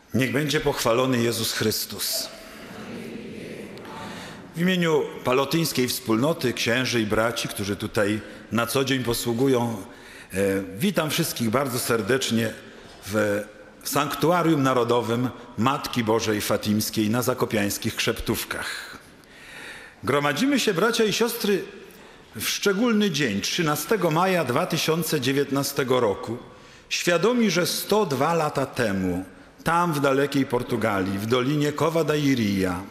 Niech będzie pochwalony Jezus Chrystus. W imieniu palotyńskiej wspólnoty księży i braci, którzy tutaj na co dzień posługują, witam wszystkich bardzo serdecznie w Sanktuarium Narodowym Matki Bożej Fatimskiej na zakopiańskich Krzeptówkach. Gromadzimy się, bracia i siostry, w szczególny dzień, 13 maja 2019 roku, świadomi, że 102 lata temu, tam w dalekiej Portugalii, w dolinie Cova da Iria,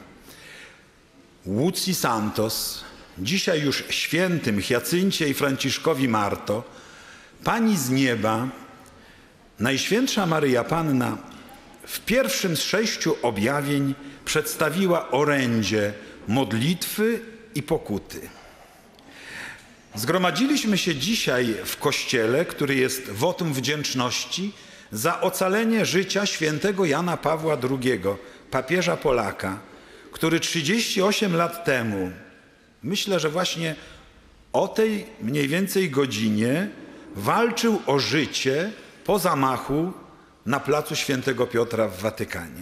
Łucji Santos, dzisiaj już świętym Hiacyncie i Franciszkowi Marto, Pani z nieba, Najświętsza Maryja Panna w pierwszym z 6 objawień przedstawiła orędzie modlitwy i pokuty. Zgromadziliśmy się dzisiaj w kościele, który jest wotum wdzięczności za ocalenie życia świętego Jana Pawła II, papieża Polaka, który 38 lat temu, myślę, że właśnie o tej mniej więcej godzinie, walczył o życie po zamachu na placu Świętego Piotra w Watykanie.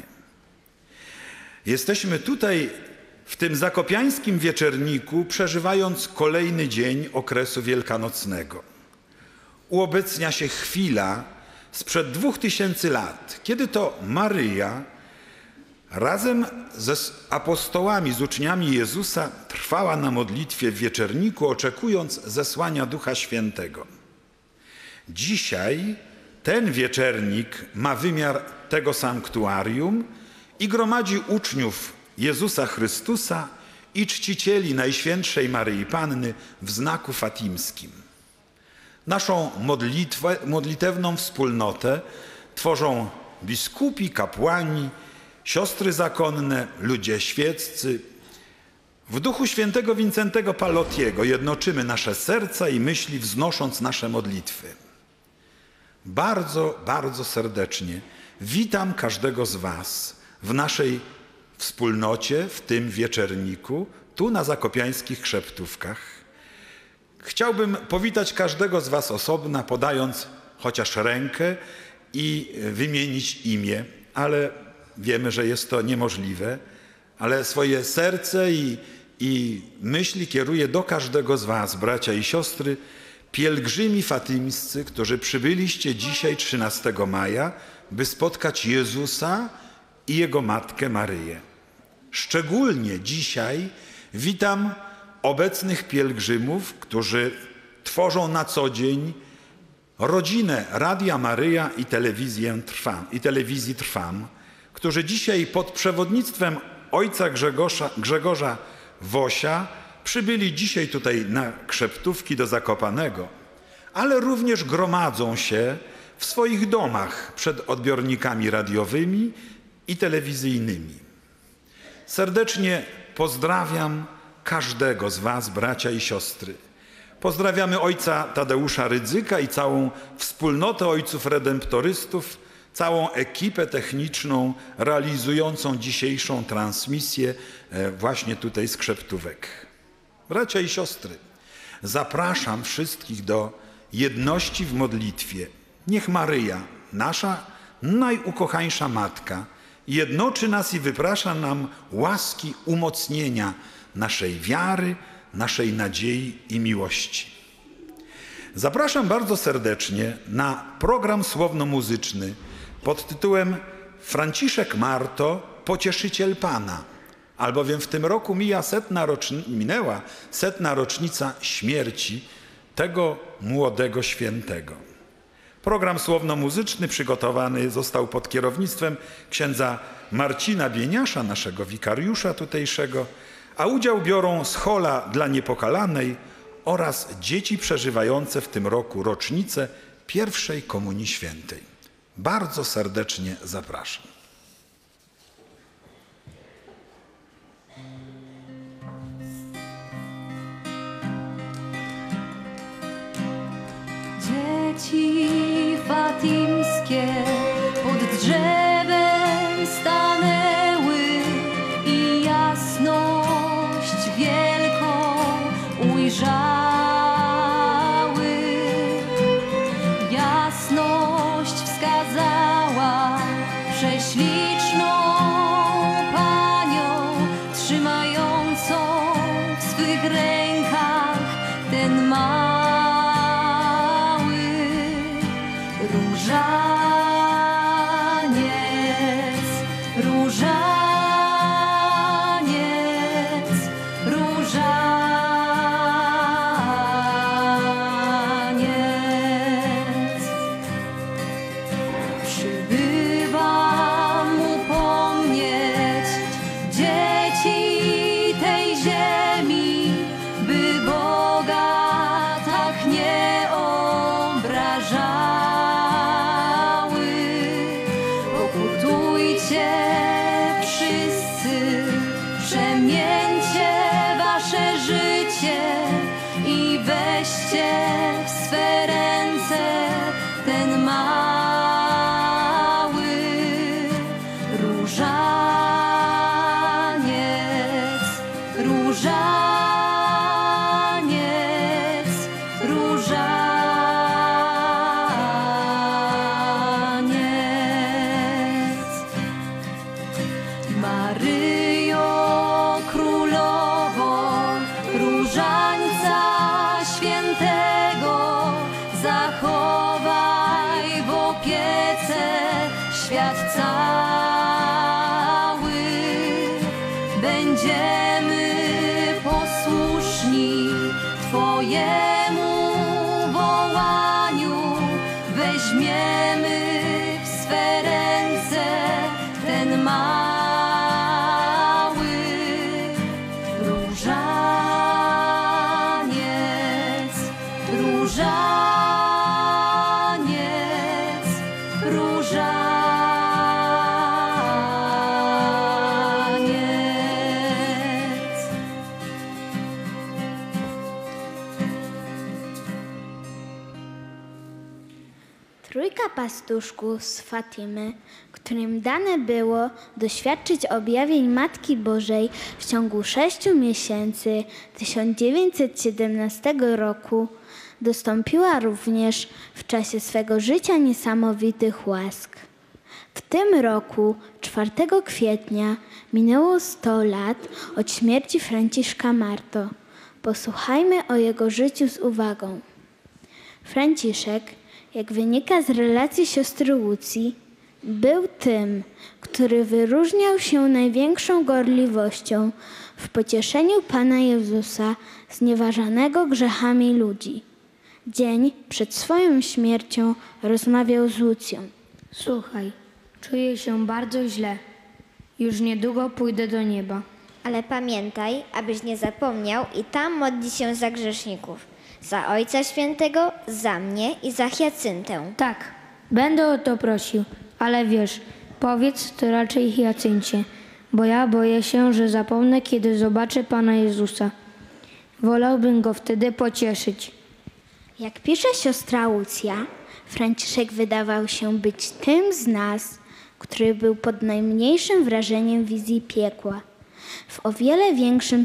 Jesteśmy tutaj w tym zakopiańskim wieczerniku, przeżywając kolejny dzień okresu wielkanocnego. Uobecnia się chwila sprzed 2000 lat, kiedy to Maryja razem ze apostołami, z uczniami Jezusa trwała na modlitwie w wieczerniku, oczekując zesłania Ducha Świętego. Dzisiaj ten wieczernik ma wymiar tego sanktuarium i gromadzi uczniów Jezusa Chrystusa i czcicieli Najświętszej Maryi Panny w znaku fatimskim. Naszą modlitewną wspólnotę tworzą biskupi, kapłani, siostry zakonne, ludzie świeccy. W duchu świętego Wincentego Palotiego jednoczymy nasze serca i myśli, wznosząc nasze modlitwy. Bardzo, bardzo serdecznie witam każdego z was w naszej wspólnocie, w tym wieczerniku, tu na zakopiańskich Krzeptówkach. Chciałbym powitać każdego z was osobna, podając chociaż rękę i wymienić imię, ale wiemy, że jest to niemożliwe, ale swoje serce i myśli kieruję do każdego z was, bracia i siostry, pielgrzymi fatymscy, którzy przybyliście dzisiaj, 13 maja, by spotkać Jezusa i Jego Matkę Maryję. Szczególnie dzisiaj witam obecnych pielgrzymów, którzy tworzą na co dzień rodzinę Radia Maryja i telewizji Trwam, którzy dzisiaj pod przewodnictwem ojca Grzegorza Wosia przybyli dzisiaj tutaj na Krzeptówki do Zakopanego, ale również gromadzą się w swoich domach przed odbiornikami radiowymi i telewizyjnymi. Serdecznie pozdrawiam każdego z was, bracia i siostry. Pozdrawiamy ojca Tadeusza Rydzyka i całą wspólnotę ojców redemptorystów, całą ekipę techniczną realizującą dzisiejszą transmisję właśnie tutaj z Krzeptówek. Bracia i siostry, zapraszam wszystkich do jedności w modlitwie. Niech Maryja, nasza najukochańsza Matka, jednoczy nas i wyprasza nam łaski umocnienia naszej wiary, naszej nadziei i miłości. Zapraszam bardzo serdecznie na program słowno-muzyczny pod tytułem Franciszek Marto, Pocieszyciel Pana, albowiem w tym roku minęła 100. rocznica śmierci tego młodego świętego. Program słowno-muzyczny przygotowany został pod kierownictwem księdza Marcina Bieniasza, naszego wikariusza tutejszego, a udział biorą Schola dla Niepokalanej oraz dzieci przeżywające w tym roku rocznicę pierwszej Komunii Świętej. Bardzo serdecznie zapraszam. Dzieci fatimskie pod drzewem stanęły i jasność wielką ujrzały. Jasność wskazała prześliczną Panią, trzymającą w swych rękach ten mały różaniec, różaniec, różaniec. Przybywam upomnieć dzieci tej ziemi, by Boga tak nie obrażały. Pokutujcie wszyscy, przemieńcie wasze życie i weźcie w swe ręce ten mały różaniec, różaniec, różaniec. Maryjo Królowo, różańca świętego, zachowaj w opiece świat cały. Będziemy posłuszni Twojemu wołaniu, weźmiemy w swe ręce ten mały różaniec, różaniec, różaniec. Trójka pastuszków z Fatimy, którym dane było doświadczyć objawień Matki Bożej w ciągu 6 miesięcy 1917 roku, dostąpiła również w czasie swego życia niesamowitych łask. W tym roku, 4 kwietnia, minęło 100 lat od śmierci Franciszka Marto. Posłuchajmy o jego życiu z uwagą. Franciszek, jak wynika z relacji siostry Łucji, był tym, który wyróżniał się największą gorliwością w pocieszeniu Pana Jezusa znieważanego grzechami ludzi. Dzień przed swoją śmiercią rozmawiał z Łucją. Słuchaj, czuję się bardzo źle. Już niedługo pójdę do nieba. Ale pamiętaj, abyś nie zapomniał i tam modli się za grzeszników. Za Ojca Świętego, za mnie i za Hyacyntę. Tak, będę o to prosił, ale wiesz, powiedz to raczej Hiacyncie, bo ja boję się, że zapomnę, kiedy zobaczę Pana Jezusa. Wolałbym go wtedy pocieszyć. Jak pisze siostra Łucja, Franciszek wydawał się być tym z nas, który był pod najmniejszym wrażeniem wizji piekła. W o wiele większym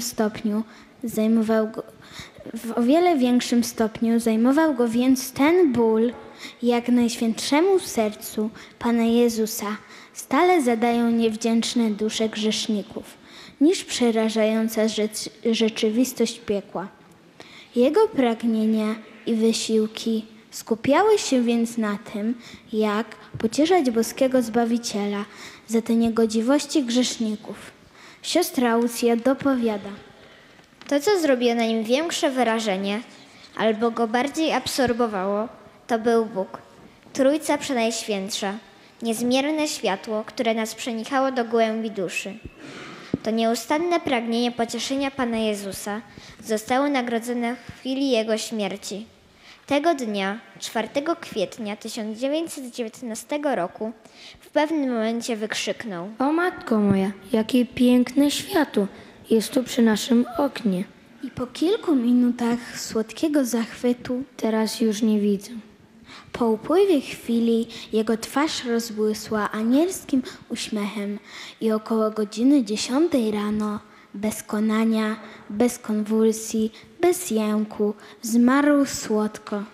stopniu zajmował go więc ten ból, jak Najświętszemu Sercu Pana Jezusa stale zadają niewdzięczne dusze grzeszników, niż przerażająca rzeczywistość piekła. Jego pragnienia i wysiłki skupiały się więc na tym, jak pocieszać boskiego Zbawiciela za te niegodziwości grzeszników. Siostra Łucja dopowiada. To, co zrobiło na nim większe wrażenie, albo go bardziej absorbowało, to był Bóg, Trójca Przenajświętsza, niezmierne światło, które nas przenikało do głębi duszy. To nieustanne pragnienie pocieszenia Pana Jezusa zostało nagrodzone w chwili Jego śmierci. Tego dnia, 4 kwietnia 1919 roku, w pewnym momencie wykrzyknął: O Matko moja, jakie piękne światło jest tu przy naszym oknie. I po kilku minutach słodkiego zachwytu Teraz już nie widzę. po upływie chwili jego twarz rozbłysła anielskim uśmiechem i około godziny 10 rano, bez konania, bez konwulsji, bez jęku, zmarł słodko.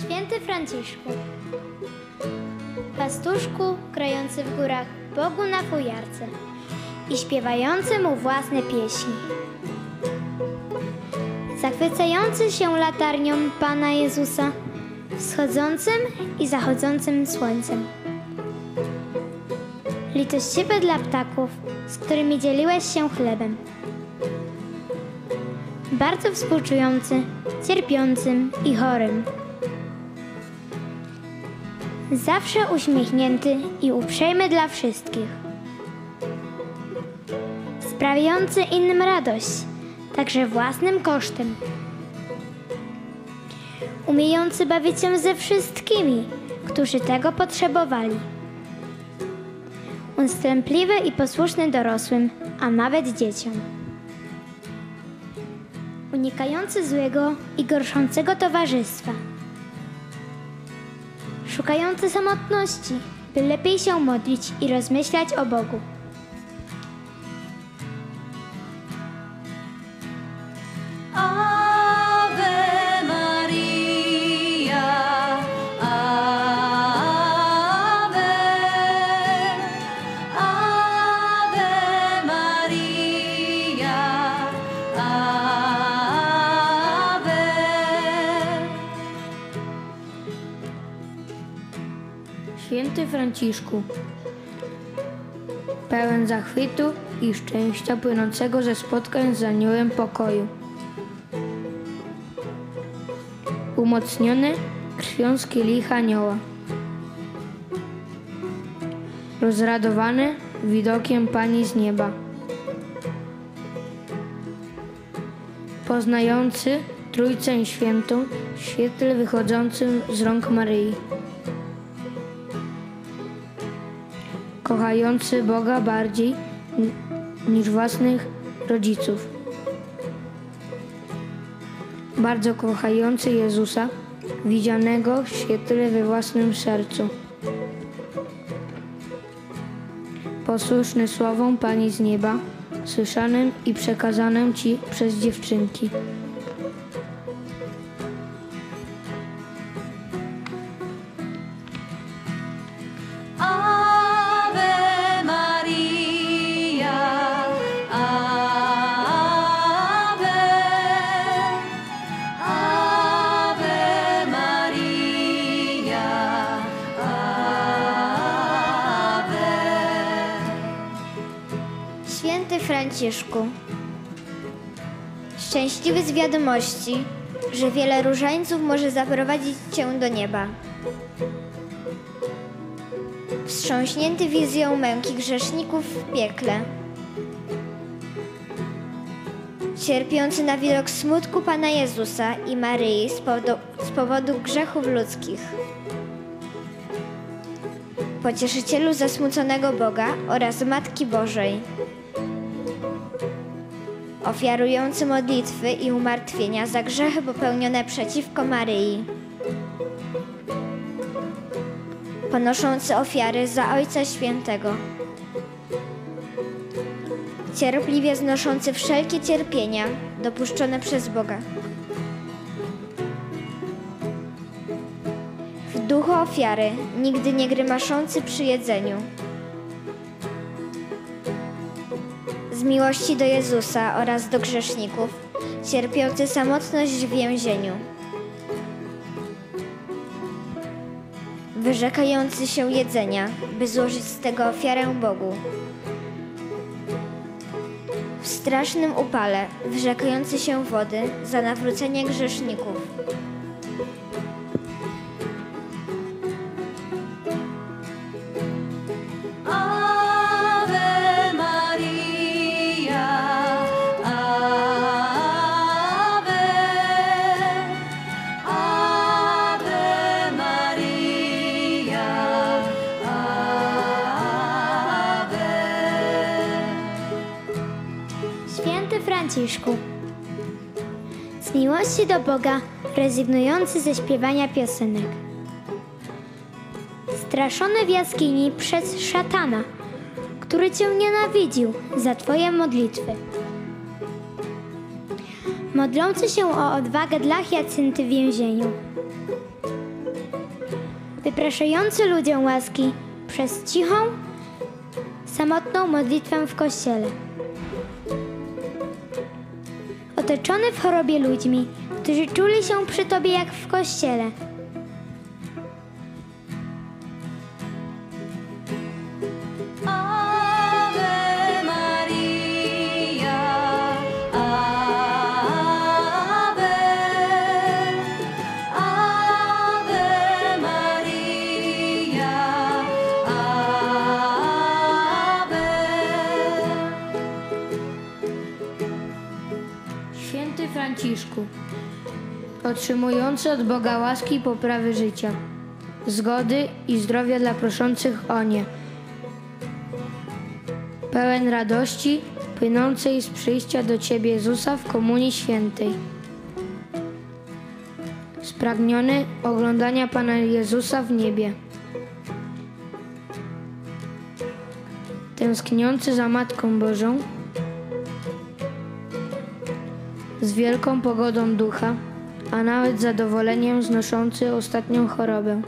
Święty Franciszku, pastuszku grający w górach Bogu na fujarce i śpiewający Mu własne pieśni, zachwycający się latarnią Pana Jezusa, wschodzącym i zachodzącym słońcem. Litościwy dla ptaków, z którymi dzieliłeś się chlebem. Bardzo współczujący, cierpiącym i chorym. Zawsze uśmiechnięty i uprzejmy dla wszystkich. Sprawiający innym radość, także własnym kosztem. Umiejący bawić się ze wszystkimi, którzy tego potrzebowali. Ustępliwy i posłuszny dorosłym, a nawet dzieciom. Unikający złego i gorszącego towarzystwa. Szukający samotności, by lepiej się modlić i rozmyślać o Bogu. Ave Maria, Ave, Ave Maria, Ave. Święty Franciszku, pełen zachwytu i szczęścia płynącego ze spotkań z aniołem pokoju, umocniony krwią z kielicha anioła, rozradowany widokiem Pani z nieba, poznający Trójcę Świętą w świetle wychodzącym z rąk Maryi, kochający Boga bardziej niż własnych rodziców, bardzo kochający Jezusa, widzianego w świetle we własnym sercu, posłuszny słowom Pani z nieba, słyszanym i przekazanym Ci przez dziewczynki. Ave Maria, Ave, Ave Maria, Ave. Święty Franciszku, szczęśliwy z wiadomości, że wiele różańców może zaprowadzić Cię do nieba. Wstrząśnięty wizją męki grzeszników w piekle. Cierpiący na widok smutku Pana Jezusa i Maryi z powodu grzechów ludzkich. Pocieszycielu zasmuconego Boga oraz Matki Bożej. Ofiarujący modlitwy i umartwienia za grzechy popełnione przeciwko Maryi. Ponoszący ofiary za Ojca Świętego. Cierpliwie znoszący wszelkie cierpienia dopuszczone przez Boga. W duchu ofiary, nigdy nie grymaszący przy jedzeniu. Z miłości do Jezusa oraz do grzeszników, cierpiący samotność w więzieniu. Wyrzekający się jedzenia, by złożyć z tego ofiarę Bogu. W strasznym upale, wyrzekający się wody za nawrócenie grzeszników. Ave Maria, Ave, Ave Maria, Ave. Święty Franciszku, z miłości do Boga rezygnujący ze śpiewania piosenek. Straszony w jaskini przez szatana, który Cię nienawidził za Twoje modlitwy. Modlący się o odwagę dla Hiacynty w więzieniu. wypraszający ludziom łaski przez cichą, samotną modlitwę w kościele. Otoczony w chorobie ludźmi, którzy czuli się przy Tobie jak w kościele. Ave Maria, Ave, Ave Maria, Ave. Święty Franciszku, otrzymujący od Boga łaski i poprawy życia, zgody i zdrowia dla proszących o nie, pełen radości płynącej z przyjścia do Ciebie Jezusa w Komunii Świętej, spragniony oglądania Pana Jezusa w niebie, tęskniący za Matką Bożą, z wielką pogodą ducha, a nawet zadowoleniem znoszący ostatnią chorobę.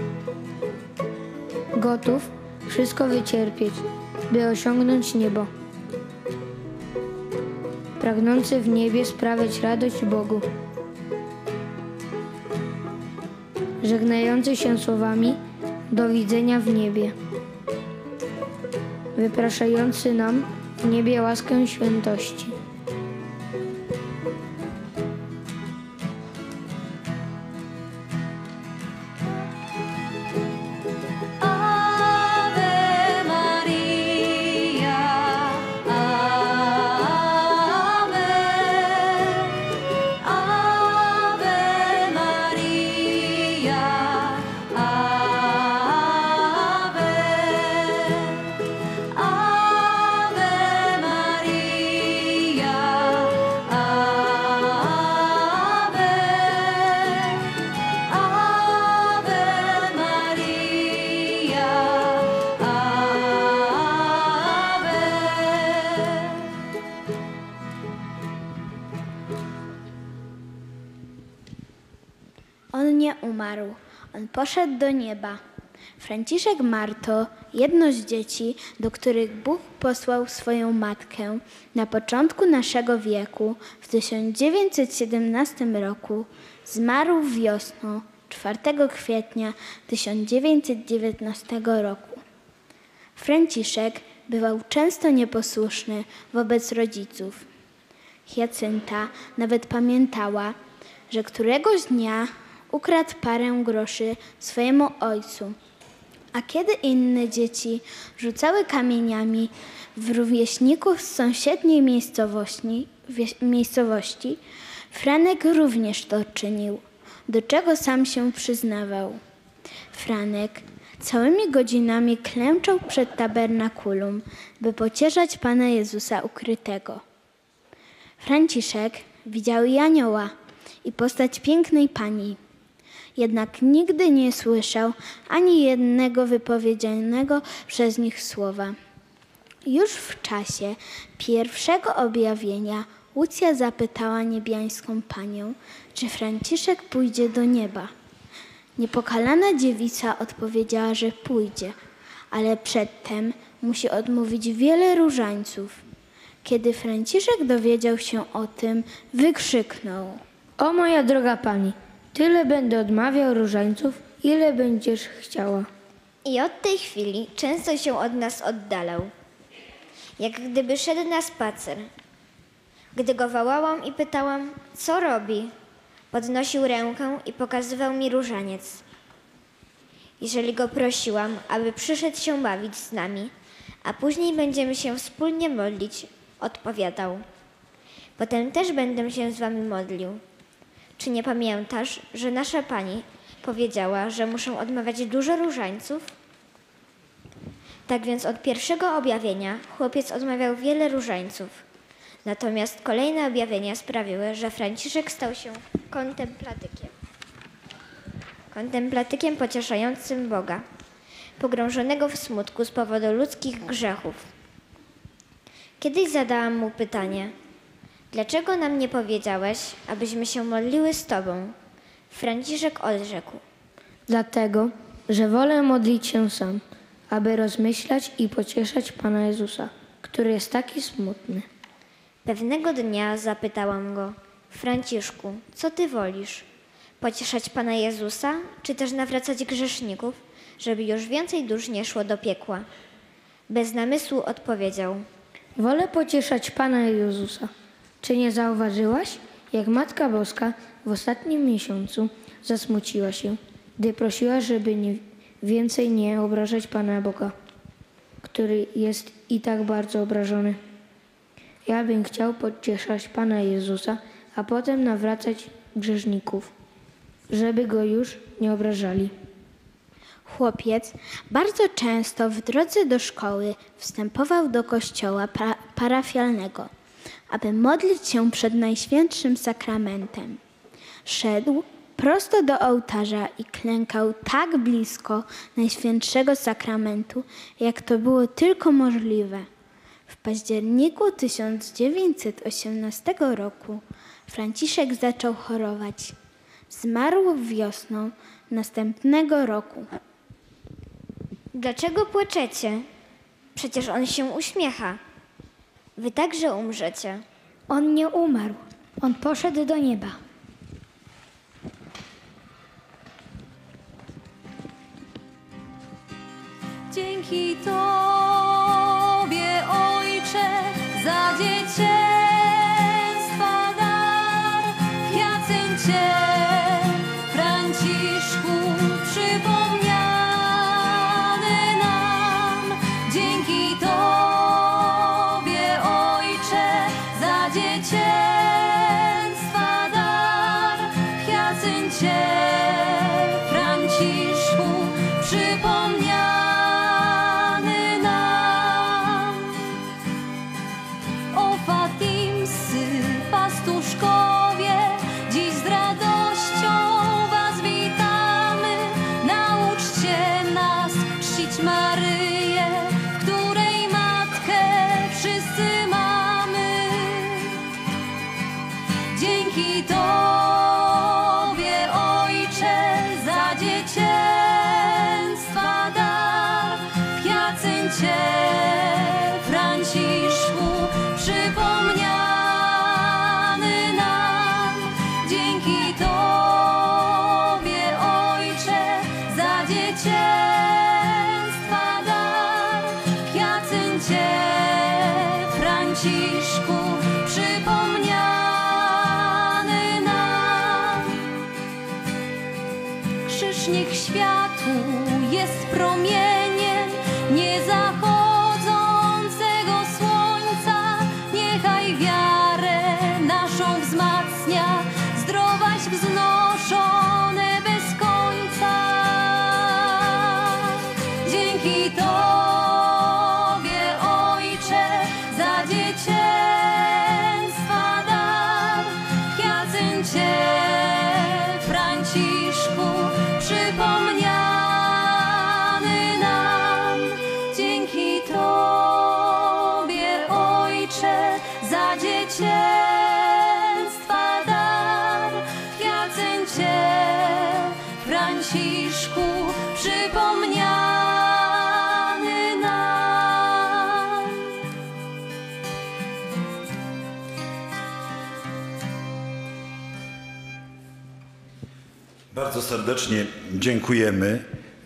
Gotów wszystko wycierpieć, by osiągnąć niebo. Pragnący w niebie sprawiać radość Bogu. Żegnający się słowami do widzenia w niebie. Wypraszający nam w niebie łaskę świętości. Ave Maria, Ave, Ave Maria, Ave, Ave Maria, Ave, Ave Maria, On nie umarł, on poszedł do nieba. Franciszek Marto to jedno z dzieci, do których Bóg posłał swoją matkę na początku naszego wieku w 1917 roku. Zmarł wiosną 4 kwietnia 1919 roku. Franciszek bywał często nieposłuszny wobec rodziców. Hiacynta nawet pamiętała, że któregoś dnia ukradł parę groszy swojemu ojcu, a kiedy inne dzieci rzucały kamieniami w rówieśników z sąsiedniej miejscowości, Franek również to czynił, do czego sam się przyznawał. Franek całymi godzinami klęczał przed tabernakulum, by pocieszać Pana Jezusa ukrytego. Franciszek widział i anioła, i postać pięknej Pani. Jednak nigdy nie słyszał ani jednego wypowiedzianego przez nich słowa. Już w czasie pierwszego objawienia Łucja zapytała niebiańską Panią, czy Franciszek pójdzie do nieba. Niepokalana dziewica odpowiedziała, że pójdzie, ale przedtem musi odmówić wiele różańców. Kiedy Franciszek dowiedział się o tym, wykrzyknął: O moja droga Pani, tyle będę odmawiał różańców, ile będziesz chciała. I od tej chwili często się od nas oddalał, jak gdyby szedł na spacer. Gdy go wołałam i pytałam, co robi, podnosił rękę i pokazywał mi różaniec. Jeżeli go prosiłam, aby przyszedł się bawić z nami, a później będziemy się wspólnie modlić, odpowiadał: potem też będę się z wami modlił. Czy nie pamiętasz, że nasza Pani powiedziała, że muszę odmawiać dużo różańców? Tak więc od pierwszego objawienia chłopiec odmawiał wiele różańców. Natomiast kolejne objawienia sprawiły, że Franciszek stał się kontemplatykiem pocieszającym Boga, pogrążonego w smutku z powodu ludzkich grzechów. Kiedyś zadałam mu pytanie: dlaczego nam nie powiedziałeś, abyśmy się modliły z Tobą? Franciszek odrzekł: Dlatego, że wolę modlić się sam, aby rozmyślać i pocieszać Pana Jezusa, który jest taki smutny. Pewnego dnia zapytałam go: Franciszku, co ty wolisz? Pocieszać Pana Jezusa, czy też nawracać grzeszników, żeby już więcej dusz nie szło do piekła? Bez namysłu odpowiedział: Wolę pocieszać Pana Jezusa. Czy nie zauważyłaś, jak Matka Boska w ostatnim miesiącu zasmuciła się, gdy prosiła, żeby więcej nie obrażać Pana Boga, który jest i tak bardzo obrażony? Ja bym chciał pocieszać Pana Jezusa, a potem nawracać grzeszników, żeby Go już nie obrażali. Chłopiec bardzo często w drodze do szkoły wstępował do kościoła parafialnego, aby modlić się przed Najświętszym Sakramentem. Szedł prosto do ołtarza i klękał tak blisko Najświętszego Sakramentu, jak to było tylko możliwe. W październiku 1918 roku Franciszek zaczął chorować. Zmarł wiosną następnego roku. Dlaczego płaczecie? Przecież on się uśmiecha. Wy także umrzecie. On nie umarł. On poszedł do nieba. Dzięki Tobie, Ojcze, za dzieciństwa dar. W Jacyncie, Franciszku, przypomniany nam. Dzięki Tobie, Ojcze, za dzieciństwa dar. W Jacyncie, Franciszku, przypomniany. Pastuszkowie, dziś z radością was witamy. Nauczcie nas czcić Maryję, w której matkę wszyscy mamy. Dzięki Tobie, Ojcze, za dzieciństwa dar. W Jacyncie, Franciszku, przypomniany. Franciszku, przypomniany nam. Krzyżnik światu jest promieniem niezachodzącego słońca. Niechaj wiarę naszą wzmacnia, zdrowaś wznoszone bez końca. Dzięki Tobie, Ojcze, za dzieciństwa dar. W Jacyncie, Franciszku, przypomniany nam. Dzięki Tobie, Ojcze, za dzieciństwa dar. W Jacyncie, Franciszku, przypomniany nam. Bardzo serdecznie dziękujemy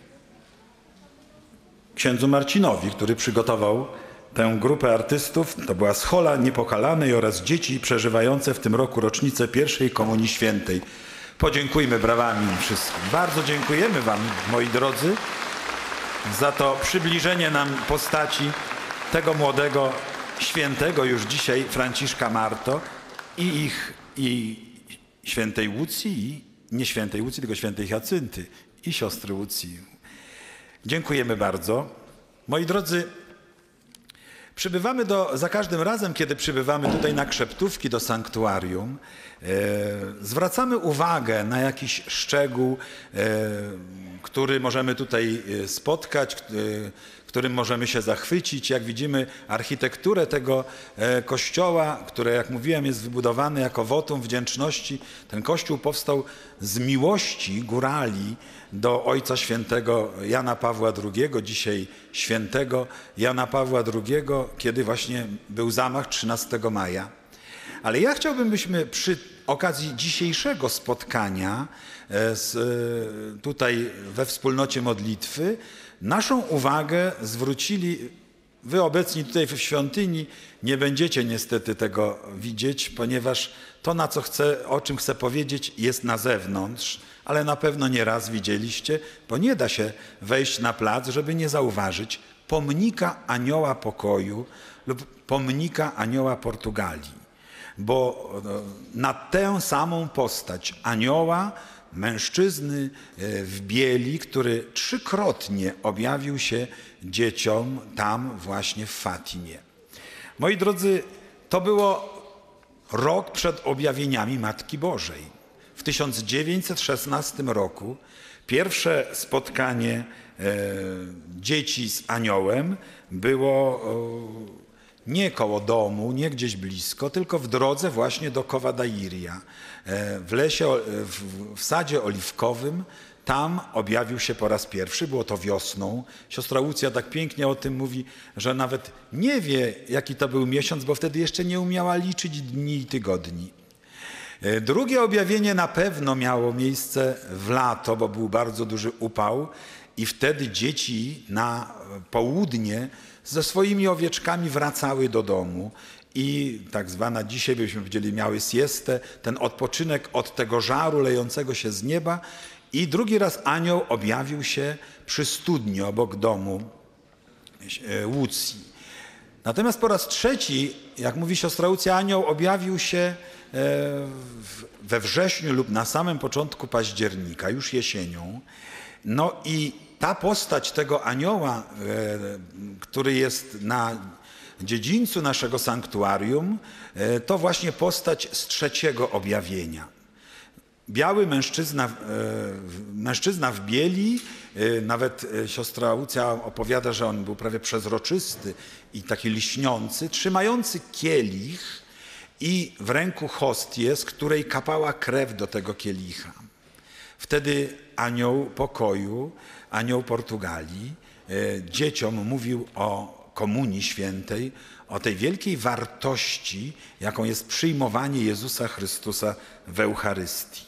księdzu Marcinowi, który przygotował tę grupę artystów. To była Schola Niepokalanej oraz dzieci przeżywające w tym roku rocznicę pierwszej Komunii Świętej. Podziękujmy brawami wszystkim. Bardzo dziękujemy wam, moi drodzy, za to przybliżenie nam postaci tego młodego, świętego już dzisiaj Franciszka Marto i świętej Łucji, i nie świętej Łucji, tylko świętej Jacynty i siostry Łucji. Dziękujemy bardzo. Moi drodzy, przybywamy za każdym razem, kiedy przybywamy tutaj na Krzeptówki do sanktuarium, zwracamy uwagę na jakiś szczegół, który możemy tutaj spotkać, którym możemy się zachwycić. Jak widzimy architekturę tego kościoła, które, jak mówiłem, jest wybudowany jako wotum wdzięczności. Ten kościół powstał z miłości górali do Ojca Świętego Jana Pawła II, dzisiaj świętego Jana Pawła II, kiedy właśnie był zamach 13 maja. Ale ja chciałbym, byśmy przy okazji dzisiejszego spotkania tutaj we wspólnocie modlitwy naszą uwagę zwrócili, wy obecni tutaj w świątyni nie będziecie niestety tego widzieć, ponieważ to, o czym chcę powiedzieć, jest na zewnątrz, ale na pewno nie raz widzieliście, bo nie da się wejść na plac, żeby nie zauważyć pomnika Anioła Pokoju lub pomnika Anioła Portugalii. Bo na tę samą postać anioła, mężczyzny w bieli, który 3-krotnie objawił się dzieciom tam właśnie w Fatimie. Moi drodzy, to było rok przed objawieniami Matki Bożej. W 1916 roku pierwsze spotkanie dzieci z aniołem było nie koło domu, nie gdzieś blisko, tylko w drodze właśnie do Covadairia. W lesie, w sadzie oliwkowym, tam objawił się po raz pierwszy, było to wiosną. Siostra Łucja tak pięknie o tym mówi, że nawet nie wie, jaki to był miesiąc, bo wtedy jeszcze nie umiała liczyć dni i tygodni. Drugie objawienie na pewno miało miejsce w lato, bo był bardzo duży upał i wtedy dzieci na południe ze swoimi owieczkami wracały do domu i tak zwana, dzisiaj byśmy powiedzieli, miały siestę, ten odpoczynek od tego żaru lejącego się z nieba. I drugi raz anioł objawił się przy studni obok domu Łucji. Natomiast po raz trzeci, jak mówi siostra Łucja, anioł objawił się we wrześniu lub na samym początku października, już jesienią. No i ta postać tego anioła, który jest na dziedzińcu naszego sanktuarium, to właśnie postać z trzeciego objawienia. Biały mężczyzna w bieli, nawet siostra Łucja opowiada, że on był prawie przezroczysty i taki liśniący, trzymający kielich i w ręku hostię, z której kapała krew do tego kielicha. Wtedy anioł pokoju, anioł Portugalii dzieciom mówił o Komunii Świętej, o tej wielkiej wartości, jaką jest przyjmowanie Jezusa Chrystusa w Eucharystii.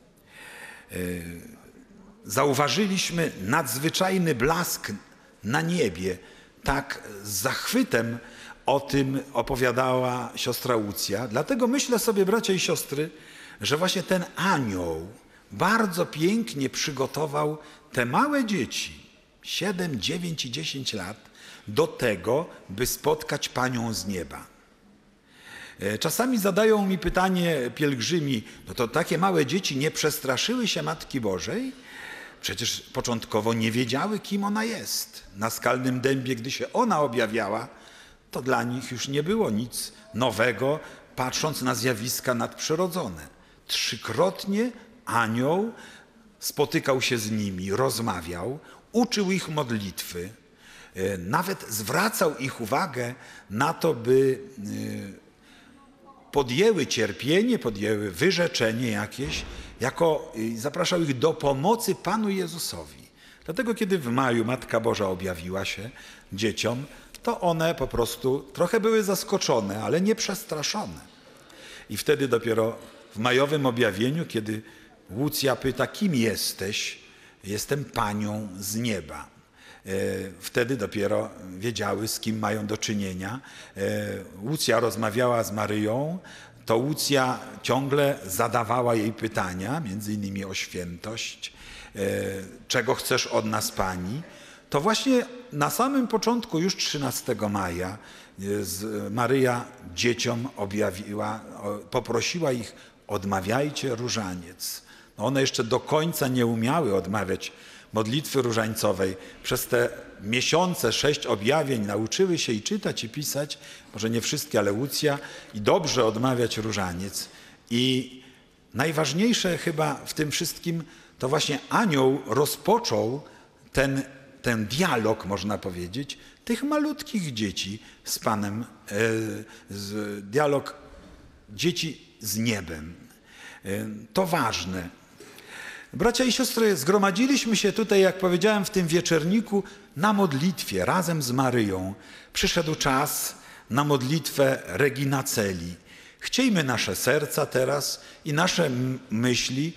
Zauważyliśmy nadzwyczajny blask na niebie. Tak z zachwytem o tym opowiadała siostra Łucja. Dlatego myślę sobie, bracia i siostry, że właśnie ten anioł bardzo pięknie przygotował te małe dzieci, 7, 9 i 10 lat, do tego, by spotkać Panią z nieba. Czasami zadają mi pytanie pielgrzymi, no to takie małe dzieci nie przestraszyły się Matki Bożej? Przecież początkowo nie wiedziały, kim ona jest. Na skalnym dębie, gdy się ona objawiała, to dla nich już nie było nic nowego, patrząc na zjawiska nadprzyrodzone. 3-krotnie anioł spotykał się z nimi, rozmawiał, uczył ich modlitwy, nawet zwracał ich uwagę na to, by podjęły cierpienie, podjęły wyrzeczenie jakieś, zapraszał ich do pomocy Panu Jezusowi. Dlatego kiedy w maju Matka Boża objawiła się dzieciom, to one po prostu trochę były zaskoczone, ale nie przestraszone. I wtedy dopiero w majowym objawieniu, kiedy Łucja pyta, kim jesteś? Jestem Panią z nieba. Wtedy dopiero wiedziały, z kim mają do czynienia. Łucja rozmawiała z Maryją, to Łucja ciągle zadawała jej pytania, między innymi o świętość. Czego chcesz od nas, Pani? To właśnie na samym początku, już 13 maja, Maryja dzieciom poprosiła ich, odmawiajcie różaniec. No one jeszcze do końca nie umiały odmawiać modlitwy różańcowej. Przez te miesiące, 6 objawień nauczyły się i czytać, i pisać, może nie wszystkie, ale Łucja, i dobrze odmawiać różaniec. I najważniejsze chyba w tym wszystkim to właśnie anioł rozpoczął ten dialog, można powiedzieć, tych malutkich dzieci z Panem, dialog dzieci z niebem. To ważne. Bracia i siostry, zgromadziliśmy się tutaj, jak powiedziałem, w tym wieczerniku na modlitwie razem z Maryją. Przyszedł czas na modlitwę Regina Caeli. Chciejmy nasze serca teraz i nasze myśli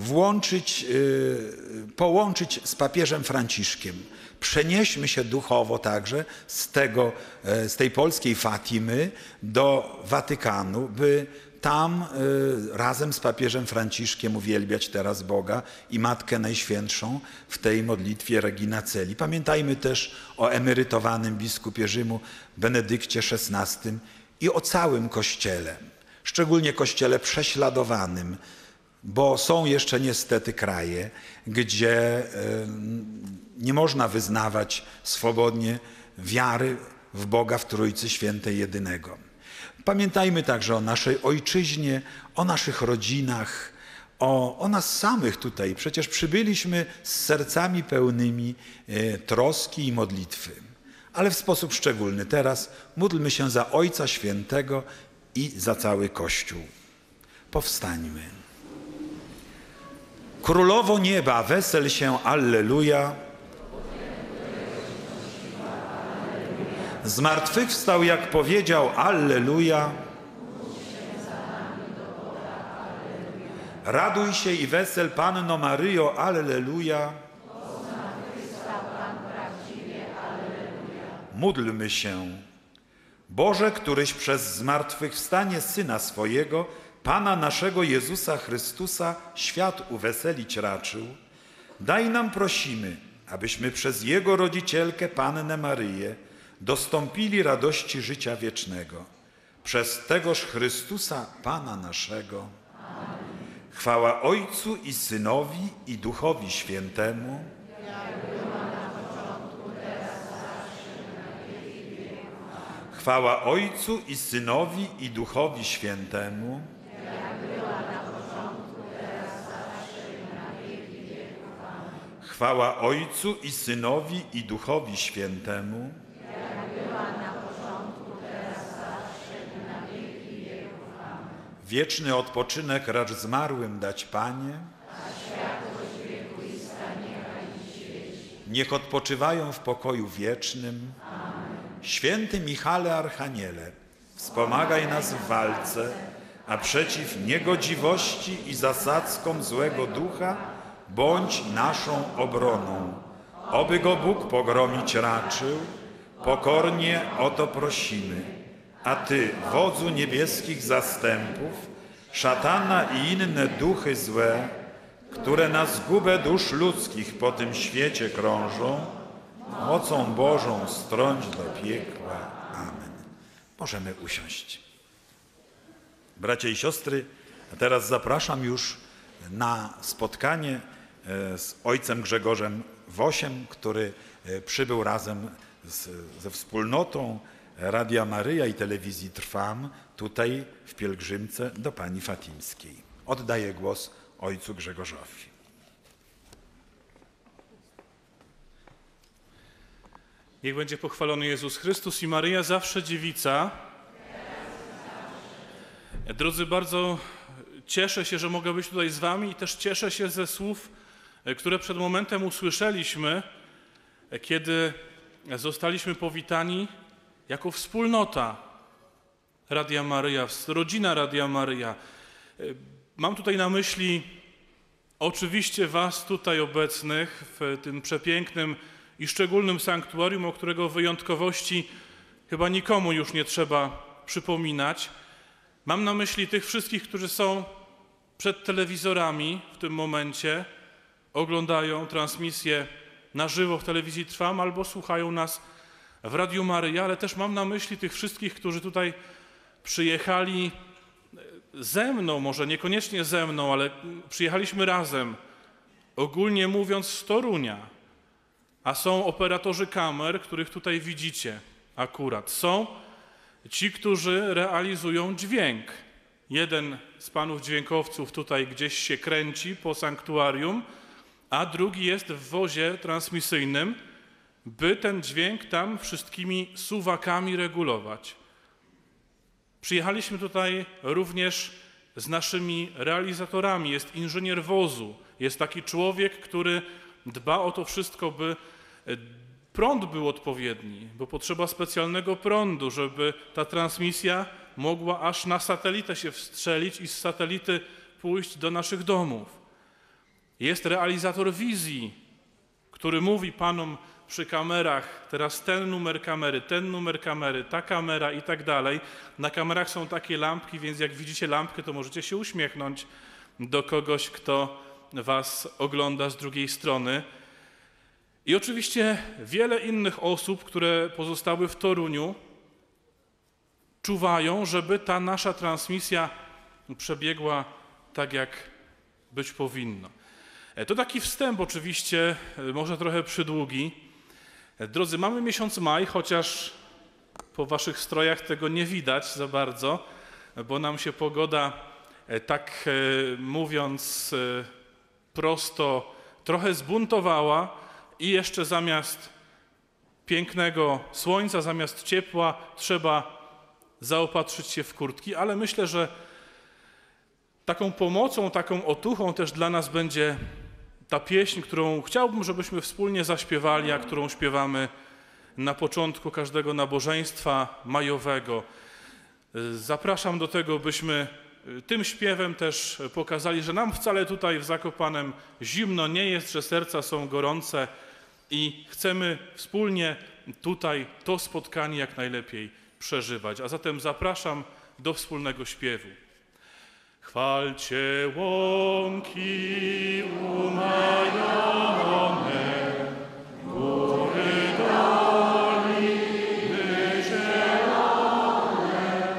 połączyć z papieżem Franciszkiem. Przenieśmy się duchowo także z tej polskiej Fatimy do Watykanu, by tam razem z papieżem Franciszkiem uwielbiać teraz Boga i Matkę Najświętszą w tej modlitwie Regina Caeli. Pamiętajmy też o emerytowanym biskupie Rzymu Benedykcie XVI i o całym Kościele, szczególnie Kościele prześladowanym, bo są jeszcze niestety kraje, gdzie nie można wyznawać swobodnie wiary w Boga w Trójcy Świętej Jedynego. Pamiętajmy także o naszej ojczyźnie, o naszych rodzinach, o nas samych tutaj. Przecież przybyliśmy z sercami pełnymi troski i modlitwy. Ale w sposób szczególny teraz módlmy się za Ojca Świętego i za cały Kościół. Powstańmy. Królowo nieba, wesel się, alleluja. Zmartwychwstał, jak powiedział, alleluja. Raduj się i wesel, Panno Maryjo, alleluja. Módlmy się. Boże, któryś przez zmartwychwstanie Syna swojego, Pana naszego Jezusa Chrystusa, świat uweselić raczył, daj nam, prosimy, abyśmy przez Jego rodzicielkę, Pannę Maryję, dostąpili radości życia wiecznego. Przez tegoż Chrystusa, Pana naszego. Amen. Chwała Ojcu i Synowi i Duchowi Świętemu. Chwała Ojcu i Synowi i Duchowi Świętemu. Chwała Ojcu i Synowi i Duchowi Świętemu. Wieczny odpoczynek racz zmarłym dać, Panie. Niech odpoczywają w pokoju wiecznym. Święty Michale Archaniele, wspomagaj nas w walce, a przeciw niegodziwości i zasadzkom złego ducha bądź naszą obroną. Oby go Bóg pogromić raczył, pokornie o to prosimy. A Ty, wodzu niebieskich zastępów, szatana i inne duchy złe, które na zgubę dusz ludzkich po tym świecie krążą, mocą Bożą strąć do piekła. Amen. Możemy usiąść. Bracia i siostry, a teraz zapraszam już na spotkanie z ojcem Grzegorzem Wosiem, który przybył razem ze wspólnotą Radia Maryja i Telewizji Trwam tutaj w pielgrzymce do Pani Fatimskiej. Oddaję głos ojcu Grzegorzowi. Niech będzie pochwalony Jezus Chrystus i Maryja zawsze dziewica. Drodzy, bardzo cieszę się, że mogę być tutaj z wami i też cieszę się ze słów, które przed momentem usłyszeliśmy, kiedy zostaliśmy powitani jako wspólnota Radia Maryja, rodzina Radia Maryja. Mam tutaj na myśli oczywiście was tutaj obecnych w tym przepięknym i szczególnym sanktuarium, o którego wyjątkowości chyba nikomu już nie trzeba przypominać. Mam na myśli tych wszystkich, którzy są przed telewizorami w tym momencie, oglądają transmisję na żywo w telewizji Trwam albo słuchają nas w Radiu Maryja, ale też mam na myśli tych wszystkich, którzy tutaj przyjechali ze mną, może niekoniecznie ze mną, ale przyjechaliśmy razem, ogólnie mówiąc z Torunia, a są operatorzy kamer, których tutaj widzicie akurat. Są ci, którzy realizują dźwięk. Jeden z panów dźwiękowców tutaj gdzieś się kręci po sanktuarium, a drugi jest w wozie transmisyjnym by ten dźwięk tam wszystkimi suwakami regulować. Przyjechaliśmy tutaj również z naszymi realizatorami. Jest inżynier wozu, jest taki człowiek, który dba o to wszystko, by prąd był odpowiedni, bo potrzeba specjalnego prądu, żeby ta transmisja mogła aż na satelitę się wstrzelić i z satelity pójść do naszych domów. Jest realizator wizji, który mówi panom przy kamerach, teraz ten numer kamery, ta kamera i tak dalej. Na kamerach są takie lampki, więc jak widzicie lampkę, to możecie się uśmiechnąć do kogoś, kto was ogląda z drugiej strony. I oczywiście wiele innych osób, które pozostały w Toruniu, czuwają, żeby ta nasza transmisja przebiegła tak, jak być powinno. To taki wstęp oczywiście, może trochę przydługi. Drodzy, mamy miesiąc maj, chociaż po waszych strojach tego nie widać za bardzo, bo nam się pogoda, tak mówiąc prosto, trochę zbuntowała i jeszcze zamiast pięknego słońca, zamiast ciepła trzeba zaopatrzyć się w kurtki, ale myślę, że taką pomocą, taką otuchą też dla nas będzie ta pieśń, którą chciałbym, żebyśmy wspólnie zaśpiewali, a którą śpiewamy na początku każdego nabożeństwa majowego. Zapraszam do tego, byśmy tym śpiewem też pokazali, że nam wcale tutaj w Zakopanem zimno nie jest, że serca są gorące i chcemy wspólnie tutaj to spotkanie jak najlepiej przeżywać. A zatem zapraszam do wspólnego śpiewu. Chwalcie łąki umajone, góry doliny zielone.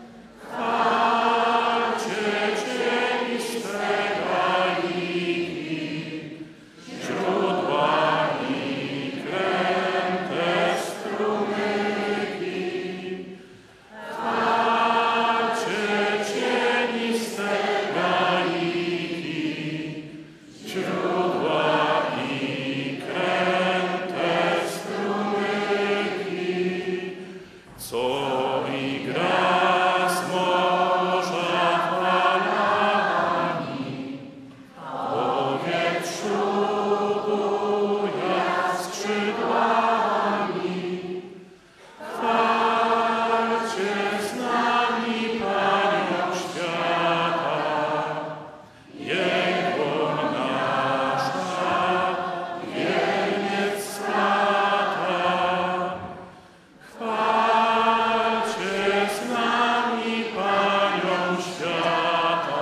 Chwalcie cieniste gaiki, źródła i kręte strumyki. Chwalcie cieniste gaiki, źródła i kręte strumyki, co i gra z morza falami, powietrzu buja skrzydłami. Chwalcie z nami Panią świata, jej dłoń nasza wieniec splata. Chwalcie z nami Panią świata,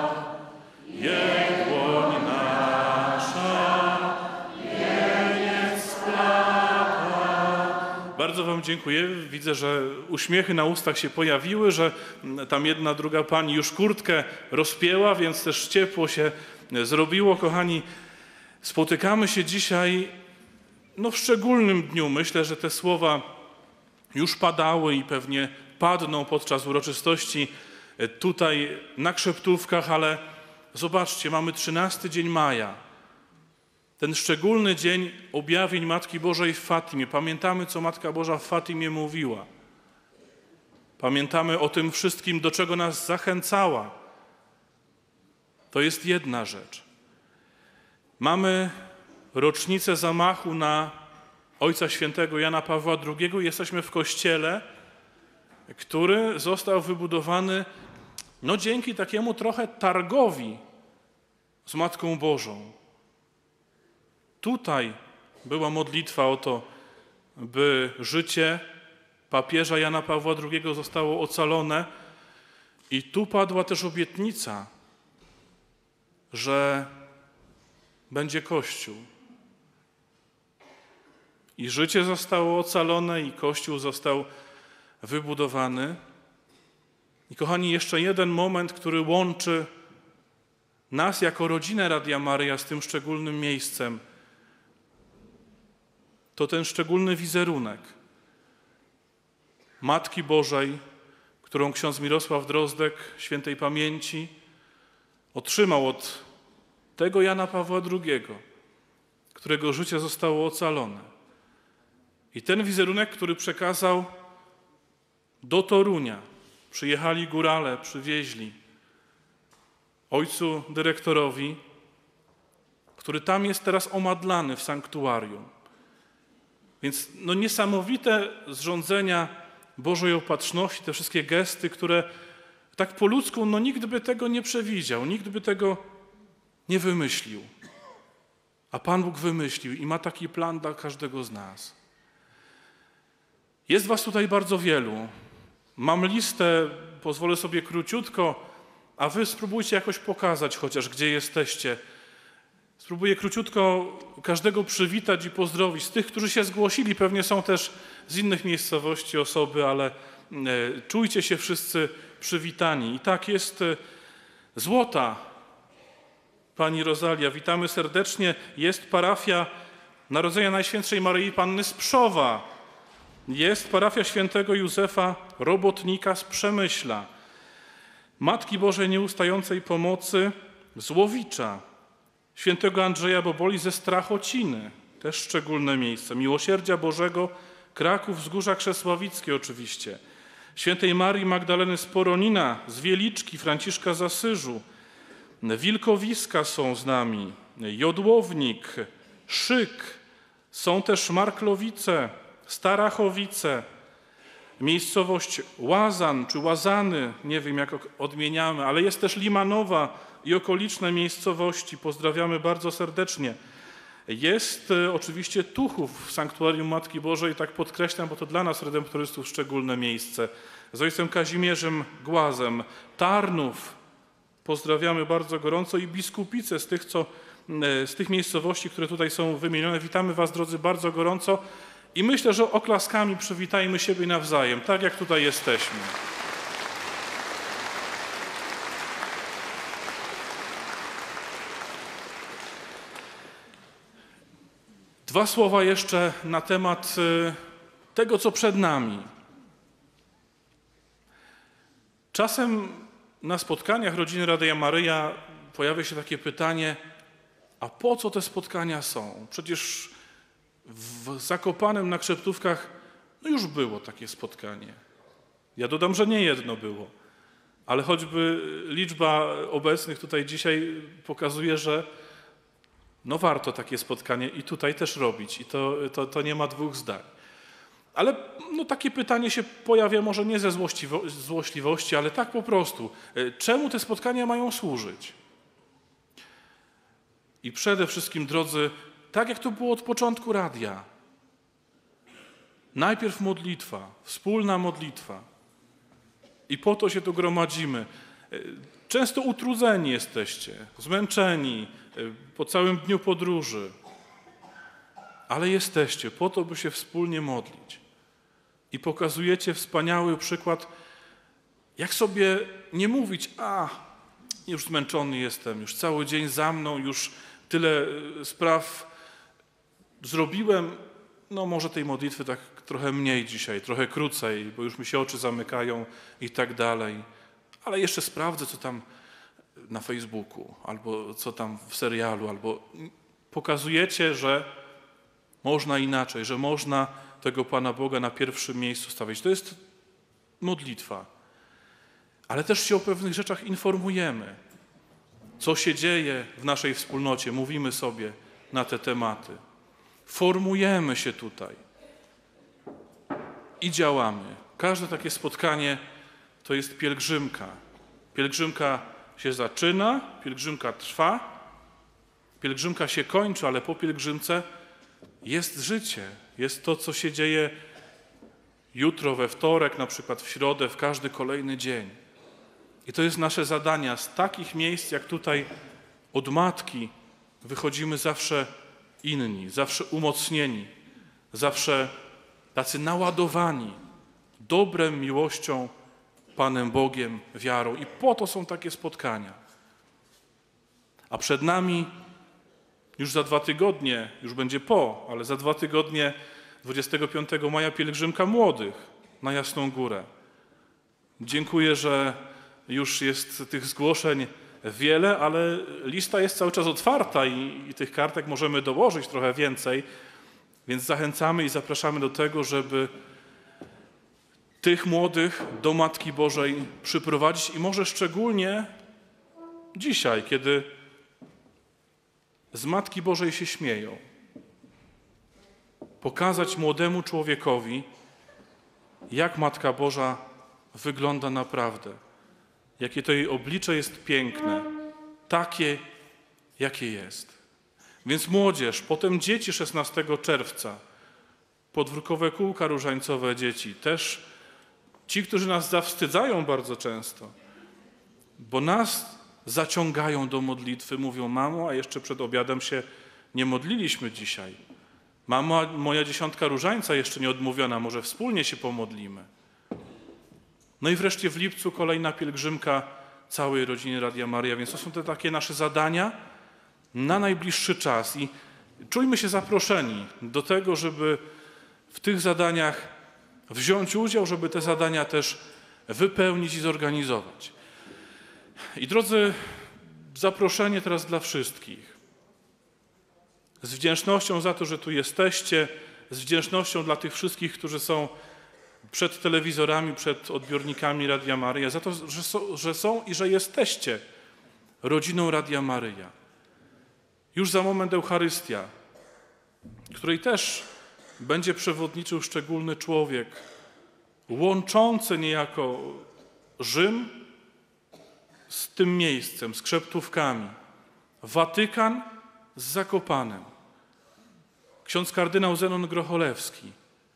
jej dłoń nasza wieniec splata. Bardzo wam dziękuję. Widzę, że uśmiechy na ustach się pojawiły, że tam jedna, druga pani już kurtkę rozpięła, więc też ciepło się zrobiło. Kochani, spotykamy się dzisiaj w szczególnym dniu. Myślę, że te słowa już padały i pewnie padną podczas uroczystości tutaj na Krzeptówkach, ale zobaczcie, mamy 13 dzień maja. Ten szczególny dzień objawień Matki Bożej w Fatimie. Pamiętamy, co Matka Boża w Fatimie mówiła. Pamiętamy o tym wszystkim, do czego nas zachęcała. To jest jedna rzecz. Mamy rocznicę zamachu na Ojca Świętego Jana Pawła II. Jesteśmy w kościele, który został wybudowany dzięki takiemu trochę targowi z Matką Bożą. Tutaj była modlitwa o to, by życie papieża Jana Pawła II zostało ocalone i tu padła też obietnica, że będzie Kościół. I życie zostało ocalone i Kościół został wybudowany. I kochani, jeszcze jeden moment, który łączy nas jako rodzinę Radia Maryja z tym szczególnym miejscem. To ten szczególny wizerunek Matki Bożej, którą ksiądz Mirosław Drozdek świętej pamięci otrzymał od tego Jana Pawła II, którego życie zostało ocalone. I ten wizerunek, który przekazał do Torunia, przyjechali górale, przywieźli ojcu dyrektorowi, który tam jest teraz omadlany w sanktuarium. Więc niesamowite zrządzenia Bożej Opatrzności, te wszystkie gesty, które tak po ludzku nikt by tego nie przewidział, nikt by tego nie wymyślił. A Pan Bóg wymyślił i ma taki plan dla każdego z nas. Jest was tutaj bardzo wielu. Mam listę, pozwolę sobie króciutko, a wy spróbujcie jakoś pokazać chociaż, gdzie jesteście. Spróbuję króciutko każdego przywitać i pozdrowić. Z tych, którzy się zgłosili, pewnie są też z innych miejscowości osoby, ale czujcie się wszyscy przywitani. I tak jest Złota. Pani Rozalia, witamy serdecznie. Jest parafia Narodzenia Najświętszej Maryi Panny z Przowa. Jest parafia świętego Józefa Robotnika z Przemyśla. Matki Bożej Nieustającej Pomocy z Łowicza. Świętego Andrzeja Boboli ze Strachociny, też szczególne miejsce. Miłosierdzia Bożego, Kraków, Wzgórza Krzesławickie oczywiście. Świętej Marii Magdaleny z Poronina, z Wieliczki, Franciszka z Asyżu. Wilkowiska są z nami, Jodłownik, Szyk, są też Marklowice, Starachowice, miejscowość Łazan czy Łazany, nie wiem jak odmieniamy, ale jest też Limanowa i okoliczne miejscowości. Pozdrawiamy bardzo serdecznie. Jest oczywiście Tuchów w Sanktuarium Matki Bożej, tak podkreślam, bo to dla nas redemptorystów szczególne miejsce. Z ojcem Kazimierzem Głazem. Tarnów, pozdrawiamy bardzo gorąco i Biskupice z tych miejscowości, które tutaj są wymienione. Witamy was, drodzy, bardzo gorąco i myślę, że oklaskami przywitajmy siebie nawzajem, tak jak tutaj jesteśmy. Dwa słowa jeszcze na temat tego, co przed nami. Czasem na spotkaniach rodziny Radia Maryja pojawia się takie pytanie, a po co te spotkania są? Przecież w Zakopanem na Krzeptówkach już było takie spotkanie. Ja dodam, że nie jedno było, ale choćby liczba obecnych tutaj dzisiaj pokazuje, że warto takie spotkanie i tutaj też robić i to nie ma dwóch zdań. Ale takie pytanie się pojawia może nie ze złośliwości, ale tak po prostu. Czemu te spotkania mają służyć? I przede wszystkim, drodzy, tak jak to było od początku radia. Najpierw modlitwa, wspólna modlitwa. I po to się tu gromadzimy. Często utrudzeni jesteście, zmęczeni po całym dniu podróży. Ale jesteście po to, by się wspólnie modlić. I pokazujecie wspaniały przykład, jak sobie nie mówić, już zmęczony jestem, już cały dzień za mną, już tyle spraw zrobiłem, może tej modlitwy tak trochę mniej dzisiaj, trochę krócej, bo już mi się oczy zamykają i tak dalej. Ale jeszcze sprawdzę, co tam na Facebooku, albo co tam w serialu, albo pokazujecie, że można inaczej, że można tego Pana Boga na pierwszym miejscu stawiać. To jest modlitwa. Ale też się o pewnych rzeczach informujemy. Co się dzieje w naszej wspólnocie, mówimy sobie na te tematy. Formujemy się tutaj i działamy. Każde takie spotkanie to jest pielgrzymka. Pielgrzymka się zaczyna, pielgrzymka trwa, pielgrzymka się kończy, ale po pielgrzymce jest życie. Jest to, co się dzieje jutro, we wtorek, na przykład w środę, w każdy kolejny dzień. I to jest nasze zadanie. Z takich miejsc jak tutaj od Matki wychodzimy zawsze inni, zawsze umocnieni, zawsze tacy naładowani dobrem, miłością, Panem Bogiem, wiarą. I po to są takie spotkania. A przed nami już za 2 tygodnie, już będzie ale za 2 tygodnie, 25 maja pielgrzymka młodych na Jasną Górę. Dziękuję, że już jest tych zgłoszeń wiele, ale lista jest cały czas otwarta i tych kartek możemy dołożyć trochę więcej. Więc zachęcamy i zapraszamy do tego, żeby tych młodych do Matki Bożej przyprowadzić i może szczególnie dzisiaj, kiedy z Matki Bożej się śmieją, pokazać młodemu człowiekowi, jak Matka Boża wygląda naprawdę, jakie to jej oblicze jest piękne, takie, jakie jest. Więc młodzież, potem dzieci 16 czerwca, podwórkowe kółka różańcowe dzieci, też ci, którzy nas zawstydzają bardzo często, bo nas zaciągają do modlitwy, mówią: mamo, a jeszcze przed obiadem się nie modliliśmy dzisiaj. Mamo, moja 10 różańca jeszcze nie odmówiona, może wspólnie się pomodlimy. No i wreszcie w lipcu kolejna pielgrzymka całej rodziny Radia Maryja, więc to są te takie nasze zadania na najbliższy czas i czujmy się zaproszeni do tego, żeby w tych zadaniach wziąć udział, żeby te zadania też wypełnić i zorganizować. I drodzy, zaproszenie teraz dla wszystkich. Z wdzięcznością za to, że tu jesteście, z wdzięcznością dla tych wszystkich, którzy są przed telewizorami, przed odbiornikami Radia Maryja, za to, że są i że jesteście rodziną Radia Maryja. Już za moment Eucharystia, której też będzie przewodniczył szczególny człowiek, łączący niejako Rzym z tym miejscem, z Krzeptówkami, Watykan z Zakopanem, ksiądz kardynał Zenon Grocholewski.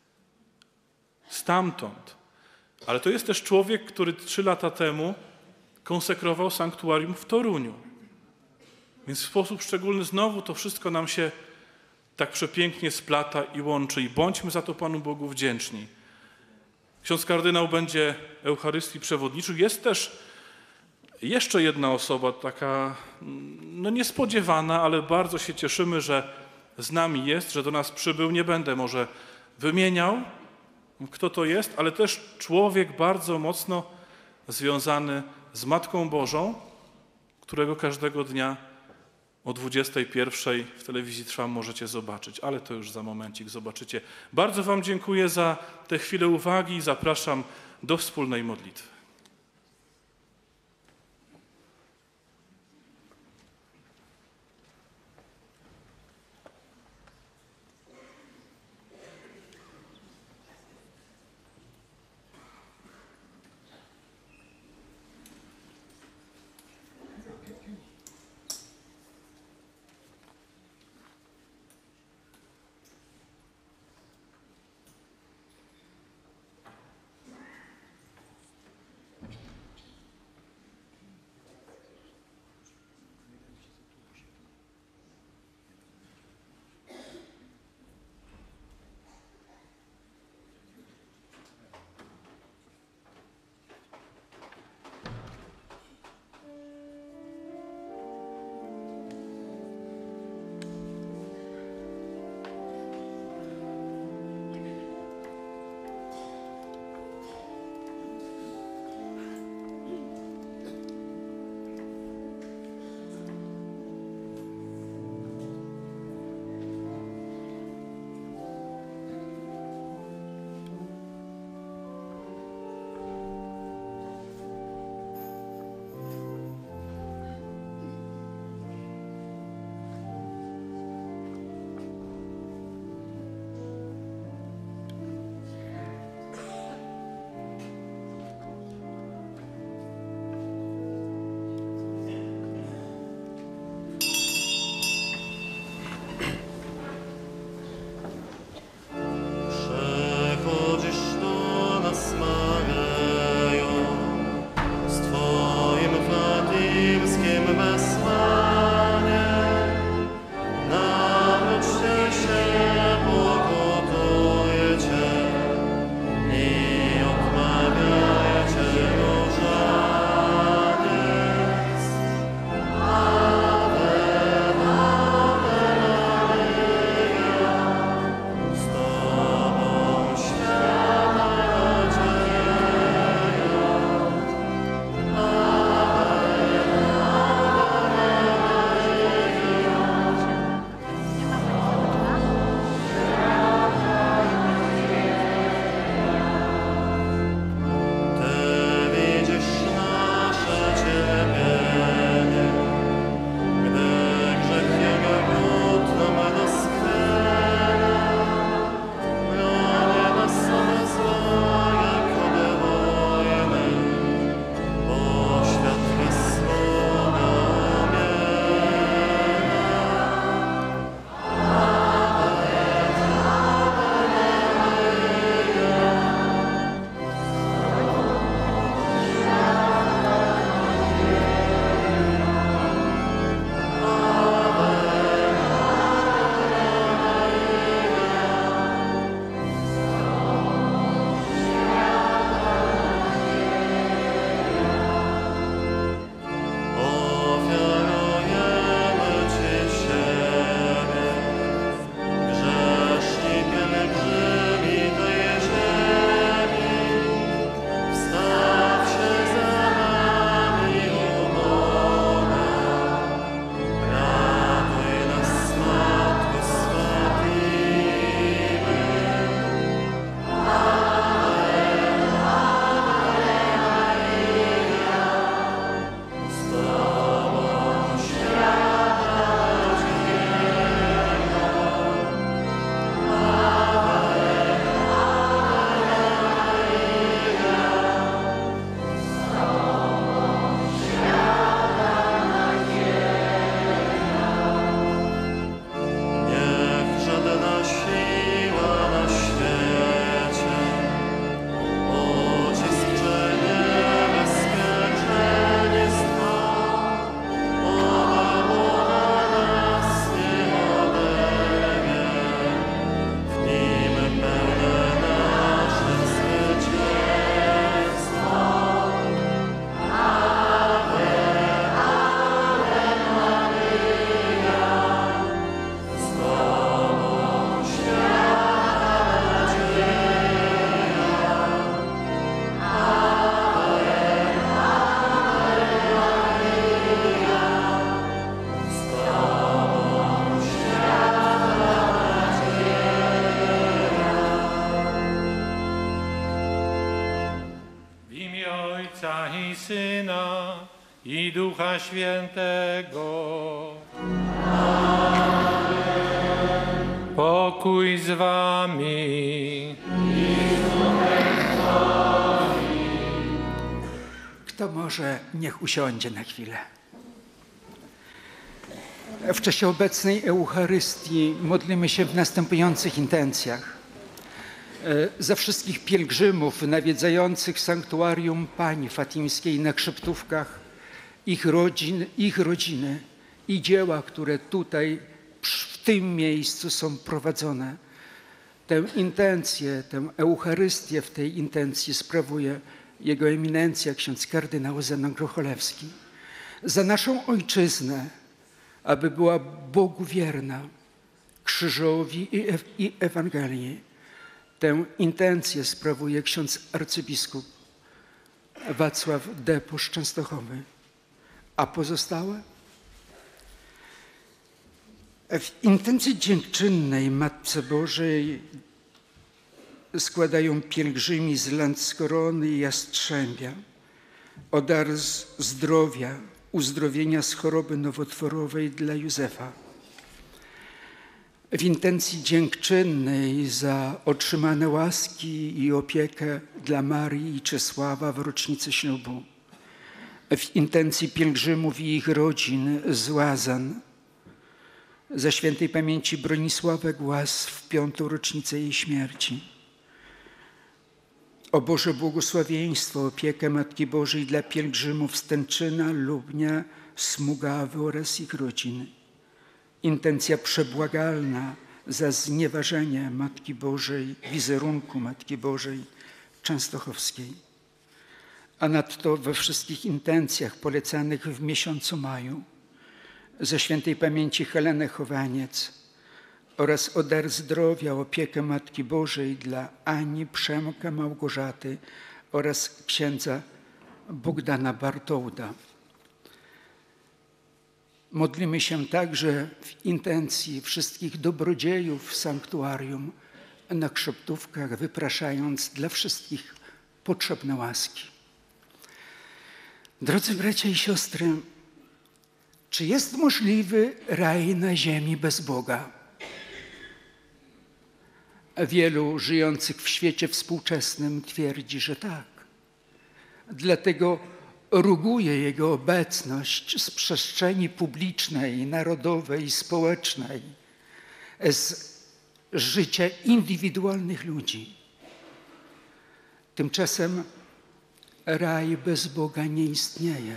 Stamtąd. Ale to jest też człowiek, który 3 lata temu konsekrował sanktuarium w Toruniu. Więc w sposób szczególny znowu to wszystko nam się tak przepięknie splata i łączy. I bądźmy za to Panu Bogu wdzięczni. Ksiądz kardynał będzie Eucharystii przewodniczył. Jest też jeszcze jedna osoba, taka niespodziewana, ale bardzo się cieszymy, że z nami jest, że do nas przybył. Nie będę może wymieniał, kto to jest, ale też człowiek bardzo mocno związany z Matką Bożą, którego każdego dnia o 21:00 w telewizji Trwam możecie zobaczyć, ale to już za momencik zobaczycie. Bardzo wam dziękuję za tę chwilę uwagi i zapraszam do wspólnej modlitwy. Ojca i Syna, i Ducha Świętego. Amen. Pokój z wami. Kto może, niech usiądzie na chwilę. W czasie obecnej Eucharystii modlimy się w następujących intencjach. Za wszystkich pielgrzymów nawiedzających sanktuarium Pani Fatimskiej na Krzeptówkach, ich rodziny i dzieła, które tutaj w tym miejscu są prowadzone. Tę intencję, tę Eucharystię w tej intencji sprawuje Jego Eminencja, ksiądz kardynał Zenon Grocholewski. Za naszą ojczyznę, aby była Bogu wierna, krzyżowi i Ewangelii. Tę intencję sprawuje ksiądz arcybiskup Wacław Deppusz Częstochowy. A pozostałe? W intencji dziękczynnej Matce Bożej składają pielgrzymi z Landzkorony i Jastrzębia o dar zdrowia, uzdrowienia z choroby nowotworowej dla Józefa. W intencji dziękczynnej za otrzymane łaski i opiekę dla Marii i Czesława w rocznicę ślubu. W intencji pielgrzymów i ich rodzin z Łazan, za świętej pamięci Bronisławę Głaz w 5. rocznicę jej śmierci. O Boże błogosławieństwo, opiekę Matki Bożej dla pielgrzymów z Tęczyna, Lubnia, Smugawy oraz ich rodzin. Intencja przebłagalna za znieważenie Matki Bożej, wizerunku Matki Bożej Częstochowskiej. A nadto we wszystkich intencjach polecanych w miesiącu maju za świętej pamięci Helenę Chowaniec oraz o dar zdrowia, opiekę Matki Bożej dla Ani, Przemka, Małgorzaty oraz księdza Bogdana Bartołda. Modlimy się także w intencji wszystkich dobrodziejów w sanktuarium na Krzeptówkach, wypraszając dla wszystkich potrzebne łaski. Drodzy bracia i siostry, czy jest możliwy raj na ziemi bez Boga? Wielu żyjących w świecie współczesnym twierdzi, że tak. Dlatego ruguje Jego obecność z przestrzeni publicznej, narodowej, społecznej, z życia indywidualnych ludzi. Tymczasem raj bez Boga nie istnieje.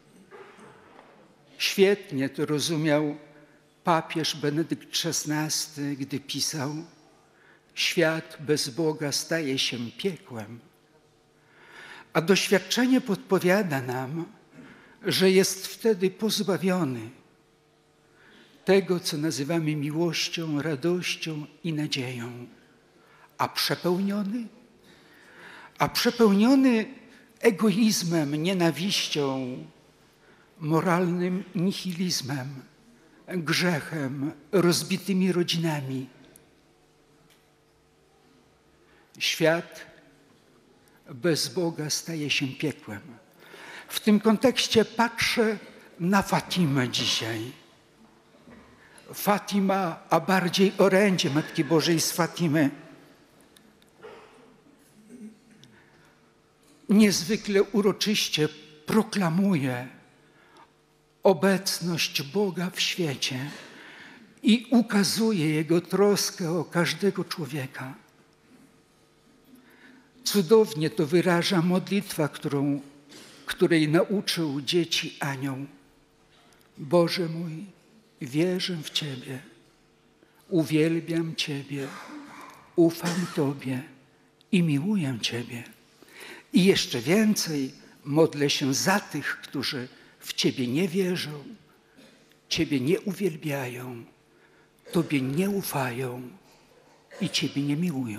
Świetnie to rozumiał papież Benedykt XVI, gdy pisał: świat bez Boga staje się piekłem. A doświadczenie podpowiada nam, że jest wtedy pozbawiony tego, co nazywamy miłością, radością i nadzieją. A przepełniony egoizmem, nienawiścią, moralnym nihilizmem, grzechem, rozbitymi rodzinami. Świat bez Boga staje się piekłem. W tym kontekście patrzę na Fatimę dzisiaj. Fatima, a bardziej orędzie Matki Bożej z Fatimy, niezwykle uroczyście proklamuje obecność Boga w świecie i ukazuje Jego troskę o każdego człowieka. Cudownie to wyraża modlitwa, której nauczył dzieci anioł. Boże mój, wierzę w Ciebie, uwielbiam Ciebie, ufam Tobie i miłuję Ciebie. I jeszcze więcej, modlę się za tych, którzy w Ciebie nie wierzą, Ciebie nie uwielbiają, Tobie nie ufają i Ciebie nie miłują.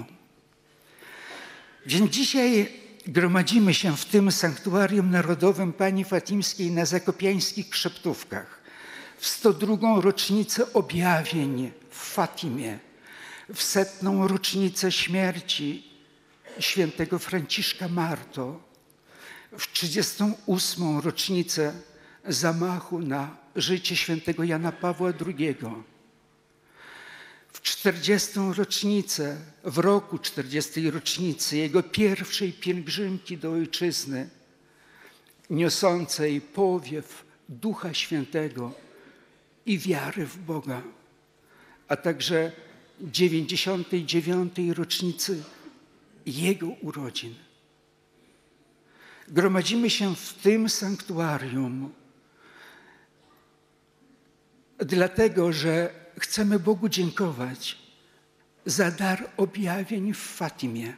Więc dzisiaj gromadzimy się w tym sanktuarium narodowym Pani Fatimskiej na zakopiańskich Krzeptówkach w 102. rocznicę objawień w Fatimie, w 100. rocznicę śmierci świętego Franciszka Marto, w 38. rocznicę zamachu na życie świętego Jana Pawła II, w 40. rocznicę, w roku 40. rocznicy jego pierwszej pielgrzymki do Ojczyzny, niosącej powiew Ducha Świętego i wiary w Boga, a także 99. rocznicy jego urodzin. Gromadzimy się w tym sanktuarium dlatego, że chcemy Bogu dziękować za dar objawień w Fatimie,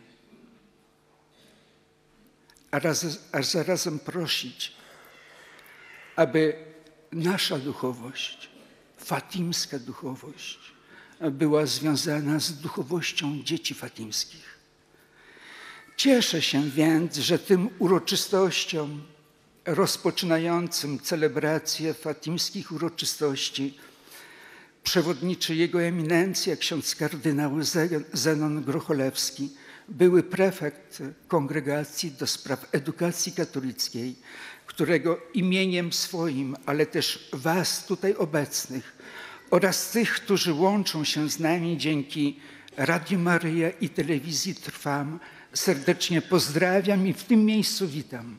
a zarazem prosić, aby nasza duchowość, fatimska duchowość, była związana z duchowością dzieci fatimskich. Cieszę się więc, że tym uroczystościom rozpoczynającym celebrację fatimskich uroczystości przewodniczy Jego Eminencja ksiądz kardynał Zenon Grocholewski, były prefekt Kongregacji do Spraw Edukacji Katolickiej, którego imieniem swoim, ale też was tutaj obecnych oraz tych, którzy łączą się z nami dzięki Radiu Maryja i telewizji Trwam, serdecznie pozdrawiam i w tym miejscu witam.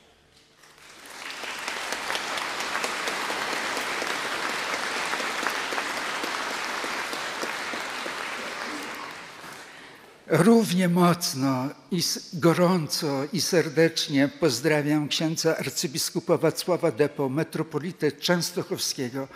Równie mocno i gorąco i serdecznie pozdrawiam księdza arcybiskupa Wacława Depo, metropolitę częstochowskiego,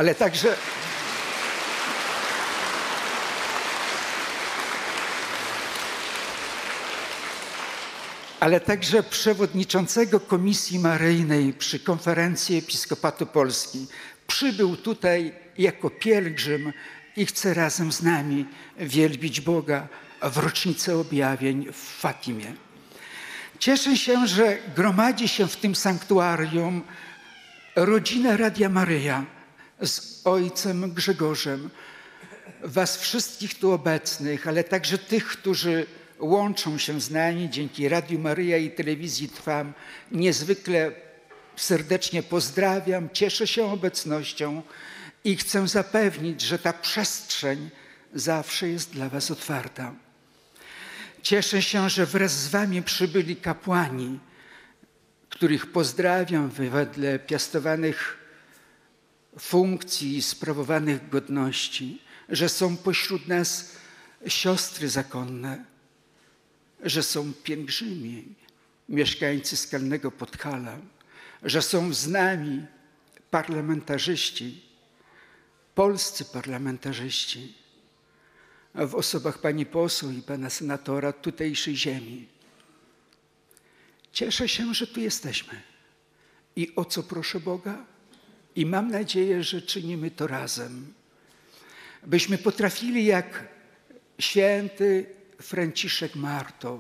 ale także przewodniczącego Komisji Maryjnej przy Konferencji Episkopatu Polski. Przybył tutaj jako pielgrzym i chce razem z nami wielbić Boga w rocznicę objawień w Fatimie. Cieszę się, że gromadzi się w tym sanktuarium rodzina Radia Maryja z ojcem Grzegorzem, was wszystkich tu obecnych, ale także tych, którzy łączą się z nami dzięki Radiu Maryja i telewizji Trwam. Niezwykle serdecznie pozdrawiam, cieszę się obecnością i chcę zapewnić, że ta przestrzeń zawsze jest dla was otwarta. Cieszę się, że wraz z wami przybyli kapłani, których pozdrawiam wedle piastowanych funkcji i sprawowanych godności, że są pośród nas siostry zakonne, że są pielgrzymi, mieszkańcy Skalnego Podhala, że są z nami parlamentarzyści, polscy parlamentarzyści, w osobach pani poseł i pana senatora tutejszej ziemi. Cieszę się, że tu jesteśmy. I o co proszę Boga? I mam nadzieję, że czynimy to razem. Byśmy potrafili jak święty Franciszek Marto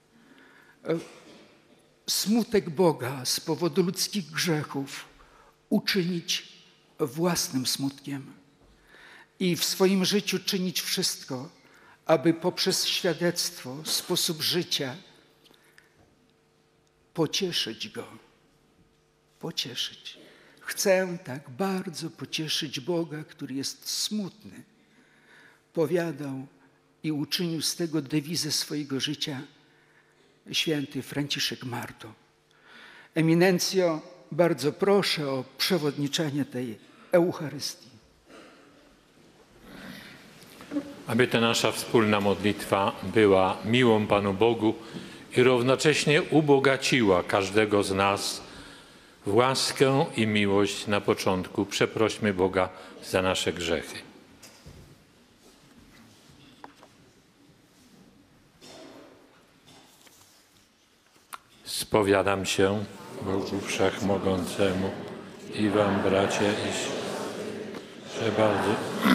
smutek Boga z powodu ludzkich grzechów uczynić własnym smutkiem i w swoim życiu czynić wszystko, aby poprzez świadectwo, sposób życia pocieszyć Go. Pocieszyć. Chcę tak bardzo pocieszyć Boga, który jest smutny. Powiadał i uczynił z tego dewizę swojego życia święty Franciszek Marto. Eminencjo, bardzo proszę o przewodniczenie tej Eucharystii. Aby ta nasza wspólna modlitwa była miłą Panu Bogu i równocześnie ubogaciła każdego z nas w łaskę i miłość na początku. Przeprośmy Boga za nasze grzechy. Spowiadam się Bogu Wszechmogącemu i wam, bracia i siostry, że bardzo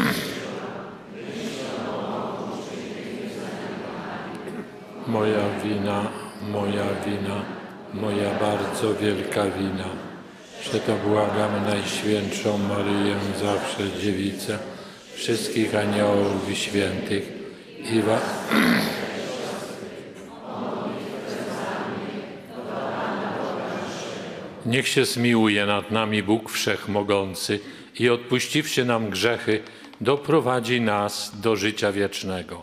moja wina, moja bardzo wielka wina, że to błagam Najświętszą Maryję, zawsze Dziewicę, wszystkich aniołów i świętych i was, Niech się zmiłuje nad nami Bóg Wszechmogący i odpuściwszy nam grzechy, doprowadzi nas do życia wiecznego.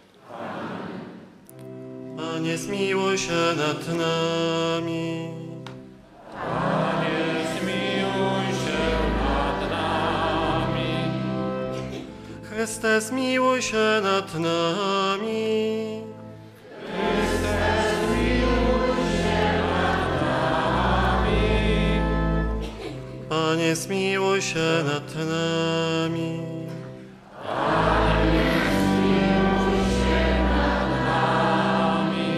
Panie, zmiłuj się nad nami. Panie, zmiłuj się nad nami. Chryste, zmiłuj się nad nami. Panie, zmiłuj się nad nami. Panie, zmiłuj się nad nami.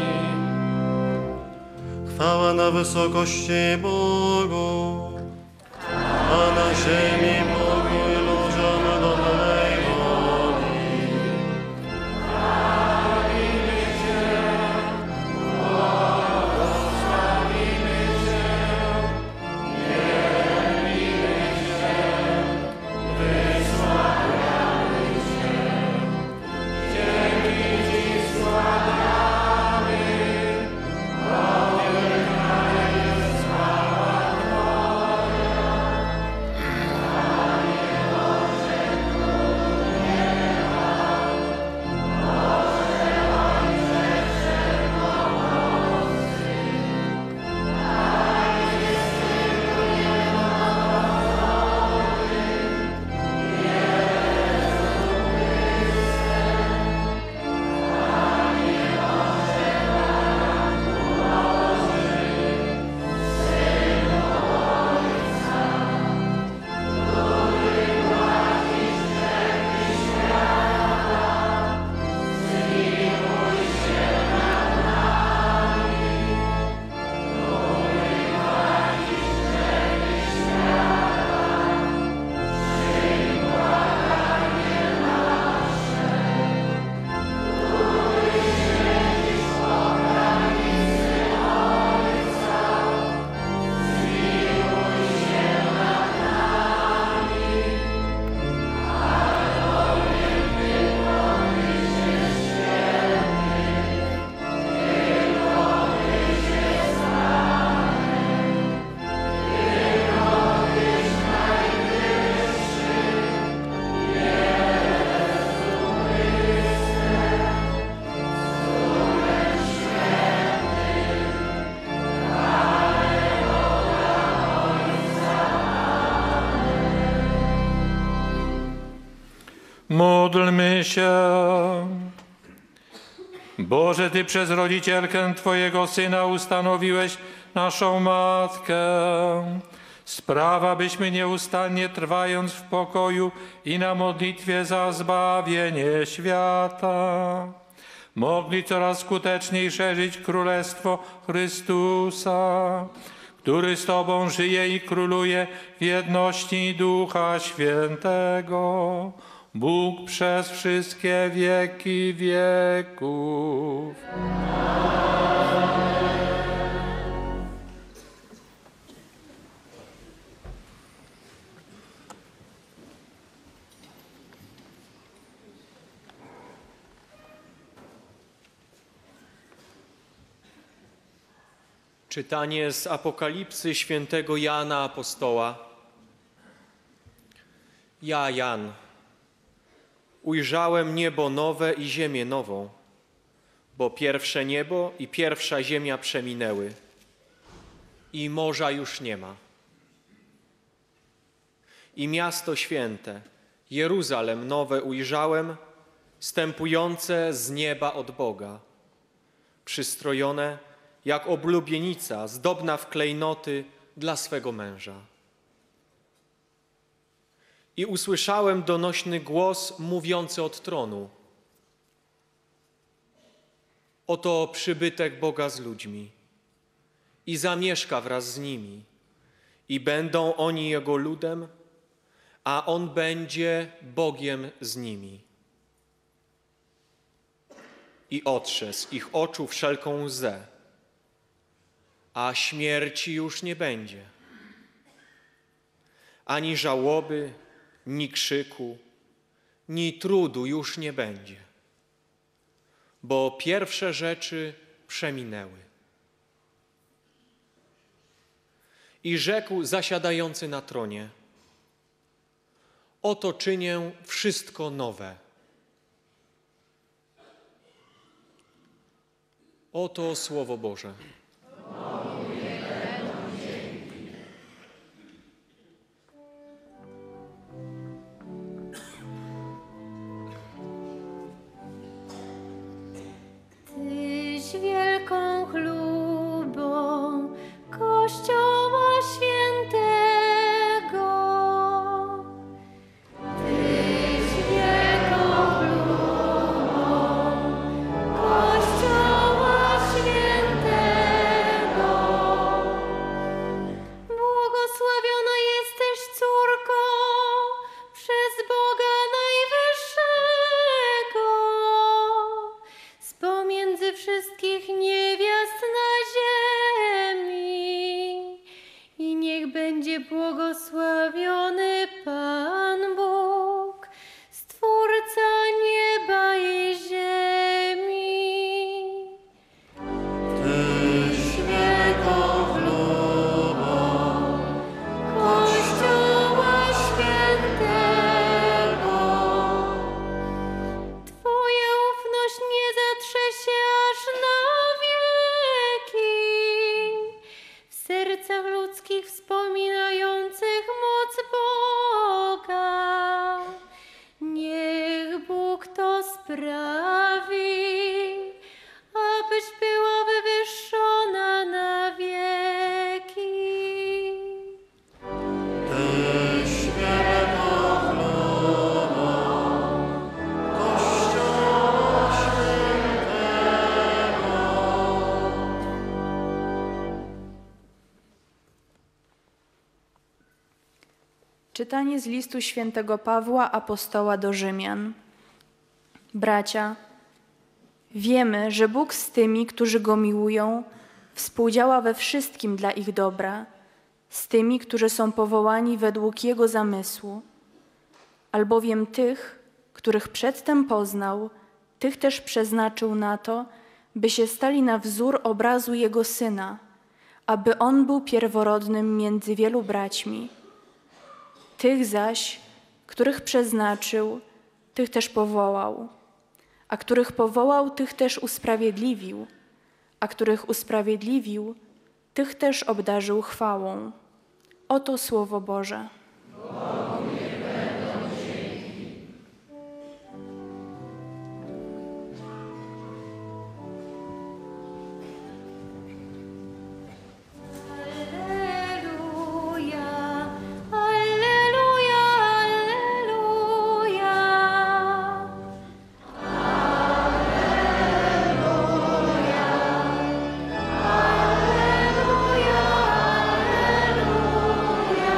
Chwała na wysokości Bogu, a na ziemi pokój ludziom dobrej woli. Módlmy się. Boże, Ty przez rodzicielkę Twojego Syna ustanowiłeś naszą Matkę. Sprawa, byśmy nieustannie trwając w pokoju i na modlitwie za zbawienie świata, mogli coraz skuteczniej szerzyć Królestwo Chrystusa, który z Tobą żyje i króluje w jedności Ducha Świętego, Bóg przez wszystkie wieki wieków. Czytanie z Apokalipsy świętego Jana Apostoła. Ja, Jan, ujrzałem niebo nowe i ziemię nową, bo pierwsze niebo i pierwsza ziemia przeminęły i morza już nie ma. I miasto święte, Jeruzalem nowe ujrzałem, stępujące z nieba od Boga, przystrojone jak oblubienica, zdobna w klejnoty dla swego męża. I usłyszałem donośny głos mówiący od tronu: oto przybytek Boga z ludźmi i zamieszka wraz z nimi i będą oni Jego ludem, a On będzie Bogiem z nimi. I otrze z ich oczu wszelką łzę, a śmierci już nie będzie, ani żałoby, ni krzyku, ni trudu już nie będzie, bo pierwsze rzeczy przeminęły. i rzekł zasiadający na tronie: oto czynię wszystko nowe. Oto Słowo Boże. Tyś wielką chlubą Kościoła Świętego. Tyś wielką chlubą Kościoła Świętego. Błogosławiona jesteś, córko, przez Boga Najwyższego. Z pomiędzy wszystkich niewiast na ziemi. I niech będzie błogosławiony Pan Bóg, Stwórca nieba i ziemi. Tyś wielką chlubą Kościoła Świętego. Twoja ufność nie zatrze się aż na wieki. W sercach ludzkich wspominających moc Boga. Niech Bóg to sprawi, abyś była wywyższona na wieki. Tyś wielką chlubą Kościoła Świętego. Czytanie z listu świętego Pawła, apostoła do Rzymian. Bracia, wiemy, że Bóg z tymi, którzy Go miłują, współdziała we wszystkim dla ich dobra, z tymi, którzy są powołani według Jego zamysłu. Albowiem tych, których przedtem poznał, tych też przeznaczył na to, by się stali na wzór obrazu Jego Syna, aby On był pierworodnym między wielu braćmi. Tych zaś, których przeznaczył, tych też powołał, a których powołał, tych też usprawiedliwił, a których usprawiedliwił, tych też obdarzył chwałą. Oto Słowo Boże. Alleluja, alleluja, alleluja. Alleluja, alleluja.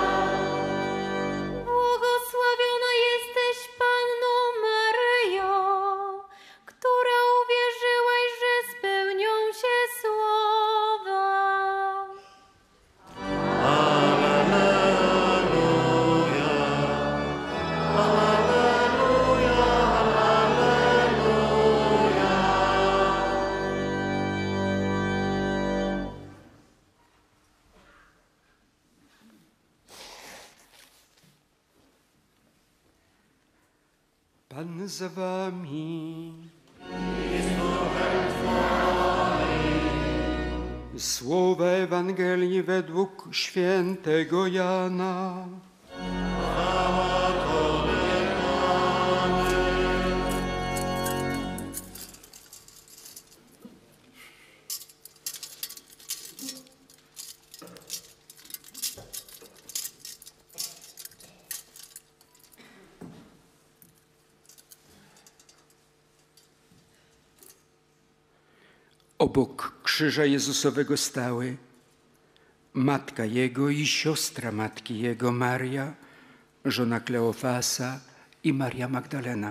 Błogosławiona jesteś, Panno Maryjo, która uwierzyłaś, że spełnią się słowa. Alleluja, alleluja, alleluja. Pan z wami. Słowa Ewangelii według świętego Jana. Obok krzyża Jezusowego stały matka Jego i siostra matki Jego, Maria, żona Kleofasa i Maria Magdalena.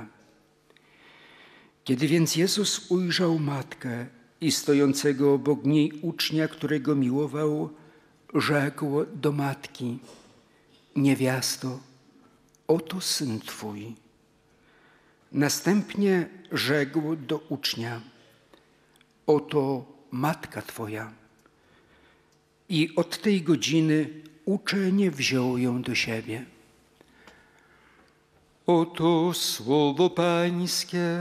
Kiedy więc Jezus ujrzał matkę i stojącego obok niej ucznia, którego miłował, rzekł do matki: niewiasto, oto syn twój. Następnie rzekł do ucznia: oto matka twoja. I od tej godziny uczenie wziął ją do siebie. Oto słowo Pańskie.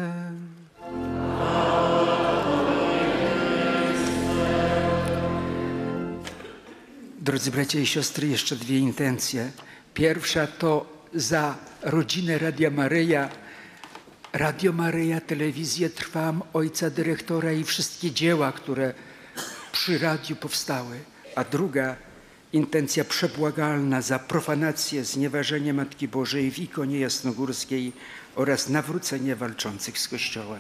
Drodzy bracia i siostry, jeszcze dwie intencje. Pierwsza to za rodzinę Radia Maryja. Radio Maryja, telewizję Trwam, ojca dyrektora i wszystkie dzieła, które przy radiu powstały. A druga intencja przebłagalna za profanację, znieważenie Matki Bożej w ikonie jasnogórskiej oraz nawrócenie walczących z Kościołem.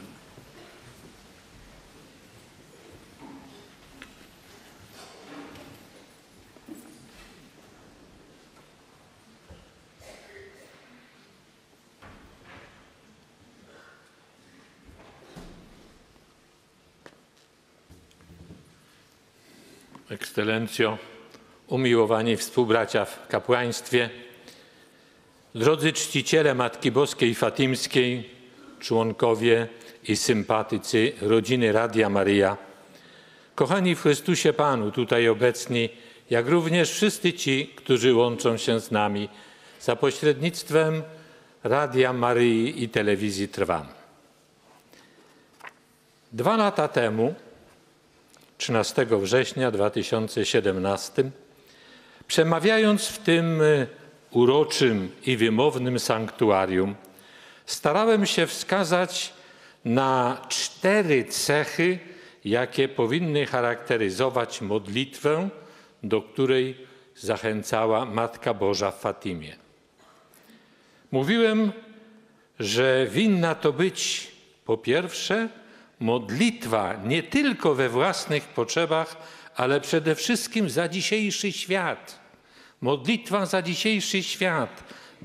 Ekscelencjo, umiłowani współbracia w kapłaństwie, drodzy czciciele Matki Boskiej Fatimskiej, członkowie i sympatycy rodziny Radia Maryja, kochani w Chrystusie Panu tutaj obecni, jak również wszyscy ci, którzy łączą się z nami za pośrednictwem Radia Maryi i telewizji Trwam. 2 lata temu, 13 września 2017, przemawiając w tym uroczym i wymownym sanktuarium, starałem się wskazać na 4 cechy, jakie powinny charakteryzować modlitwę, do której zachęcała Matka Boża w Fatimie. Mówiłem, że winna to być po pierwsze modlitwa nie tylko we własnych potrzebach, ale przede wszystkim za dzisiejszy świat. Modlitwa za dzisiejszy świat,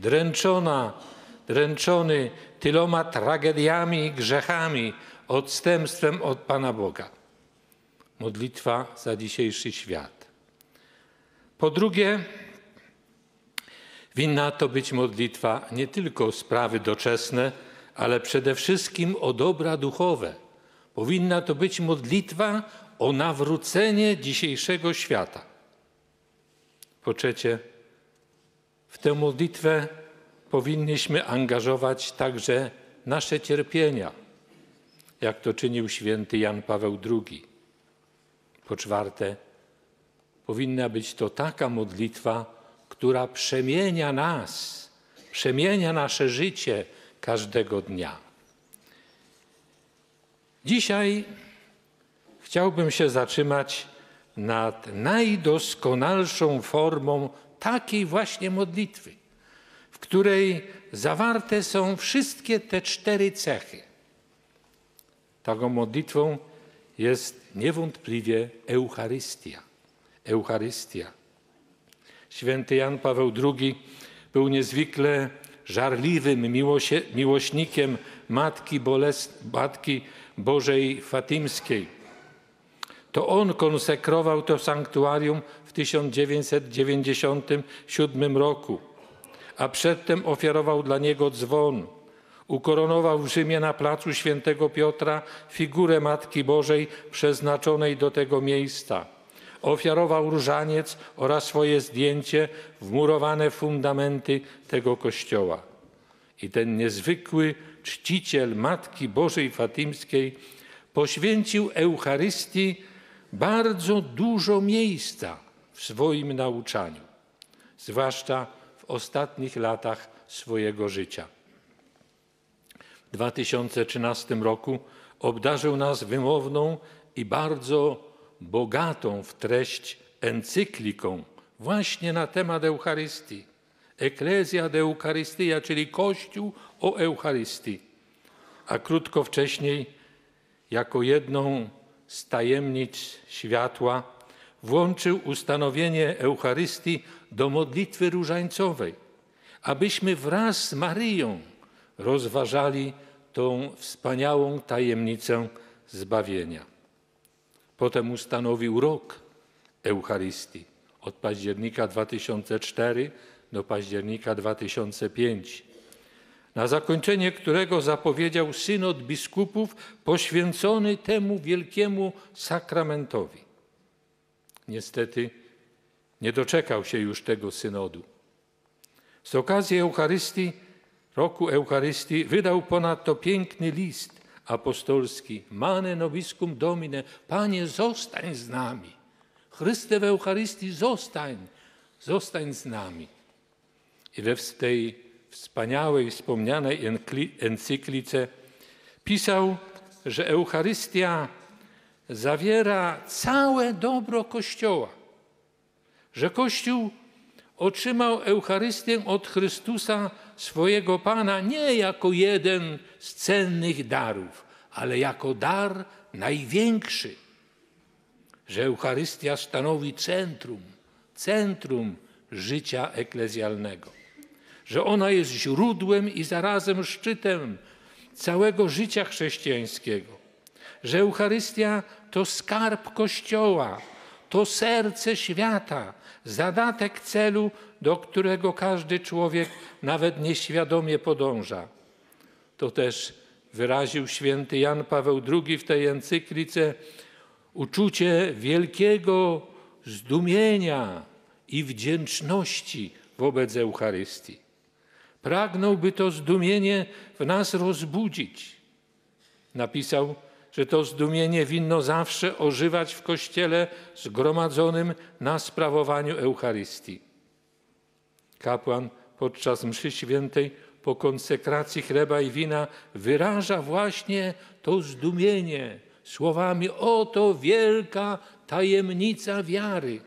dręczony tyloma tragediami i grzechami, odstępstwem od Pana Boga. Modlitwa za dzisiejszy świat. Po drugie, winna to być modlitwa nie tylko o sprawy doczesne, ale przede wszystkim o dobra duchowe. Powinna to być modlitwa o nawrócenie dzisiejszego świata. Po trzecie, w tę modlitwę powinniśmy angażować także nasze cierpienia, jak to czynił święty Jan Paweł II. Po czwarte, powinna być to taka modlitwa, która przemienia nas, przemienia nasze życie każdego dnia. Dzisiaj chciałbym się zatrzymać nad najdoskonalszą formą takiej właśnie modlitwy, w której zawarte są wszystkie te 4 cechy. Taką modlitwą jest niewątpliwie Eucharystia. Eucharystia. Święty Jan Paweł II był niezwykle żarliwym miłośnikiem Matki Bożej Fatimskiej. To on konsekrował to sanktuarium w 1997 roku, a przedtem ofiarował dla niego dzwon. Ukoronował w Rzymie na placu Świętego Piotra figurę Matki Bożej przeznaczonej do tego miejsca. Ofiarował różaniec oraz swoje zdjęcie wmurowane w fundamenty tego kościoła. I ten niezwykły czciciel Matki Bożej Fatimskiej poświęcił Eucharystii bardzo dużo miejsca w swoim nauczaniu, zwłaszcza w ostatnich latach swojego życia. W 2013 roku obdarzył nas wymowną i bardzo bogatą w treść encykliką właśnie na temat Eucharystii. Ecclesia de Eucharistia, czyli Kościół o Eucharystii. A krótko wcześniej, jako jedną z tajemnic światła, włączył ustanowienie Eucharystii do modlitwy różańcowej, abyśmy wraz z Maryją rozważali tą wspaniałą tajemnicę zbawienia. Potem ustanowił rok Eucharystii od października 2004 do października 2005, na zakończenie którego zapowiedział synod biskupów poświęcony temu wielkiemu sakramentowi. Niestety nie doczekał się już tego synodu. Z okazji Eucharystii, roku Eucharystii, wydał ponadto piękny list apostolski. Mane nobiscum Domine, Panie, zostań z nami. Chryste w Eucharystii, zostań z nami. I w tej wspaniałej, wspomnianej encyklice pisał, że Eucharystia zawiera całe dobro Kościoła, że Kościół otrzymał Eucharystię od Chrystusa, swojego Pana, nie jako jeden z cennych darów, ale jako dar największy, że Eucharystia stanowi centrum życia eklezjalnego, że ona jest źródłem i zarazem szczytem całego życia chrześcijańskiego, że Eucharystia to skarb Kościoła, to serce świata, zadatek celu, do którego każdy człowiek nawet nieświadomie podąża. To też wyraził święty Jan Paweł II w tej encyklice uczucie wielkiego zdumienia i wdzięczności wobec Eucharystii. Pragnął, by to zdumienie w nas rozbudzić. Napisał, że to zdumienie winno zawsze ożywać w Kościele zgromadzonym na sprawowaniu Eucharystii. Kapłan podczas mszy świętej po konsekracji chleba i wina wyraża właśnie to zdumienie słowami: oto wielka tajemnica wiary.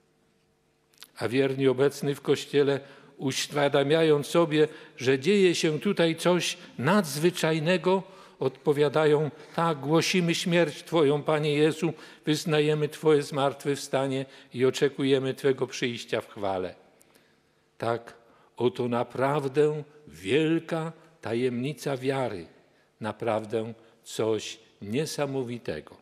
A wierni obecni w Kościele, uświadamiając sobie, że dzieje się tutaj coś nadzwyczajnego, odpowiadają: tak, głosimy śmierć Twoją, Panie Jezu, wyznajemy Twoje zmartwychwstanie i oczekujemy Twego przyjścia w chwale. Tak, oto naprawdę wielka tajemnica wiary, naprawdę coś niesamowitego.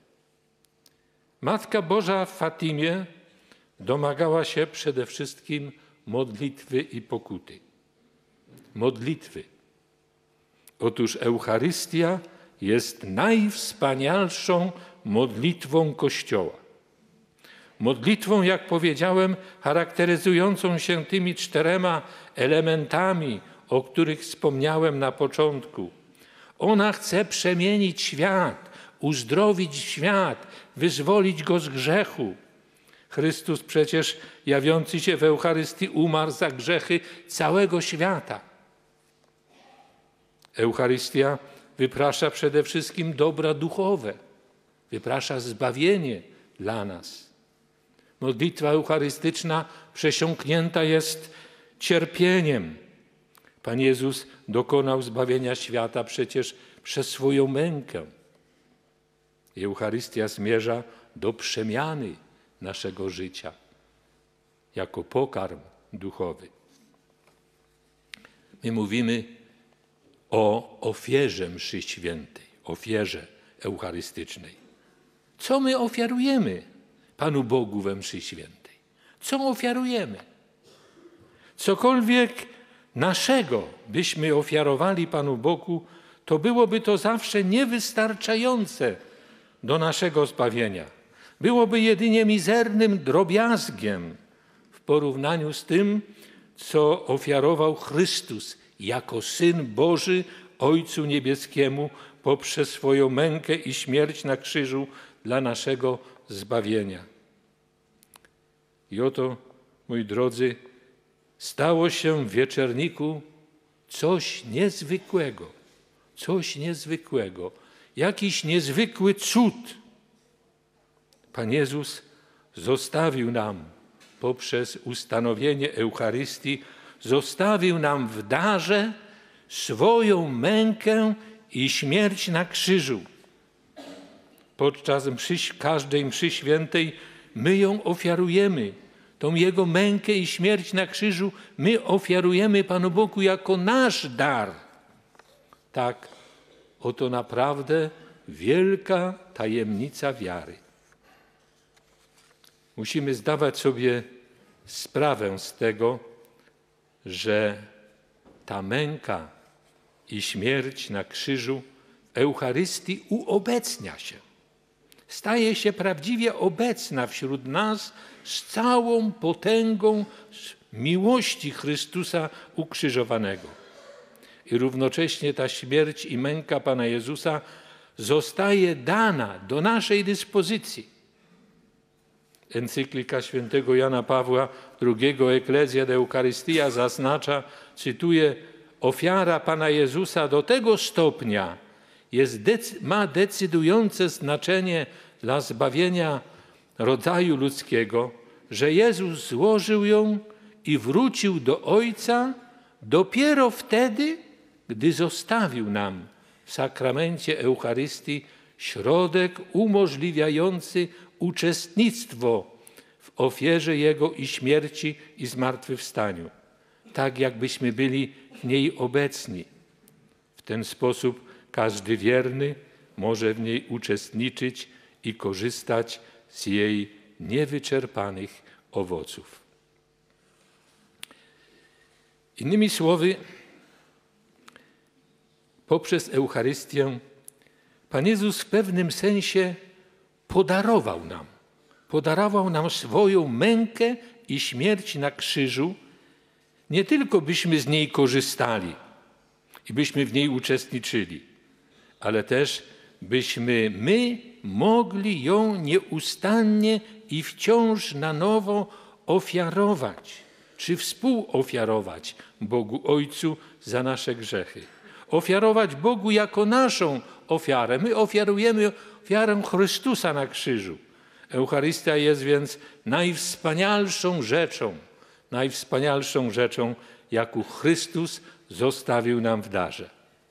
Matka Boża w Fatimie domagała się przede wszystkim modlitwy i pokuty. Modlitwy. Otóż Eucharystia jest najwspanialszą modlitwą Kościoła. Modlitwą, jak powiedziałem, charakteryzującą się tymi 4 elementami, o których wspomniałem na początku. Ona chce przemienić świat, uzdrowić świat, wyzwolić go z grzechu. Chrystus przecież, jawiący się w Eucharystii, umarł za grzechy całego świata. Eucharystia wyprasza przede wszystkim dobra duchowe, wyprasza zbawienie dla nas. Modlitwa eucharystyczna przesiąknięta jest cierpieniem. Pan Jezus dokonał zbawienia świata przecież przez swoją mękę. Eucharystia zmierza do przemiany naszego życia jako pokarm duchowy. My mówimy o ofierze mszy świętej, ofierze eucharystycznej. Co my ofiarujemy Panu Bogu we mszy świętej? Co ofiarujemy? Cokolwiek naszego byśmy ofiarowali Panu Bogu, to byłoby to zawsze niewystarczające do naszego zbawienia. Byłoby jedynie mizernym drobiazgiem w porównaniu z tym, co ofiarował Chrystus jako Syn Boży Ojcu Niebieskiemu poprzez swoją mękę i śmierć na krzyżu dla naszego zbawienia. I oto, moi drodzy, stało się w wieczerniku coś niezwykłego, jakiś niezwykły cud. Pan Jezus zostawił nam poprzez ustanowienie Eucharystii, zostawił nam w darze swoją mękę i śmierć na krzyżu. Podczas każdej mszy świętej my ją ofiarujemy. Tą Jego mękę i śmierć na krzyżu my ofiarujemy Panu Bogu jako nasz dar. Tak, oto naprawdę wielka tajemnica wiary. Musimy zdawać sobie sprawę z tego, że ta męka i śmierć na krzyżu w Eucharystii uobecnia się. staje się prawdziwie obecna wśród nas z całą potęgą miłości Chrystusa ukrzyżowanego. I równocześnie ta śmierć i męka Pana Jezusa zostaje dana do naszej dyspozycji. Encyklika świętego Jana Pawła II Ecclesia de Eucharystia zaznacza, cytuję, ofiara Pana Jezusa do tego stopnia ma decydujące znaczenie dla zbawienia rodzaju ludzkiego, że Jezus złożył ją i wrócił do Ojca dopiero wtedy, gdy zostawił nam w sakramencie Eucharystii środek umożliwiający uczestnictwo w ofierze Jego i śmierci i zmartwychwstaniu, tak jakbyśmy byli w niej obecni. W ten sposób każdy wierny może w niej uczestniczyć i korzystać z jej niewyczerpanych owoców. Innymi słowy, poprzez Eucharystię Pan Jezus w pewnym sensie podarował nam swoją mękę i śmierć na krzyżu, nie tylko byśmy z niej korzystali i byśmy w niej uczestniczyli, ale też byśmy my mogli ją nieustannie i wciąż na nowo ofiarować, czy współofiarować Bogu Ojcu za nasze grzechy. Ofiarować Bogu jako naszą ofiarę. My ofiarujemy ofiarę Chrystusa na krzyżu. Eucharystia jest więc najwspanialszą rzeczą, jaką Chrystus zostawił nam w darze.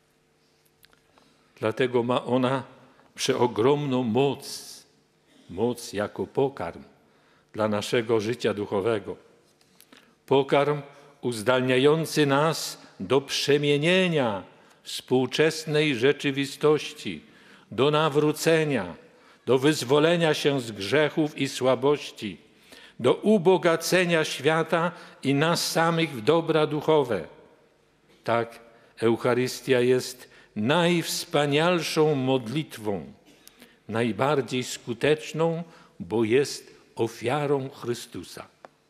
Dlatego ma ona przeogromną moc jako pokarm dla naszego życia duchowego. Pokarm uzdalniający nas do przemienienia współczesnej rzeczywistości, do nawrócenia, do wyzwolenia się z grzechów i słabości, do ubogacenia świata i nas samych w dobra duchowe. Tak, Eucharystia jest najwspanialszą modlitwą, najbardziej skuteczną, bo jest ofiarą Chrystusa.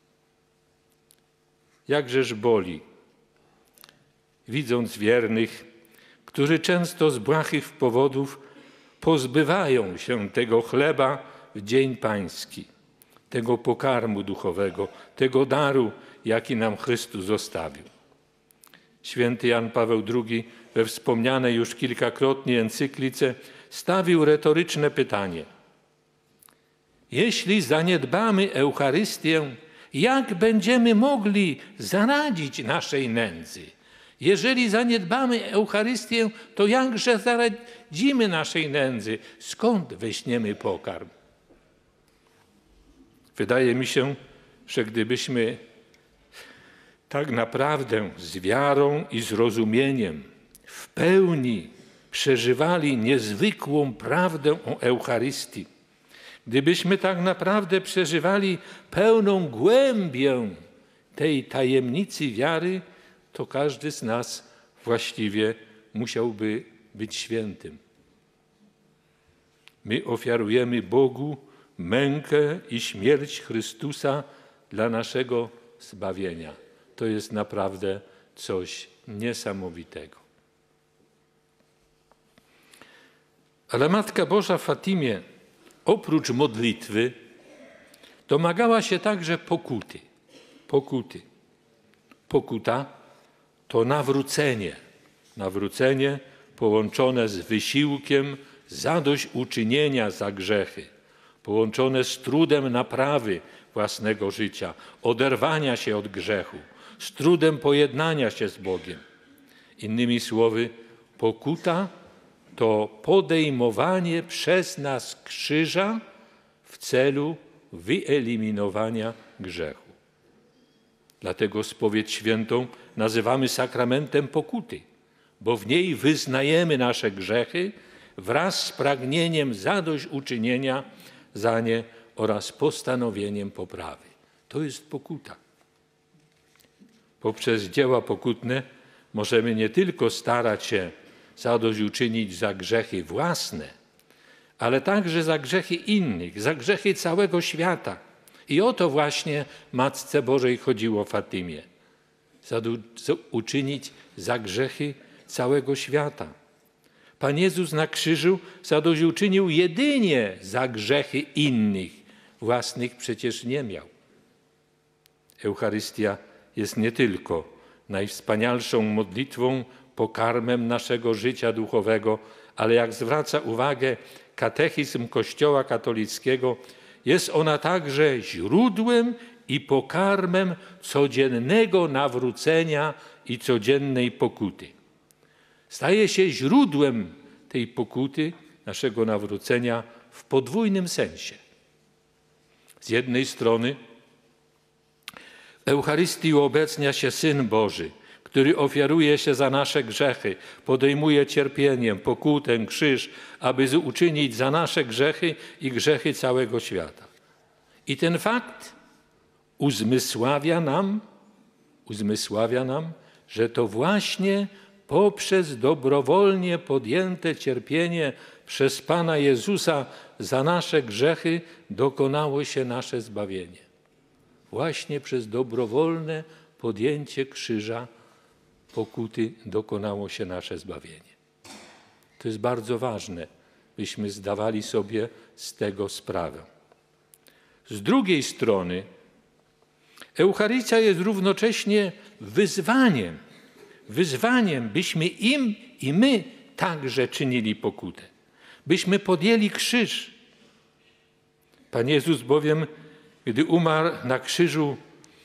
Jakżeż boli, widząc wiernych, którzy często z błahych powodów pozbywają się tego chleba w dzień Pański, tego pokarmu duchowego, tego daru, jaki nam Chrystus zostawił. Święty Jan Paweł II we wspomnianej już kilkakrotnie encyklice stawił retoryczne pytanie. Jeśli zaniedbamy Eucharystię, jak będziemy mogli zaradzić naszej nędzy? Jeżeli zaniedbamy Eucharystię, to jakże zaradzimy naszej nędzy? Skąd weźmiemy pokarm? Wydaje mi się, że gdybyśmy tak naprawdę z wiarą i zrozumieniem w pełni przeżywali niezwykłą prawdę o Eucharystii, gdybyśmy tak naprawdę przeżywali pełną głębię tej tajemnicy wiary, to każdy z nas właściwie musiałby być świętym. My ofiarujemy Bogu mękę i śmierć Chrystusa dla naszego zbawienia. To jest naprawdę coś niesamowitego. Ale Matka Boża w Fatimie oprócz modlitwy domagała się także pokuty. Pokuta to nawrócenie połączone z wysiłkiem zadośćuczynienia za grzechy, połączone z trudem naprawy własnego życia, oderwania się od grzechu, z trudem pojednania się z Bogiem. Innymi słowy, pokuta to podejmowanie przez nas krzyża w celu wyeliminowania grzechu. Dlatego spowiedź świętą nazywamy sakramentem pokuty, bo w niej wyznajemy nasze grzechy wraz z pragnieniem zadośćuczynienia za nie oraz postanowieniem poprawy. To jest pokuta. Poprzez dzieła pokutne możemy nie tylko starać się zadośćuczynić za grzechy własne, ale także za grzechy innych, za grzechy całego świata. I o to właśnie Matce Bożej chodziło w Fatimie. Uczynić za grzechy całego świata. Pan Jezus na krzyżu zadośćuczynił jedynie za grzechy innych, własnych przecież nie miał. Eucharystia jest nie tylko najwspanialszą modlitwą, pokarmem naszego życia duchowego, ale jak zwraca uwagę katechizm Kościoła katolickiego, jest ona także źródłem i pokarmem codziennego nawrócenia i codziennej pokuty. Staje się źródłem tej pokuty, naszego nawrócenia w podwójnym sensie. Z jednej strony w Eucharystii uobecnia się Syn Boży, który ofiaruje się za nasze grzechy, podejmuje cierpienie, pokutę, krzyż, aby uczynić za nasze grzechy i grzechy całego świata. I ten fakt uzmysławia nam, że to właśnie poprzez dobrowolnie podjęte cierpienie przez Pana Jezusa za nasze grzechy dokonało się nasze zbawienie. Właśnie przez dobrowolne podjęcie krzyża pokuty dokonało się nasze zbawienie. To jest bardzo ważne, byśmy zdawali sobie z tego sprawę. Z drugiej strony Eucharystia jest równocześnie wyzwaniem, byśmy im i my także czynili pokutę, byśmy podjęli krzyż. Pan Jezus bowiem, gdy umarł na krzyżu,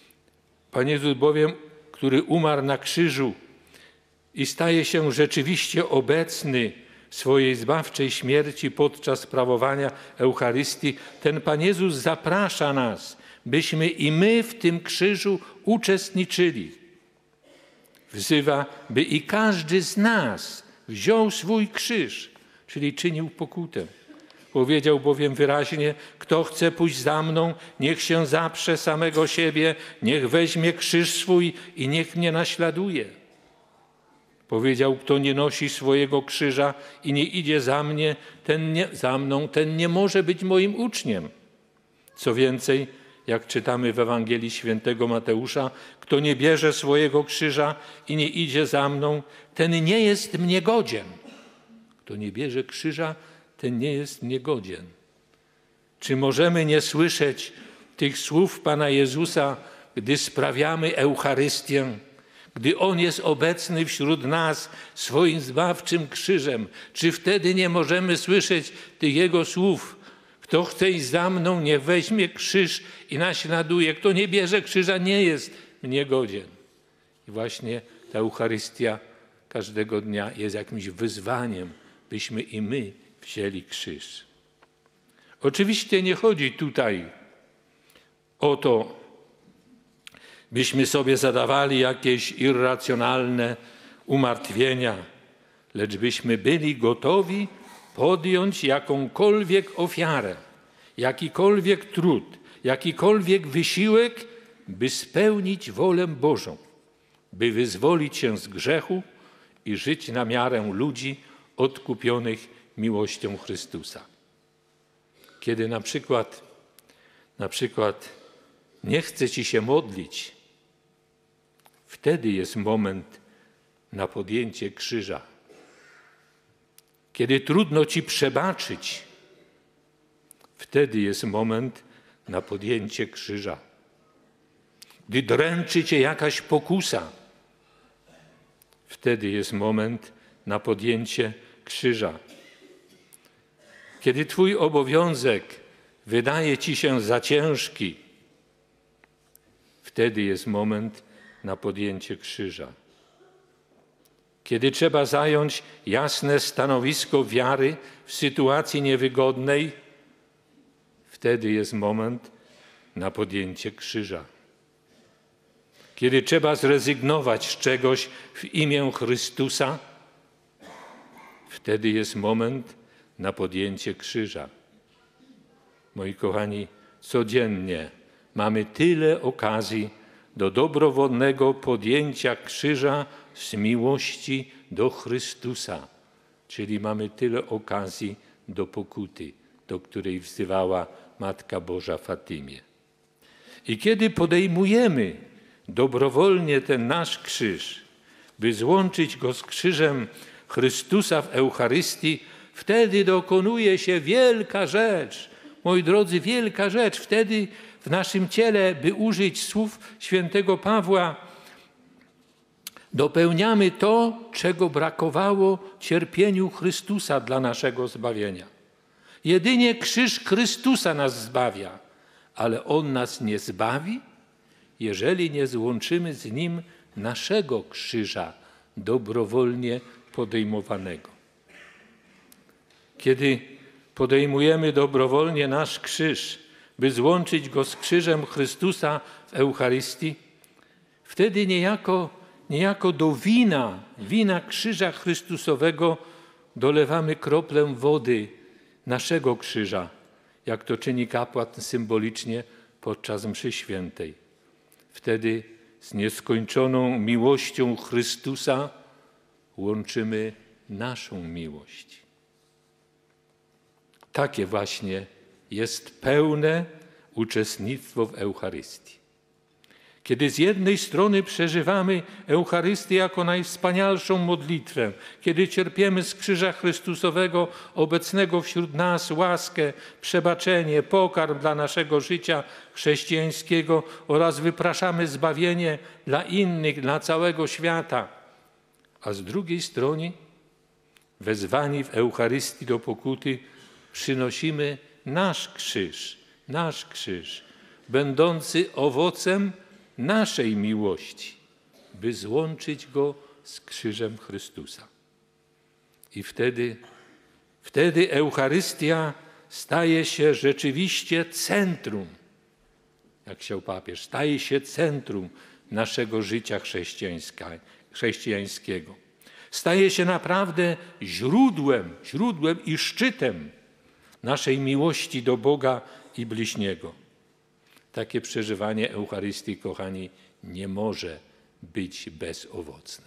który umarł na krzyżu i staje się rzeczywiście obecny w swojej zbawczej śmierci podczas sprawowania Eucharystii, ten Pan Jezus zaprasza nas, byśmy i my w tym krzyżu uczestniczyli. Wzywa, by i każdy z nas wziął swój krzyż, czyli czynił pokutę. Powiedział bowiem wyraźnie, kto chce pójść za mną, niech się zaprze samego siebie, niech weźmie krzyż swój i niech mnie naśladuje. Powiedział, kto nie nosi swojego krzyża i nie idzie za mną, ten nie może być moim uczniem. Co więcej, jak czytamy w Ewangelii Świętego Mateusza, kto nie bierze swojego krzyża i nie idzie za mną, ten nie jest mnie godzien. Kto nie bierze krzyża, ten nie jest mnie godzien. Czy możemy nie słyszeć tych słów Pana Jezusa, gdy sprawiamy Eucharystię, gdy On jest obecny wśród nas swoim zbawczym krzyżem? Czy wtedy nie możemy słyszeć tych Jego słów? Kto chce iść za mną, niech weźmie krzyż i naśladuje. Kto nie bierze krzyża, nie jest mnie godzien. I właśnie ta Eucharystia każdego dnia jest jakimś wyzwaniem, byśmy i my wzięli krzyż. Oczywiście nie chodzi tutaj o to, byśmy sobie zadawali jakieś irracjonalne umartwienia, lecz byśmy byli gotowi podjąć jakąkolwiek ofiarę, jakikolwiek trud, jakikolwiek wysiłek, by spełnić wolę Bożą, by wyzwolić się z grzechu i żyć na miarę ludzi odkupionych miłością Chrystusa. Kiedy na przykład nie chce ci się modlić, wtedy jest moment na podjęcie krzyża. Kiedy trudno ci przebaczyć, wtedy jest moment na podjęcie krzyża. Gdy dręczy cię jakaś pokusa, wtedy jest moment na podjęcie krzyża. Kiedy twój obowiązek wydaje ci się za ciężki, wtedy jest moment na podjęcie krzyża. Kiedy trzeba zająć jasne stanowisko wiary w sytuacji niewygodnej, wtedy jest moment na podjęcie krzyża. Kiedy trzeba zrezygnować z czegoś w imię Chrystusa, wtedy jest moment na podjęcie krzyża. Moi kochani, codziennie mamy tyle okazji do dobrowolnego podjęcia krzyża z miłości do Chrystusa. Czyli mamy tyle okazji do pokuty, do której wzywała Matka Boża w Fatimie. I kiedy podejmujemy dobrowolnie ten nasz krzyż, by złączyć go z krzyżem Chrystusa w Eucharystii, wtedy dokonuje się wielka rzecz. Moi drodzy, wielka rzecz. Wtedy w naszym ciele, by użyć słów świętego Pawła, dopełniamy to, czego brakowało cierpieniu Chrystusa dla naszego zbawienia. Jedynie krzyż Chrystusa nas zbawia, ale On nas nie zbawi, jeżeli nie złączymy z Nim naszego krzyża dobrowolnie podejmowanego. Kiedy podejmujemy dobrowolnie nasz krzyż, by złączyć go z krzyżem Chrystusa w Eucharystii, wtedy niejako do wina krzyża Chrystusowego dolewamy kroplę wody naszego krzyża, jak to czyni kapłan symbolicznie podczas mszy świętej. Wtedy z nieskończoną miłością Chrystusa łączymy naszą miłość. Takie właśnie jest pełne uczestnictwo w Eucharystii. Kiedy z jednej strony przeżywamy Eucharystię jako najwspanialszą modlitwę, kiedy cierpiemy z krzyża Chrystusowego obecnego wśród nas łaskę, przebaczenie, pokarm dla naszego życia chrześcijańskiego oraz wypraszamy zbawienie dla innych, dla całego świata, a z drugiej strony wezwani w Eucharystii do pokuty przynosimy nasz krzyż, będący owocem naszej miłości, by złączyć go z krzyżem Chrystusa. I wtedy Eucharystia staje się rzeczywiście centrum, jak chciał papież, staje się centrum naszego życia chrześcijańskiego. Staje się naprawdę źródłem i szczytem naszej miłości do Boga i bliźniego. Takie przeżywanie Eucharystii, kochani, nie może być bezowocne.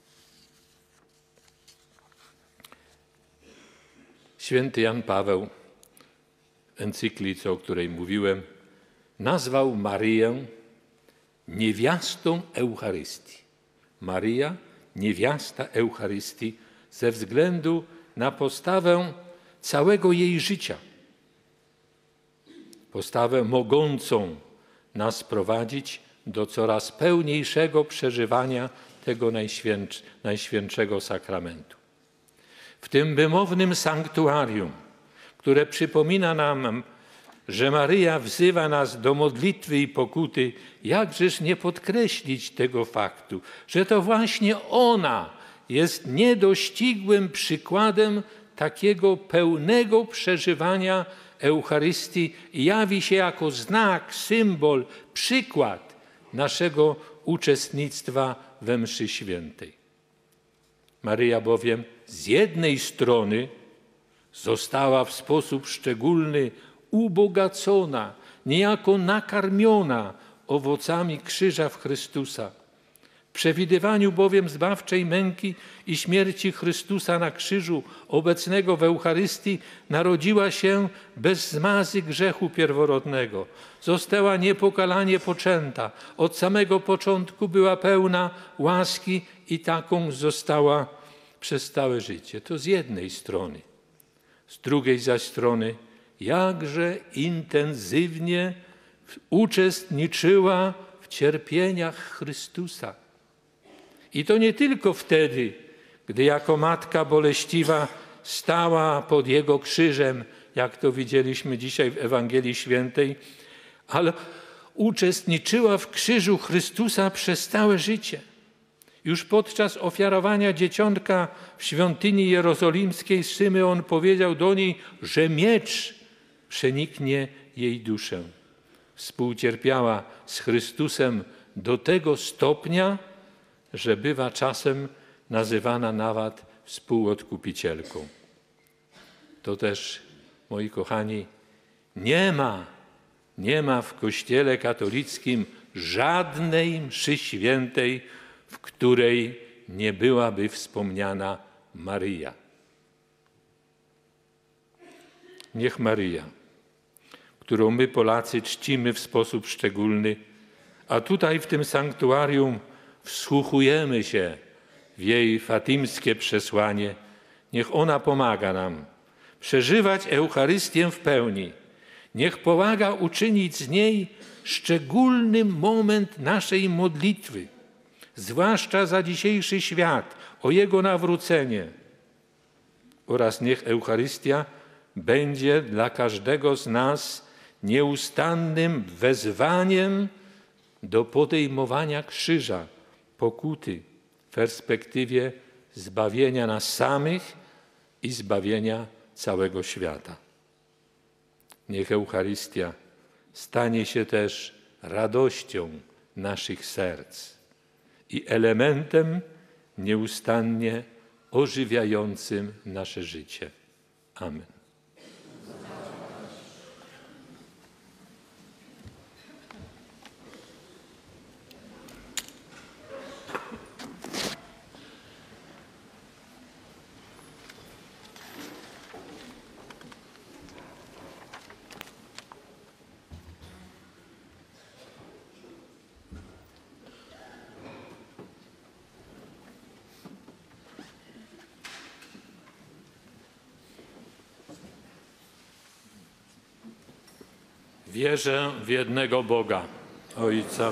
Święty Jan Paweł w encyklice, o której mówiłem, nazwał Maryję niewiastą Eucharystii. Maryja, niewiasta Eucharystii, ze względu na postawę całego jej życia. Postawę mogącą nas prowadzić do coraz pełniejszego przeżywania tego najświętszego sakramentu. W tym wymownym sanktuarium, które przypomina nam, że Maryja wzywa nas do modlitwy i pokuty, jakżeż nie podkreślić tego faktu, że to właśnie ona jest niedościgłym przykładem takiego pełnego przeżywania Eucharystii i jawi się jako znak, symbol, przykład naszego uczestnictwa we mszy świętej. Maryja bowiem z jednej strony została w sposób szczególny ubogacona, niejako nakarmiona owocami krzyża w Chrystusa. W przewidywaniu bowiem zbawczej męki i śmierci Chrystusa na krzyżu obecnego w Eucharystii narodziła się bez zmazy grzechu pierworodnego. Została niepokalanie poczęta. Od samego początku była pełna łaski i taką została przez całe życie. To z jednej strony. Z drugiej zaś strony jakże intensywnie uczestniczyła w cierpieniach Chrystusa. I to nie tylko wtedy, gdy jako matka boleściwa stała pod Jego krzyżem, jak to widzieliśmy dzisiaj w Ewangelii Świętej, ale uczestniczyła w krzyżu Chrystusa przez całe życie. Już podczas ofiarowania dzieciątka w świątyni jerozolimskiej Symeon powiedział do niej, że miecz przeniknie jej duszę. Współcierpiała z Chrystusem do tego stopnia, że bywa czasem nazywana nawet współodkupicielką. To też, moi kochani, nie ma w Kościele katolickim żadnej mszy świętej, w której nie byłaby wspomniana Maryja. Niech Maryja, którą my Polacy czcimy w sposób szczególny, a tutaj w tym sanktuarium wsłuchujemy się w jej fatimskie przesłanie, niech ona pomaga nam przeżywać Eucharystię w pełni. Niech pomaga uczynić z niej szczególny moment naszej modlitwy, zwłaszcza za dzisiejszy świat, o jego nawrócenie. Oraz niech Eucharystia będzie dla każdego z nas nieustannym wezwaniem do podejmowania krzyża, pokuty w perspektywie zbawienia nas samych i zbawienia całego świata. Niech Eucharystia stanie się też radością naszych serc i elementem nieustannie ożywiającym nasze życie. Amen. Wierzę w jednego Boga, Ojca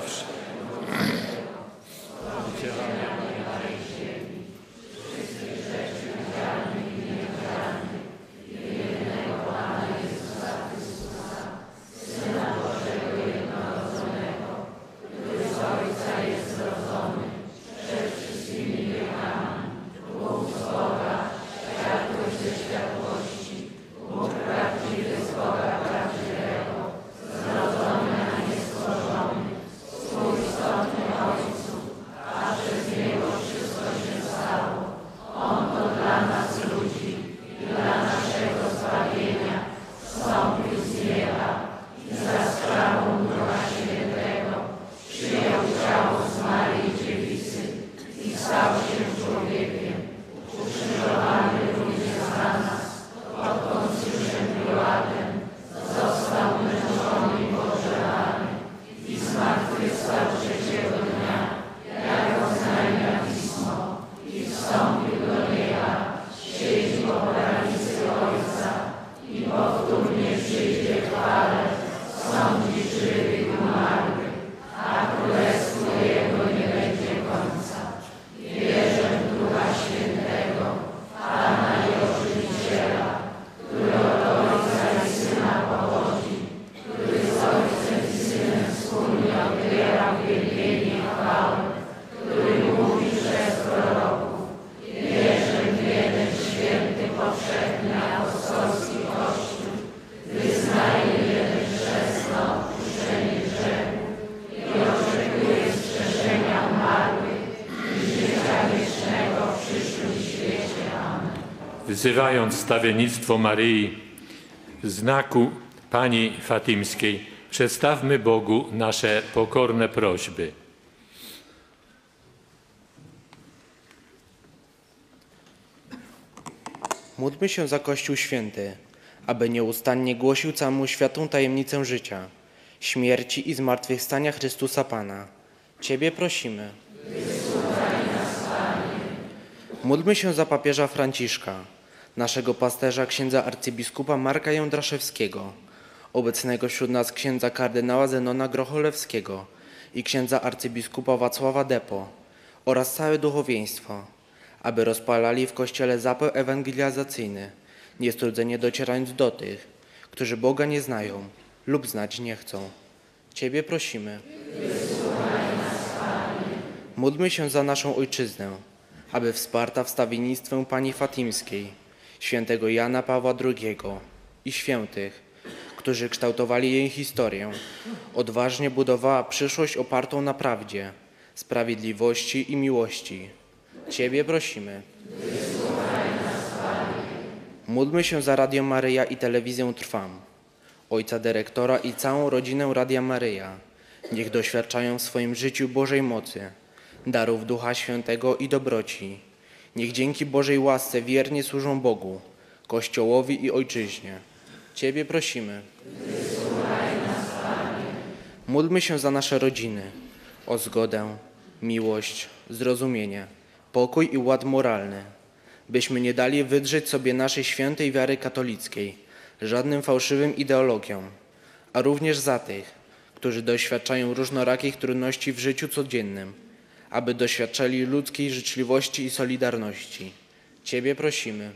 Wzywając stawiennictwo Maryi w znaku Pani Fatimskiej, przedstawmy Bogu nasze pokorne prośby. Módlmy się za Kościół Święty, aby nieustannie głosił całemu światu tajemnicę życia, śmierci i zmartwychwstania Chrystusa Pana. Ciebie prosimy. Módlmy się za papieża Franciszka, naszego pasterza księdza arcybiskupa Marka Jędraszewskiego, obecnego wśród nas księdza kardynała Zenona Grocholewskiego i księdza arcybiskupa Wacława Depo oraz całe duchowieństwo, aby rozpalali w Kościele zapał ewangelizacyjny, niestrudzenie docierając do tych, którzy Boga nie znają lub znać nie chcą. Ciebie prosimy. Módlmy się za naszą ojczyznę, aby wsparta wstawiennictwem Pani Fatimskiej, świętego Jana Pawła II i świętych, którzy kształtowali jej historię, odważnie budowała przyszłość opartą na prawdzie, sprawiedliwości i miłości. Ciebie prosimy. Módlmy się za Radio Maryja i Telewizję Trwam, ojca dyrektora i całą rodzinę Radia Maryja. Niech doświadczają w swoim życiu Bożej mocy, darów Ducha Świętego i dobroci. Niech dzięki Bożej łasce wiernie służą Bogu, Kościołowi i Ojczyźnie. Ciebie prosimy. Módlmy się za nasze rodziny, o zgodę, miłość, zrozumienie, pokój i ład moralny, byśmy nie dali wydrzeć sobie naszej świętej wiary katolickiej, żadnym fałszywym ideologiom, a również za tych, którzy doświadczają różnorakich trudności w życiu codziennym, aby doświadczali ludzkiej życzliwości i solidarności. Ciebie prosimy.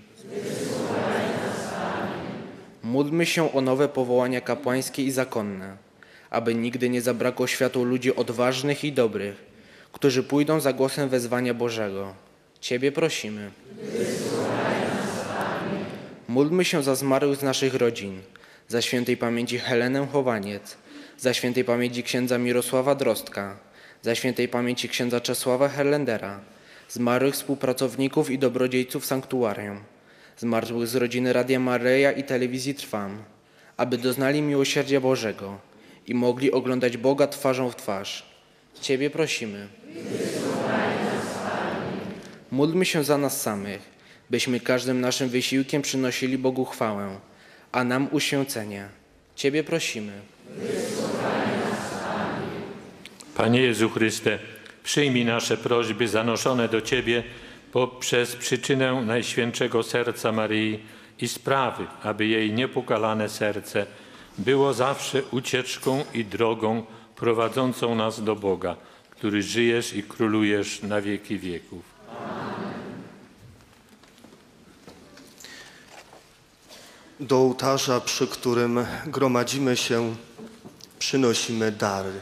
Módlmy się o nowe powołania kapłańskie i zakonne, aby nigdy nie zabrakło światu ludzi odważnych i dobrych, którzy pójdą za głosem wezwania Bożego. Ciebie prosimy. Módlmy się za zmarłych z naszych rodzin, za świętej pamięci Helenę Chowaniec, za świętej pamięci księdza Mirosława Drostka, za świętej pamięci księdza Czesława Herlendera, zmarłych współpracowników i dobrodziejców sanktuarium, zmarłych z rodziny Radia Maryja i Telewizji Trwam, aby doznali miłosierdzia Bożego i mogli oglądać Boga twarzą w twarz. Ciebie prosimy. Módlmy się za nas samych, byśmy każdym naszym wysiłkiem przynosili Bogu chwałę, a nam uświęcenie. Ciebie prosimy. Panie Jezu Chryste, przyjmij nasze prośby zanoszone do Ciebie poprzez przyczynę Najświętszego Serca Maryi i sprawy, aby jej niepokalane serce było zawsze ucieczką i drogą prowadzącą nas do Boga, który żyjesz i królujesz na wieki wieków. Do ołtarza, przy którym gromadzimy się, przynosimy dary.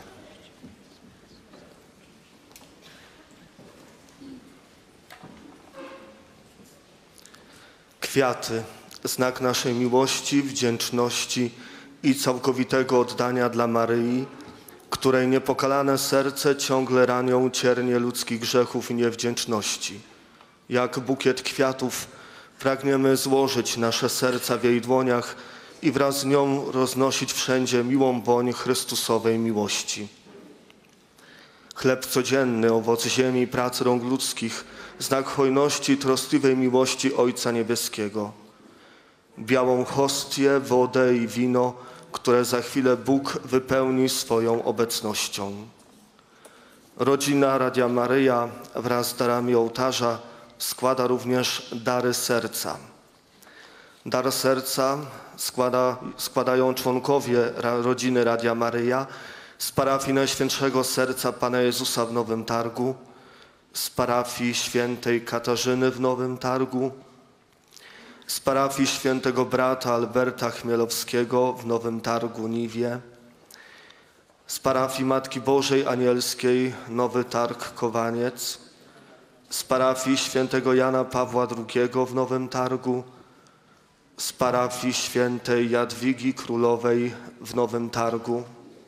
Kwiaty, znak naszej miłości, wdzięczności i całkowitego oddania dla Maryi, której niepokalane serce ciągle ranią ciernie ludzkich grzechów i niewdzięczności. Jak bukiet kwiatów pragniemy złożyć nasze serca w jej dłoniach i wraz z nią roznosić wszędzie miłą woń Chrystusowej miłości. Chleb codzienny, owoc ziemi, pracy rąk ludzkich, znak hojności i troskliwej miłości Ojca Niebieskiego. Białą hostię, wodę i wino, które za chwilę Bóg wypełni swoją obecnością. Rodzina Radia Maryja wraz z darami ołtarza składa również dary serca. Dar serca składają członkowie rodziny Radia Maryja z parafii Najświętszego Serca Pana Jezusa w Nowym Targu, z parafii Świętej Katarzyny w Nowym Targu, z parafii Świętego Brata Alberta Chmielowskiego w Nowym Targu Niwie, z parafii Matki Bożej Anielskiej Nowy Targ Kowaniec, z parafii Świętego Jana Pawła II w Nowym Targu, z parafii Świętej Jadwigi Królowej w Nowym Targu.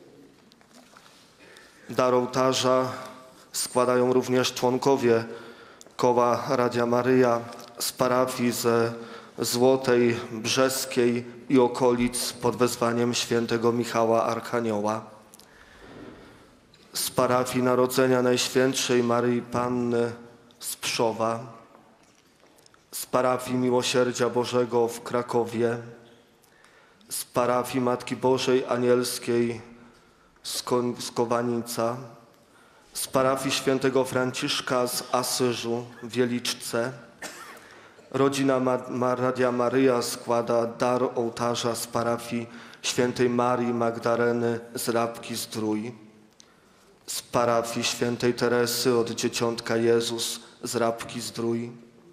Dar ołtarza składają również członkowie Koła Radia Maryja z parafii ze Złotej, Brzeskiej i okolic pod wezwaniem świętego Michała Archanioła, z parafii Narodzenia Najświętszej Maryi Panny z Pszowa, z parafii Miłosierdzia Bożego w Krakowie, z parafii Matki Bożej Anielskiej z Kowanica, z parafii Świętego Franciszka z Asyżu w Wieliczce. Rodzina Radia Maryja składa dar ołtarza z parafii Świętej Marii Magdaleny z Rabki-Zdrój, z parafii Świętej Teresy od Dzieciątka Jezus z Rabki-Zdrój,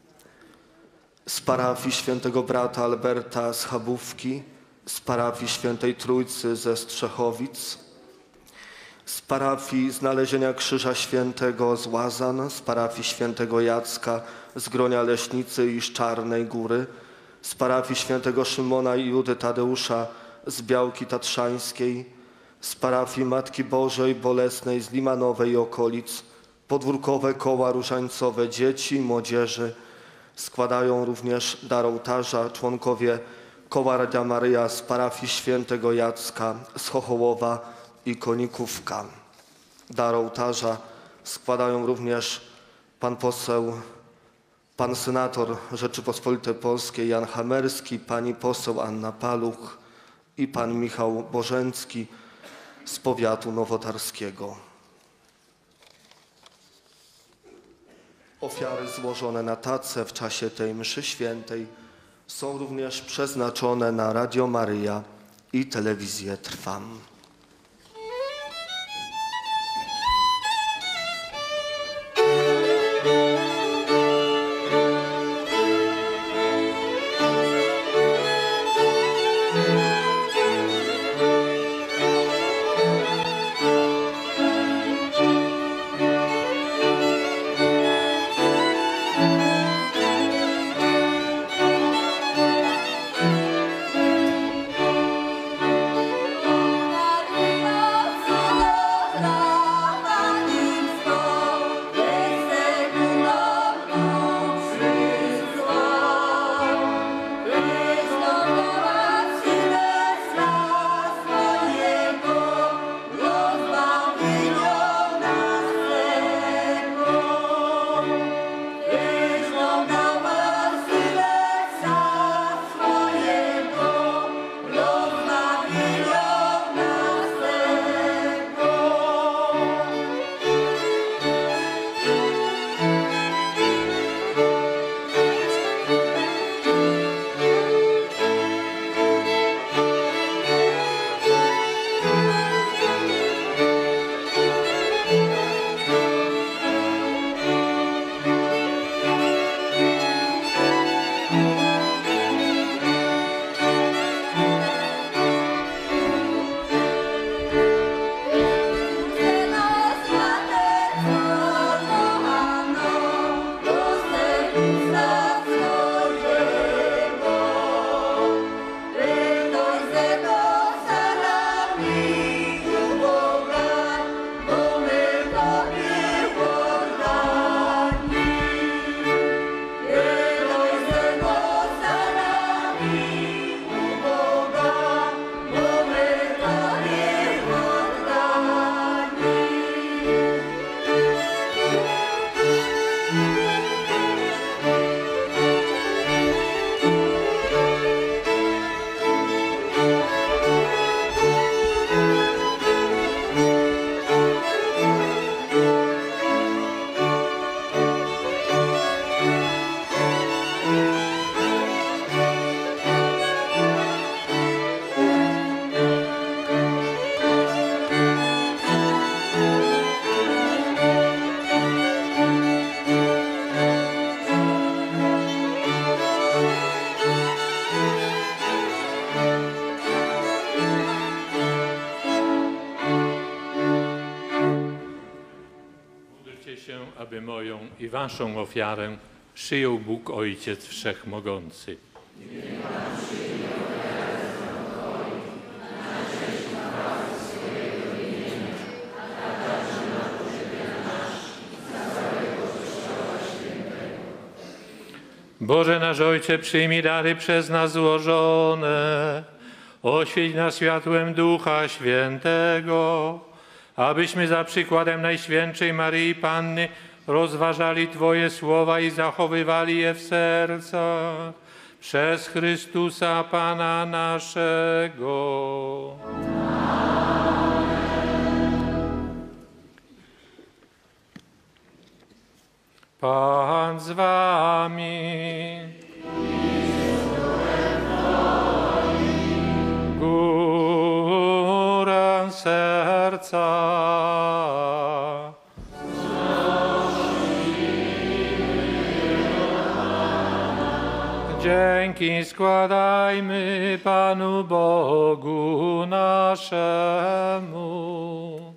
z parafii Świętego Brata Alberta z Chabówki, z parafii Świętej Trójcy ze Strzechowic, z parafii Znalezienia Krzyża Świętego z Łazan, z parafii Świętego Jacka z Gronia Leśnicy i z Czarnej Góry, z parafii Świętego Szymona i Judy Tadeusza z Białki Tatrzańskiej, z parafii Matki Bożej Bolesnej z Limanowej i okolic, podwórkowe koła różańcowe dzieci i młodzieży składają również dar ołtarza członkowie Koła Radia Maryja z parafii Świętego Jacka z Chochołowa i Konikówka. Dar ołtarza składają również pan senator Rzeczypospolitej Polskiej Jan Hamerski, pani poseł Anna Paluch, i pan Michał Bożencki z powiatu nowotarskiego. Ofiary złożone na tacę w czasie tej mszy świętej są również przeznaczone na Radio Maryja i telewizję Trwam. Aby moją i waszą ofiarę przyjął Bóg Ojciec Wszechmogący. Boże nasz Ojcze, przyjmij dary przez nas złożone, oświeć nas światłem Ducha Świętego, abyśmy za przykładem Najświętszej Maryi Panny rozważali Twoje słowa i zachowywali je w sercach. Przez Chrystusa Pana naszego. Pan z wami. Górę serca. Dzięki składajmy Panu Bogu naszemu.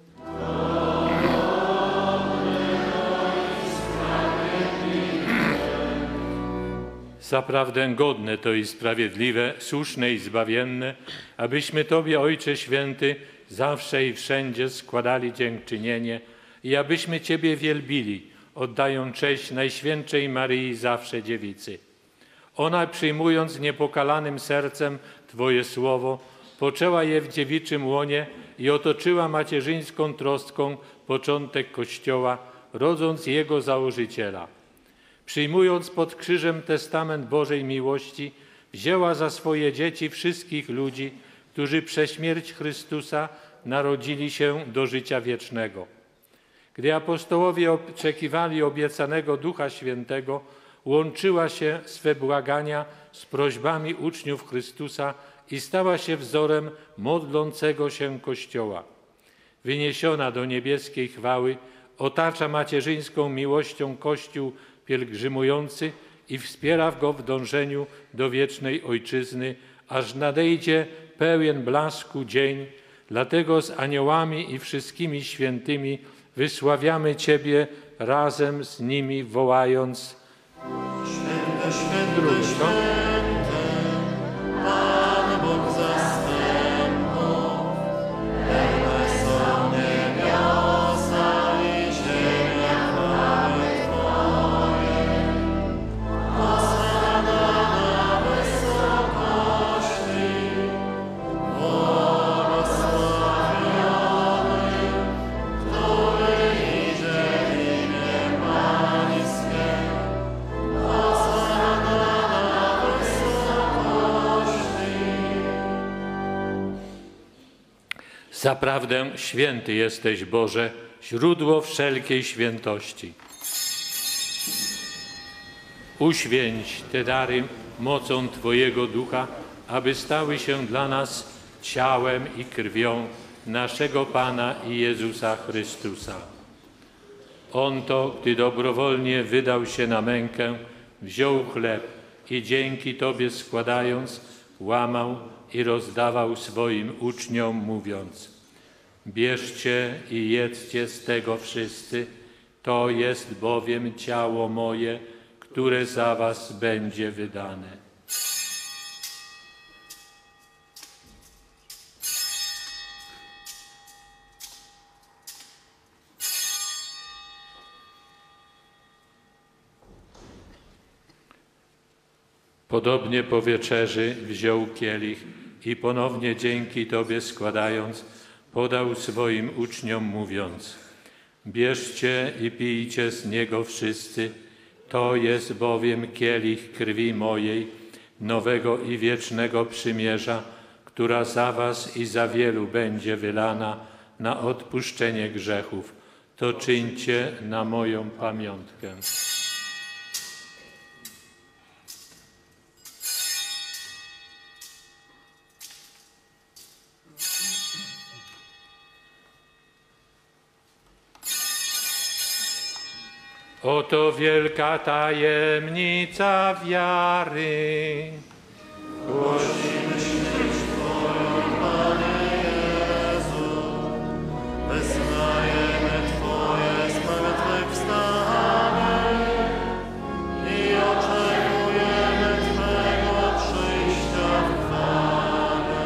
Zaprawdę godne to i sprawiedliwe, słuszne i zbawienne, abyśmy Tobie, Ojcze Święty, zawsze i wszędzie składali dziękczynienie i abyśmy Ciebie wielbili, oddając cześć Najświętszej Maryi zawsze Dziewicy. Ona, przyjmując niepokalanym sercem Twoje słowo, poczęła je w dziewiczym łonie i otoczyła macierzyńską troską początek Kościoła, rodząc jego założyciela. Przyjmując pod krzyżem testament Bożej miłości, wzięła za swoje dzieci wszystkich ludzi, którzy przez śmierć Chrystusa narodzili się do życia wiecznego. Gdy apostołowie oczekiwali obiecanego Ducha Świętego, łączyła się swe błagania z prośbami uczniów Chrystusa i stała się wzorem modlącego się Kościoła. Wyniesiona do niebieskiej chwały, otacza macierzyńską miłością Kościół pielgrzymujący i wspiera go w dążeniu do wiecznej Ojczyzny, aż nadejdzie pełen blasku dzień. Dlatego z aniołami i wszystkimi świętymi wysławiamy Ciebie razem z nimi, wołając: Święte, święte, święte, Pan Bóg zastępów, pełne są niebiosa i ziemia chwały Twojej. Hosana na wysokości, błogosławiony, który idzie w imię Pańskie. Zaprawdę święty jesteś, Boże, źródło wszelkiej świętości. Uświęć te dary mocą Twojego Ducha, aby stały się dla nas ciałem i krwią naszego Pana i Jezusa Chrystusa. On to, gdy dobrowolnie wydał się na mękę, wziął chleb i dzięki Tobie składając, łamał i rozdawał swoim uczniom, mówiąc: bierzcie i jedzcie z tego wszyscy, to jest bowiem ciało moje, które za was będzie wydane. Podobnie po wieczerzy wziął kielich i ponownie dzięki Tobie składając, podał swoim uczniom, mówiąc: bierzcie i pijcie z niego wszyscy, to jest bowiem kielich krwi mojej, nowego i wiecznego przymierza, która za was i za wielu będzie wylana na odpuszczenie grzechów. To czyńcie na moją pamiątkę. Oto wielka tajemnica wiary. Głosimy śmierć Twoją, Panie Jezu, wyznajemy Twoje zmartwychwstanie i oczekujemy Twego przyjścia w chwale.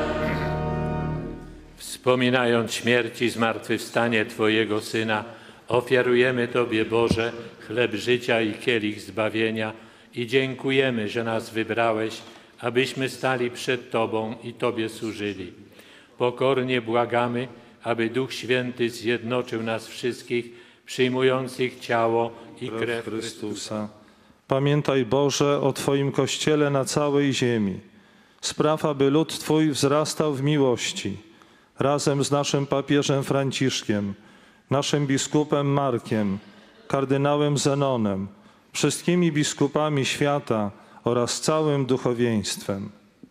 Wspominając śmierć i zmartwychwstanie Twojego Syna, ofiarujemy Tobie, Boże, chleb życia i kielich zbawienia i dziękujemy, że nas wybrałeś, abyśmy stali przed Tobą i Tobie służyli. Pokornie błagamy, aby Duch Święty zjednoczył nas wszystkich, przyjmujących ciało i krew Chrystusa. Pamiętaj, Boże, o Twoim Kościele na całej ziemi. Spraw, aby lud Twój wzrastał w miłości. Razem z naszym papieżem Franciszkiem, naszym biskupem Markiem, kardynałem Zenonem, wszystkimi biskupami świata oraz całym duchowieństwem.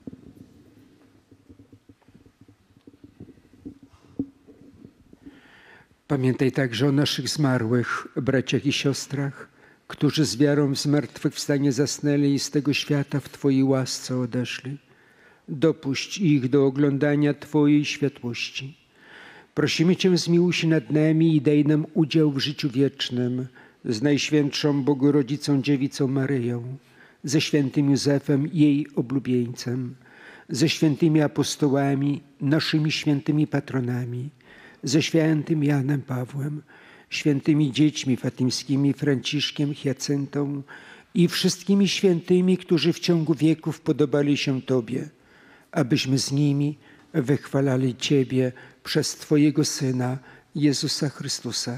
Pamiętaj także o naszych zmarłych braciach i siostrach, którzy z wiarą w zmartwychwstanie zasnęli i z tego świata w Twojej łasce odeszli. Dopuść ich do oglądania Twojej światłości. Prosimy Cię, zmiłuj się nad nami i daj nam udział w życiu wiecznym z Najświętszą Bogorodzicą Dziewicą Maryją, ze świętym Józefem, jej oblubieńcem, ze świętymi apostołami, naszymi świętymi patronami, ze świętym Janem Pawłem, świętymi dziećmi fatimskimi, Franciszkiem, Hyacyntą i wszystkimi świętymi, którzy w ciągu wieków podobali się Tobie, abyśmy z nimi wychwalali Ciebie przez Twojego Syna, Jezusa Chrystusa.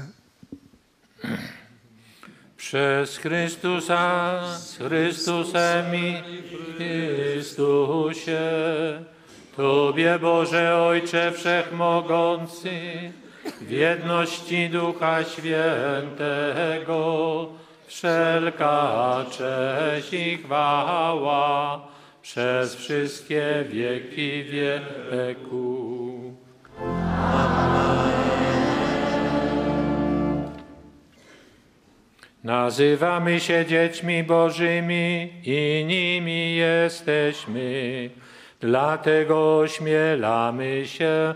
Przez Chrystusa, z Chrystusem i Chrystusie, Tobie, Boże Ojcze Wszechmogący, w jedności Ducha Świętego, wszelka cześć i chwała przez wszystkie wieki wieków. Nazywamy się dziećmi Bożymi i nimi jesteśmy, dlatego ośmielamy się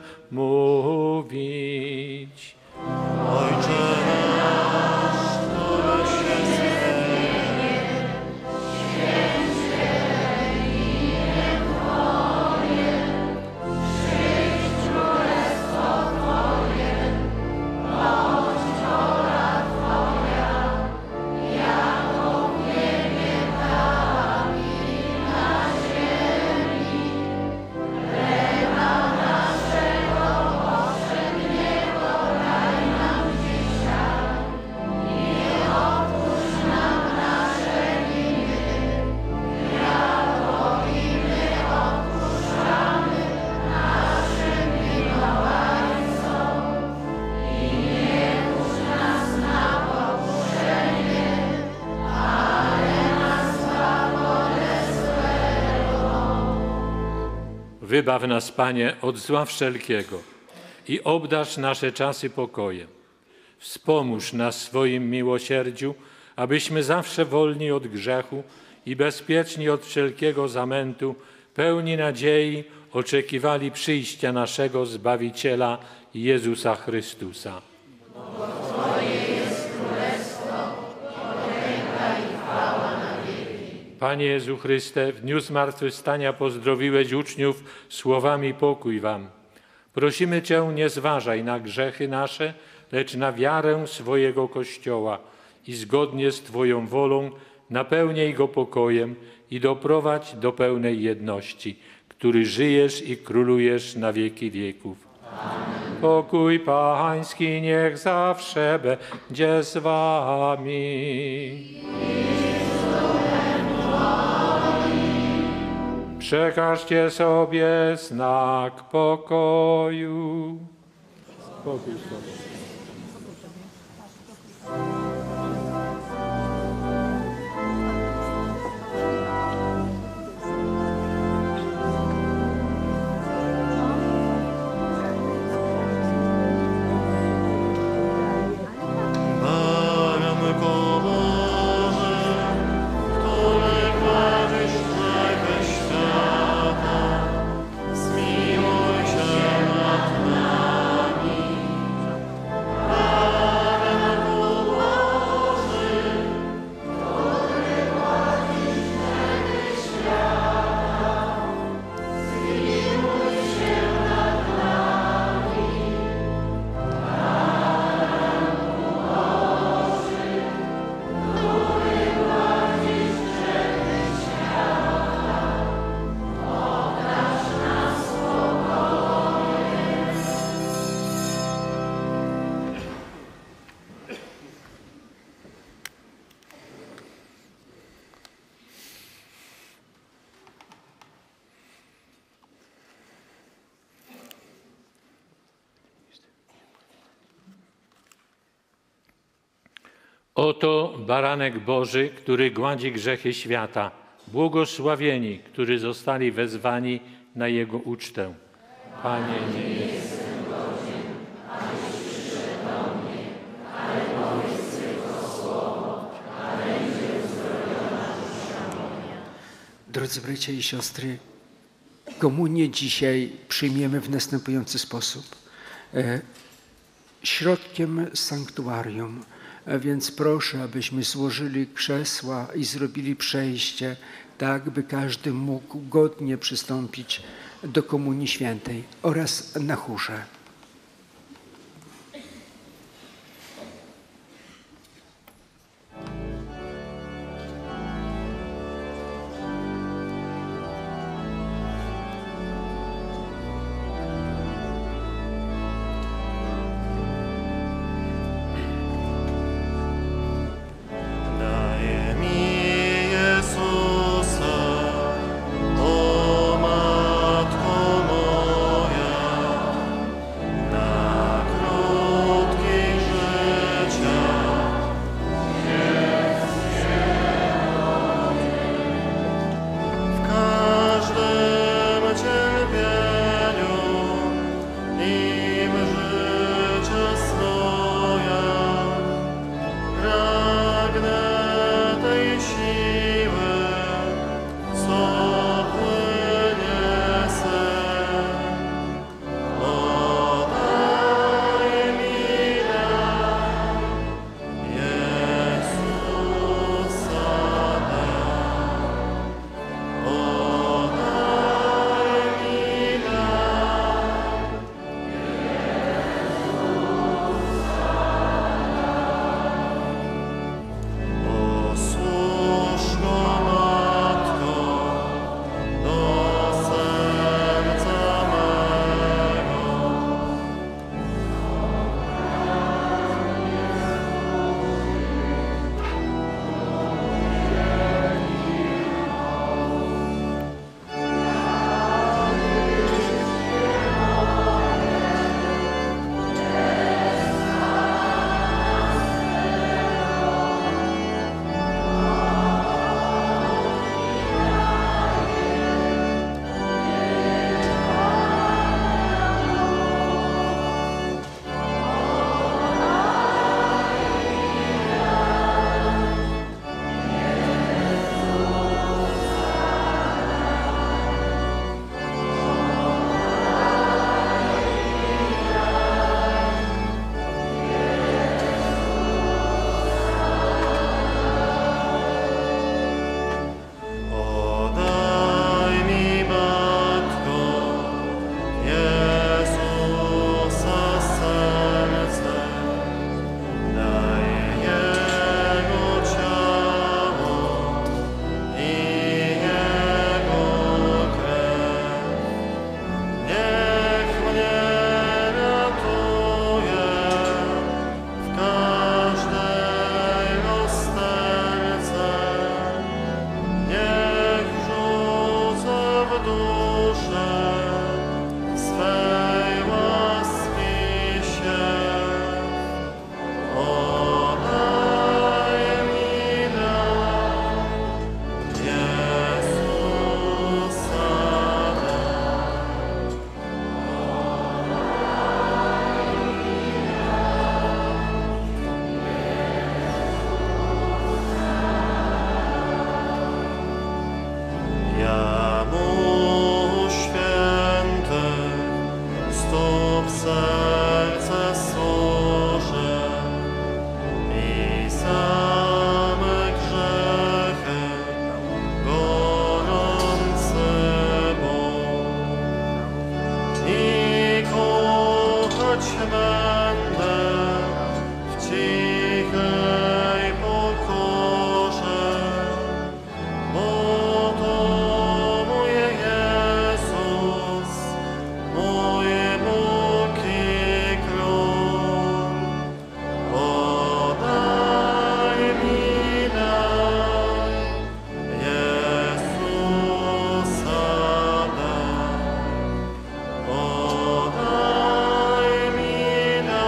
mówić. Ojcze nasz, któryś jest w niebie, święć się imię Twoje, przyjdź królestwo Twoje, bądź wola Twoja, jako w niebie, tak i na ziemi. Chleba naszego powszedniego daj nam dzisiaj i odpuść nam nasze winy, jako i my odpuszczamy naszym winowajcom. I nie wódź nas na pokuszenie, ale nas zbaw ode złego. Wybaw nas, Panie, od zła wszelkiego i obdarz nasze czasy pokojem. Wspomóż nas w swoim miłosierdziu, abyśmy zawsze wolni od grzechu i bezpieczni od wszelkiego zamętu, pełni nadziei, oczekiwali przyjścia naszego Zbawiciela Jezusa Chrystusa. Panie Jezu Chryste, w dniu zmartwychwstania pozdrowiłeś uczniów słowami pokój wam. Prosimy Cię, nie zważaj na grzechy nasze, lecz na wiarę swojego Kościoła i zgodnie z Twoją wolą napełnij go pokojem i doprowadź do pełnej jedności, który żyjesz i królujesz na wieki wieków. Amen. Pokój Pański niech zawsze będzie z wami. Przekażcie sobie znak pokoju. Spokój sobie. Baranko Boże, który kładziesz chleb świata, zmiłuj się nad nami. Baranku Boży, który kładziesz chleb świata, zmiłuj się nad nami. Oto baranek Boży, który gładzi grzechy świata. Błogosławieni, którzy zostali wezwani na Jego ucztę. Panie, nie jestem godzien, abyś przyszedł do mnie, ale powiedz tylko słowo, a będzie uzdrowiona dusza moja. Drodzy bracia i siostry, komunię dzisiaj przyjmiemy w następujący sposób. Środkiem sanktuarium, a więc proszę, abyśmy złożyli krzesła i zrobili przejście, tak by każdy mógł godnie przystąpić do Komunii Świętej oraz na chórze. Daje mi Jezusa, o Matko moja. serce złożę i same grzechy gorący ból. I kochać będę w cichej pokorze, bo to mój Jezus, mój Bóg i Król. Podaj mi daj, Jezusa daj. Podaj mi daj,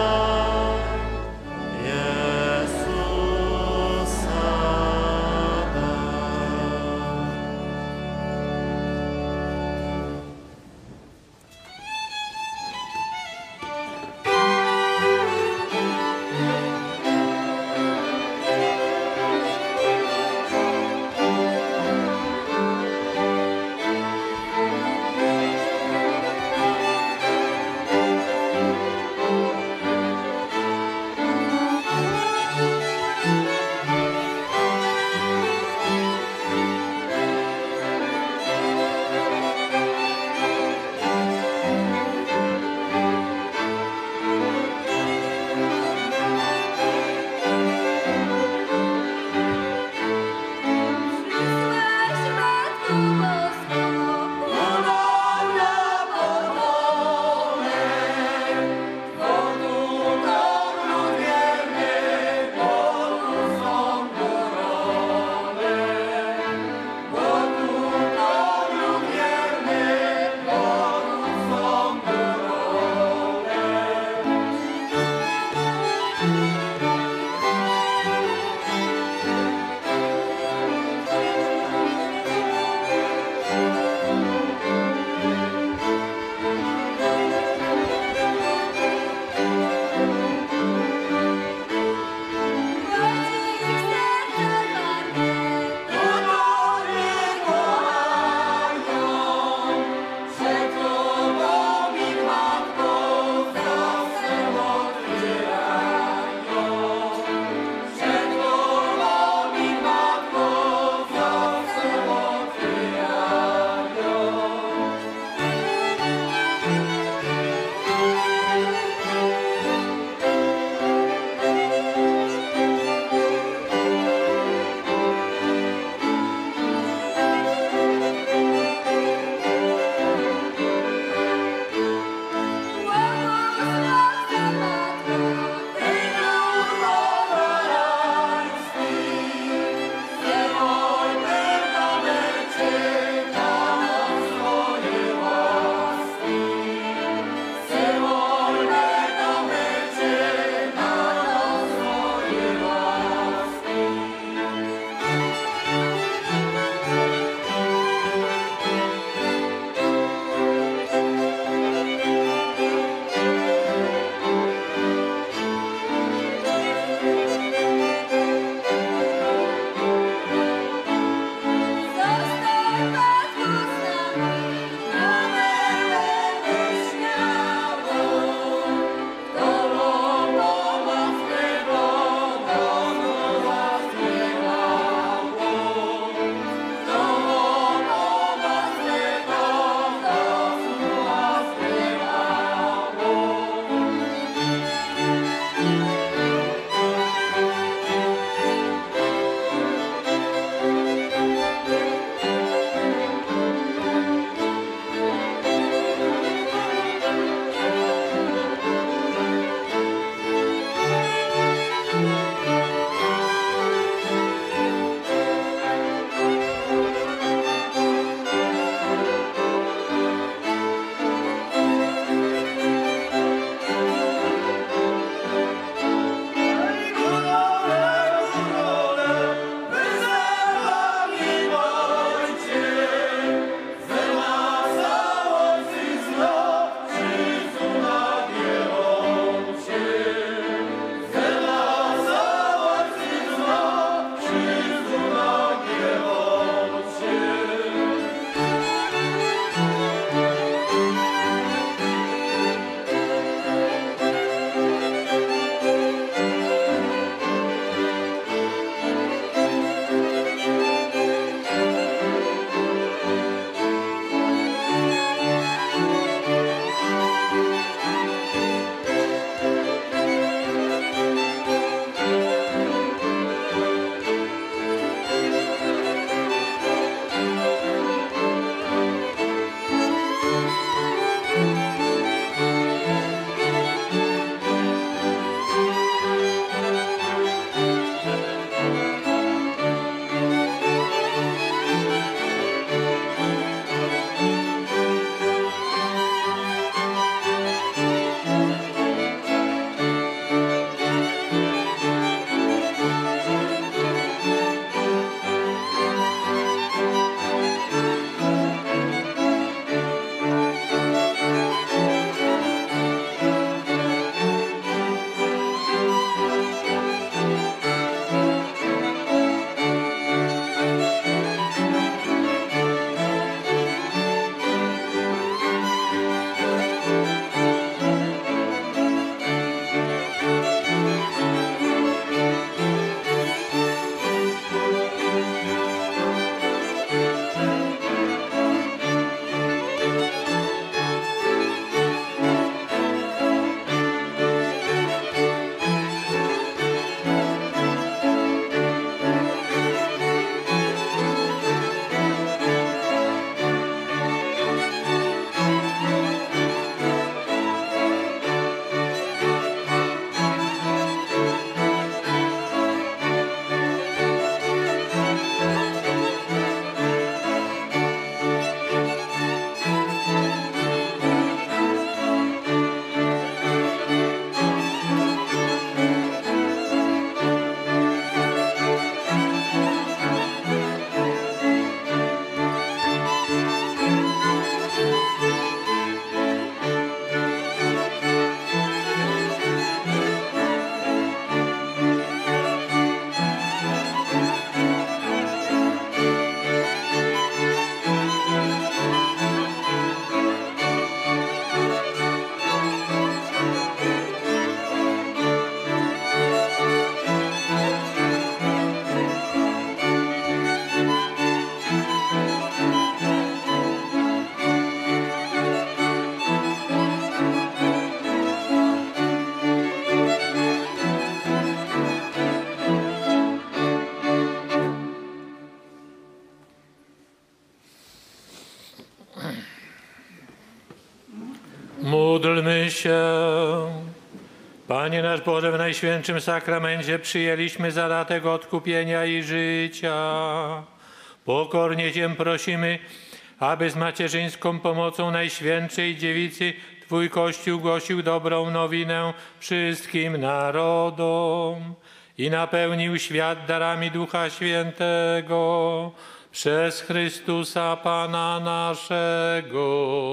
się. Panie nasz Boże, w Najświętszym Sakramencie przyjęliśmy zadatek odkupienia i życia. Pokornie Cię prosimy, aby z macierzyńską pomocą Najświętszej Dziewicy Twój Kościół głosił dobrą nowinę wszystkim narodom i napełnił świat darami Ducha Świętego przez Chrystusa Pana naszego.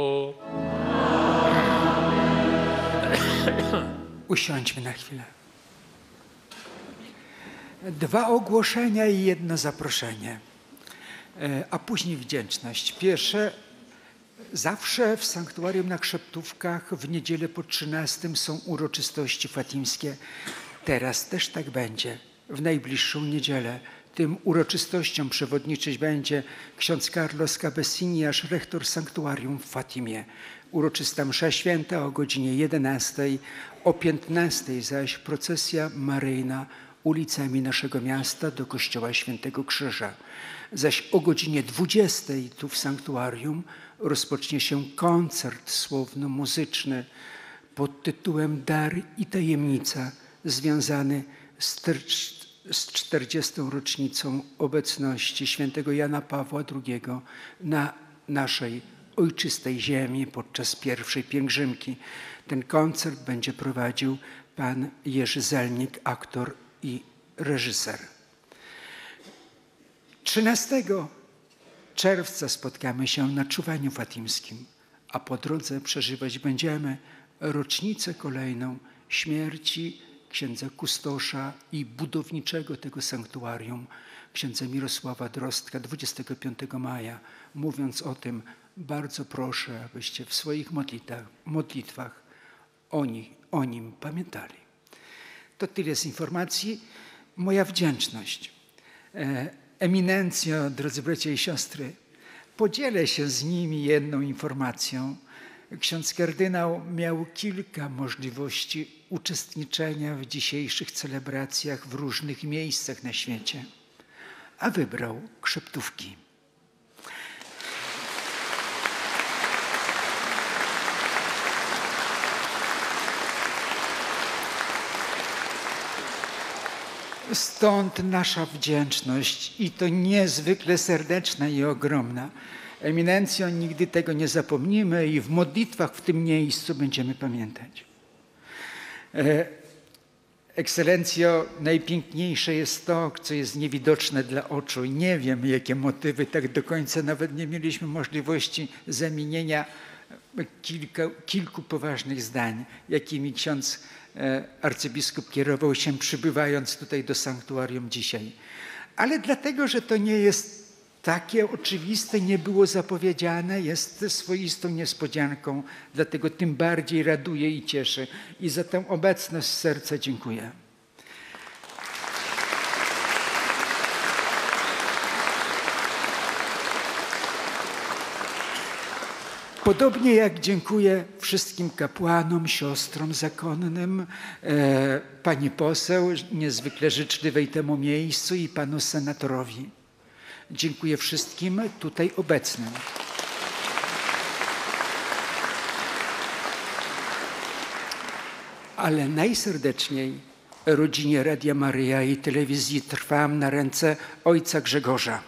Usiądźmy na chwilę. 2 ogłoszenia i 1 zaproszenie, a później wdzięczność. Pierwsze, zawsze w sanktuarium na Krzeptówkach w niedzielę po 13 są uroczystości fatimskie. Teraz też tak będzie. W najbliższą niedzielę tym uroczystościom przewodniczyć będzie ksiądz Carlos Cabessini, rektor sanktuarium w Fatimie. Uroczysta msza święta o godzinie 11, o 15 zaś procesja maryjna ulicami naszego miasta do kościoła Świętego Krzyża. Zaś o godzinie 20 tu w sanktuarium rozpocznie się koncert słowno-muzyczny pod tytułem Dar i tajemnica, związany z 40. rocznicą obecności świętego Jana Pawła II na naszej ojczystej ziemi podczas pierwszej pielgrzymki. Ten koncert będzie prowadził pan Jerzy Zelnik, aktor i reżyser. 13 czerwca spotkamy się na czuwaniu fatimskim, a po drodze przeżywać będziemy rocznicę kolejną śmierci księdza kustosza i budowniczego tego sanktuarium, księdza Mirosława Drostka, 25 maja. Mówiąc o tym, bardzo proszę, abyście w swoich modlitwach o nim pamiętali. To tyle z informacji. Moja wdzięczność. Eminencjo, drodzy bracia i siostry, podzielę się z nimi jedną informacją. Ksiądz kardynał miał kilka możliwości uczestniczenia w dzisiejszych celebracjach w różnych miejscach na świecie, a wybrał Krzeptówki. Stąd nasza wdzięczność i to niezwykle serdeczna i ogromna. Eminencjo, nigdy tego nie zapomnimy i w modlitwach w tym miejscu będziemy pamiętać. Ekscelencjo, najpiękniejsze jest to, co jest niewidoczne dla oczu. Nie wiem, jakie motywy, tak do końca nawet nie mieliśmy możliwości zamienienia kilku poważnych zdań, jakimi ksiądz arcybiskup kierował się, przybywając tutaj do sanktuarium dzisiaj. Ale dlatego, że to nie jest takie oczywiste, nie było zapowiedziane, jest swoistą niespodzianką, dlatego tym bardziej raduje i cieszy. I za tę obecność z serca dziękuję. Podobnie jak dziękuję wszystkim kapłanom, siostrom zakonnym, pani poseł, niezwykle życzliwej temu miejscu i panu senatorowi. Dziękuję wszystkim tutaj obecnym. Ale najserdeczniej rodzinie Radia Maryja i telewizji Trwam na ręce ojca Grzegorza.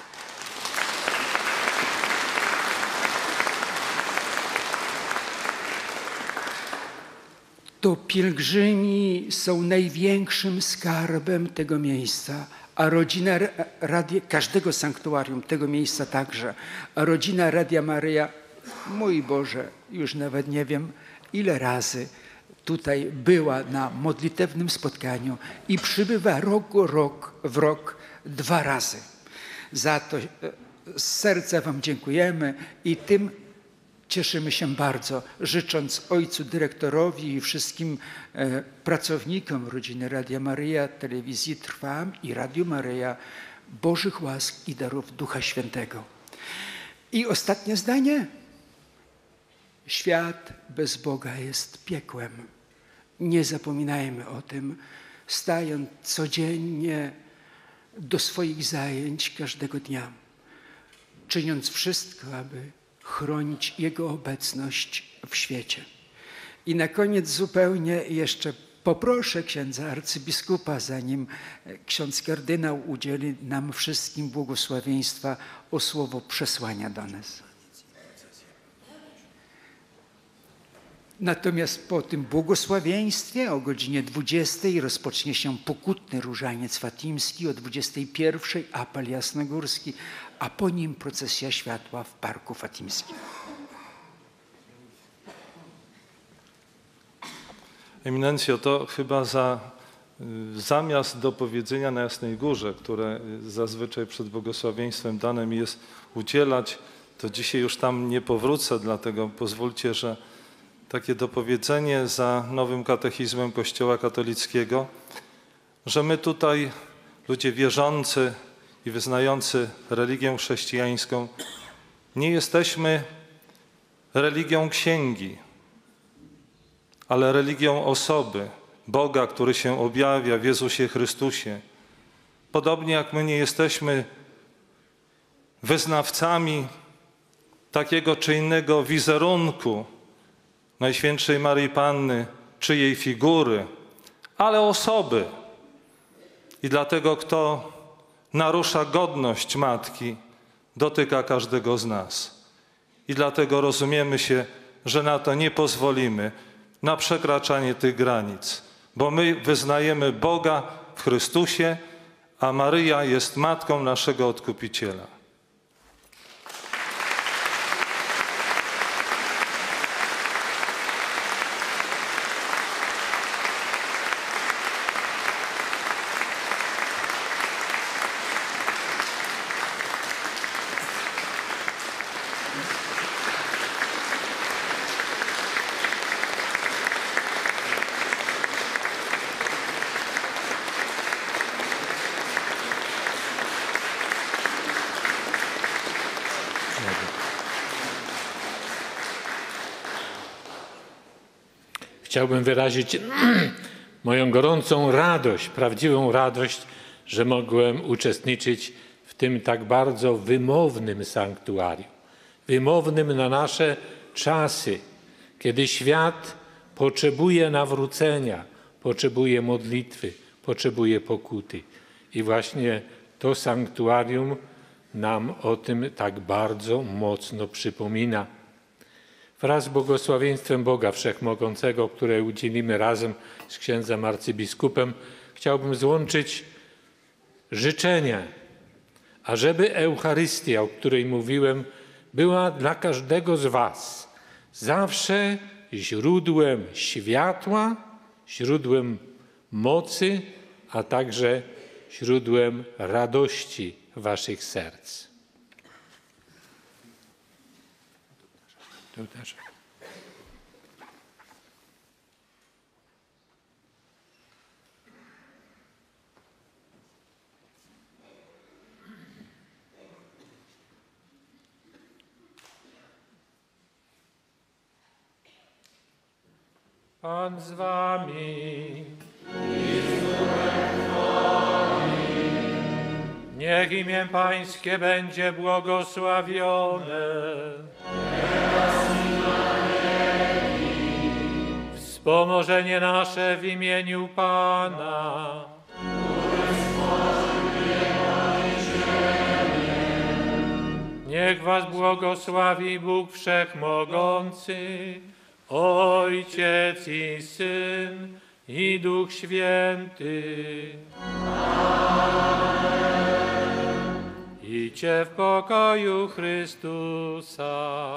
To pielgrzymi są największym skarbem tego miejsca, a rodzina każdego sanktuarium, tego miejsca także, a rodzina Radia Maryja, mój Boże, już nawet nie wiem ile razy tutaj była na modlitewnym spotkaniu i przybywa w rok 2 razy. Za to z serca wam dziękujemy i tym cieszymy się bardzo, życząc ojcu dyrektorowi i wszystkim pracownikom rodziny Radia Maryja, telewizji Trwam i Radiu Maryja Bożych łask i darów Ducha Świętego. I ostatnie zdanie. Świat bez Boga jest piekłem. Nie zapominajmy o tym, stając codziennie do swoich zajęć każdego dnia, czyniąc wszystko, aby chronić Jego obecność w świecie. I na koniec zupełnie jeszcze poproszę księdza arcybiskupa, zanim ksiądz kardynał udzieli nam wszystkim błogosławieństwa, o słowo przesłania do nas. Natomiast po tym błogosławieństwie o godzinie 20 rozpocznie się pokutny różaniec fatimski, o 21 apel jasnogórski, a po nim procesja światła w Parku Fatimskim. Eminencjo, to chyba zamiast do powiedzenia na Jasnej Górze, które zazwyczaj przed błogosławieństwem dane mi jest udzielać, to dzisiaj już tam nie powrócę, dlatego pozwólcie, że takie dopowiedzenie za nowym katechizmem Kościoła katolickiego, że my tutaj, ludzie wierzący i wyznający religię chrześcijańską, nie jesteśmy religią księgi, ale religią osoby, Boga, który się objawia w Jezusie Chrystusie. Podobnie jak my nie jesteśmy wyznawcami takiego czy innego wizerunku Najświętszej Maryi Panny, czy jej figury, ale osoby. I dlatego, kto narusza godność Matki, dotyka każdego z nas. I dlatego rozumiemy się, że na to nie pozwolimy, na przekraczanie tych granic, bo my wyznajemy Boga w Chrystusie, a Maryja jest Matką naszego Odkupiciela. Chciałbym wyrazić moją gorącą radość, prawdziwą radość, że mogłem uczestniczyć w tym tak bardzo wymownym sanktuarium. Wymownym na nasze czasy, kiedy świat potrzebuje nawrócenia, potrzebuje modlitwy, potrzebuje pokuty. I właśnie to sanktuarium nam o tym tak bardzo mocno przypomina. Wraz z błogosławieństwem Boga Wszechmogącego, które udzielimy razem z księdzem arcybiskupem, chciałbym złączyć życzenie, ażeby Eucharystia, o której mówiłem, była dla każdego z was zawsze źródłem światła, źródłem mocy, a także źródłem radości waszych serc. To też. Pan z wami. Niech imię Pańskie będzie błogosławione. Wspomożenie nasze w imieniu Pana. Niech was błogosławi Bóg Wszechmogący, Ojciec i Syn i Duch Święty. Idźcie w pokoju Chrystusa.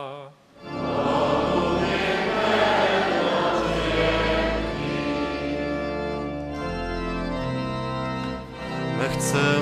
My chcemy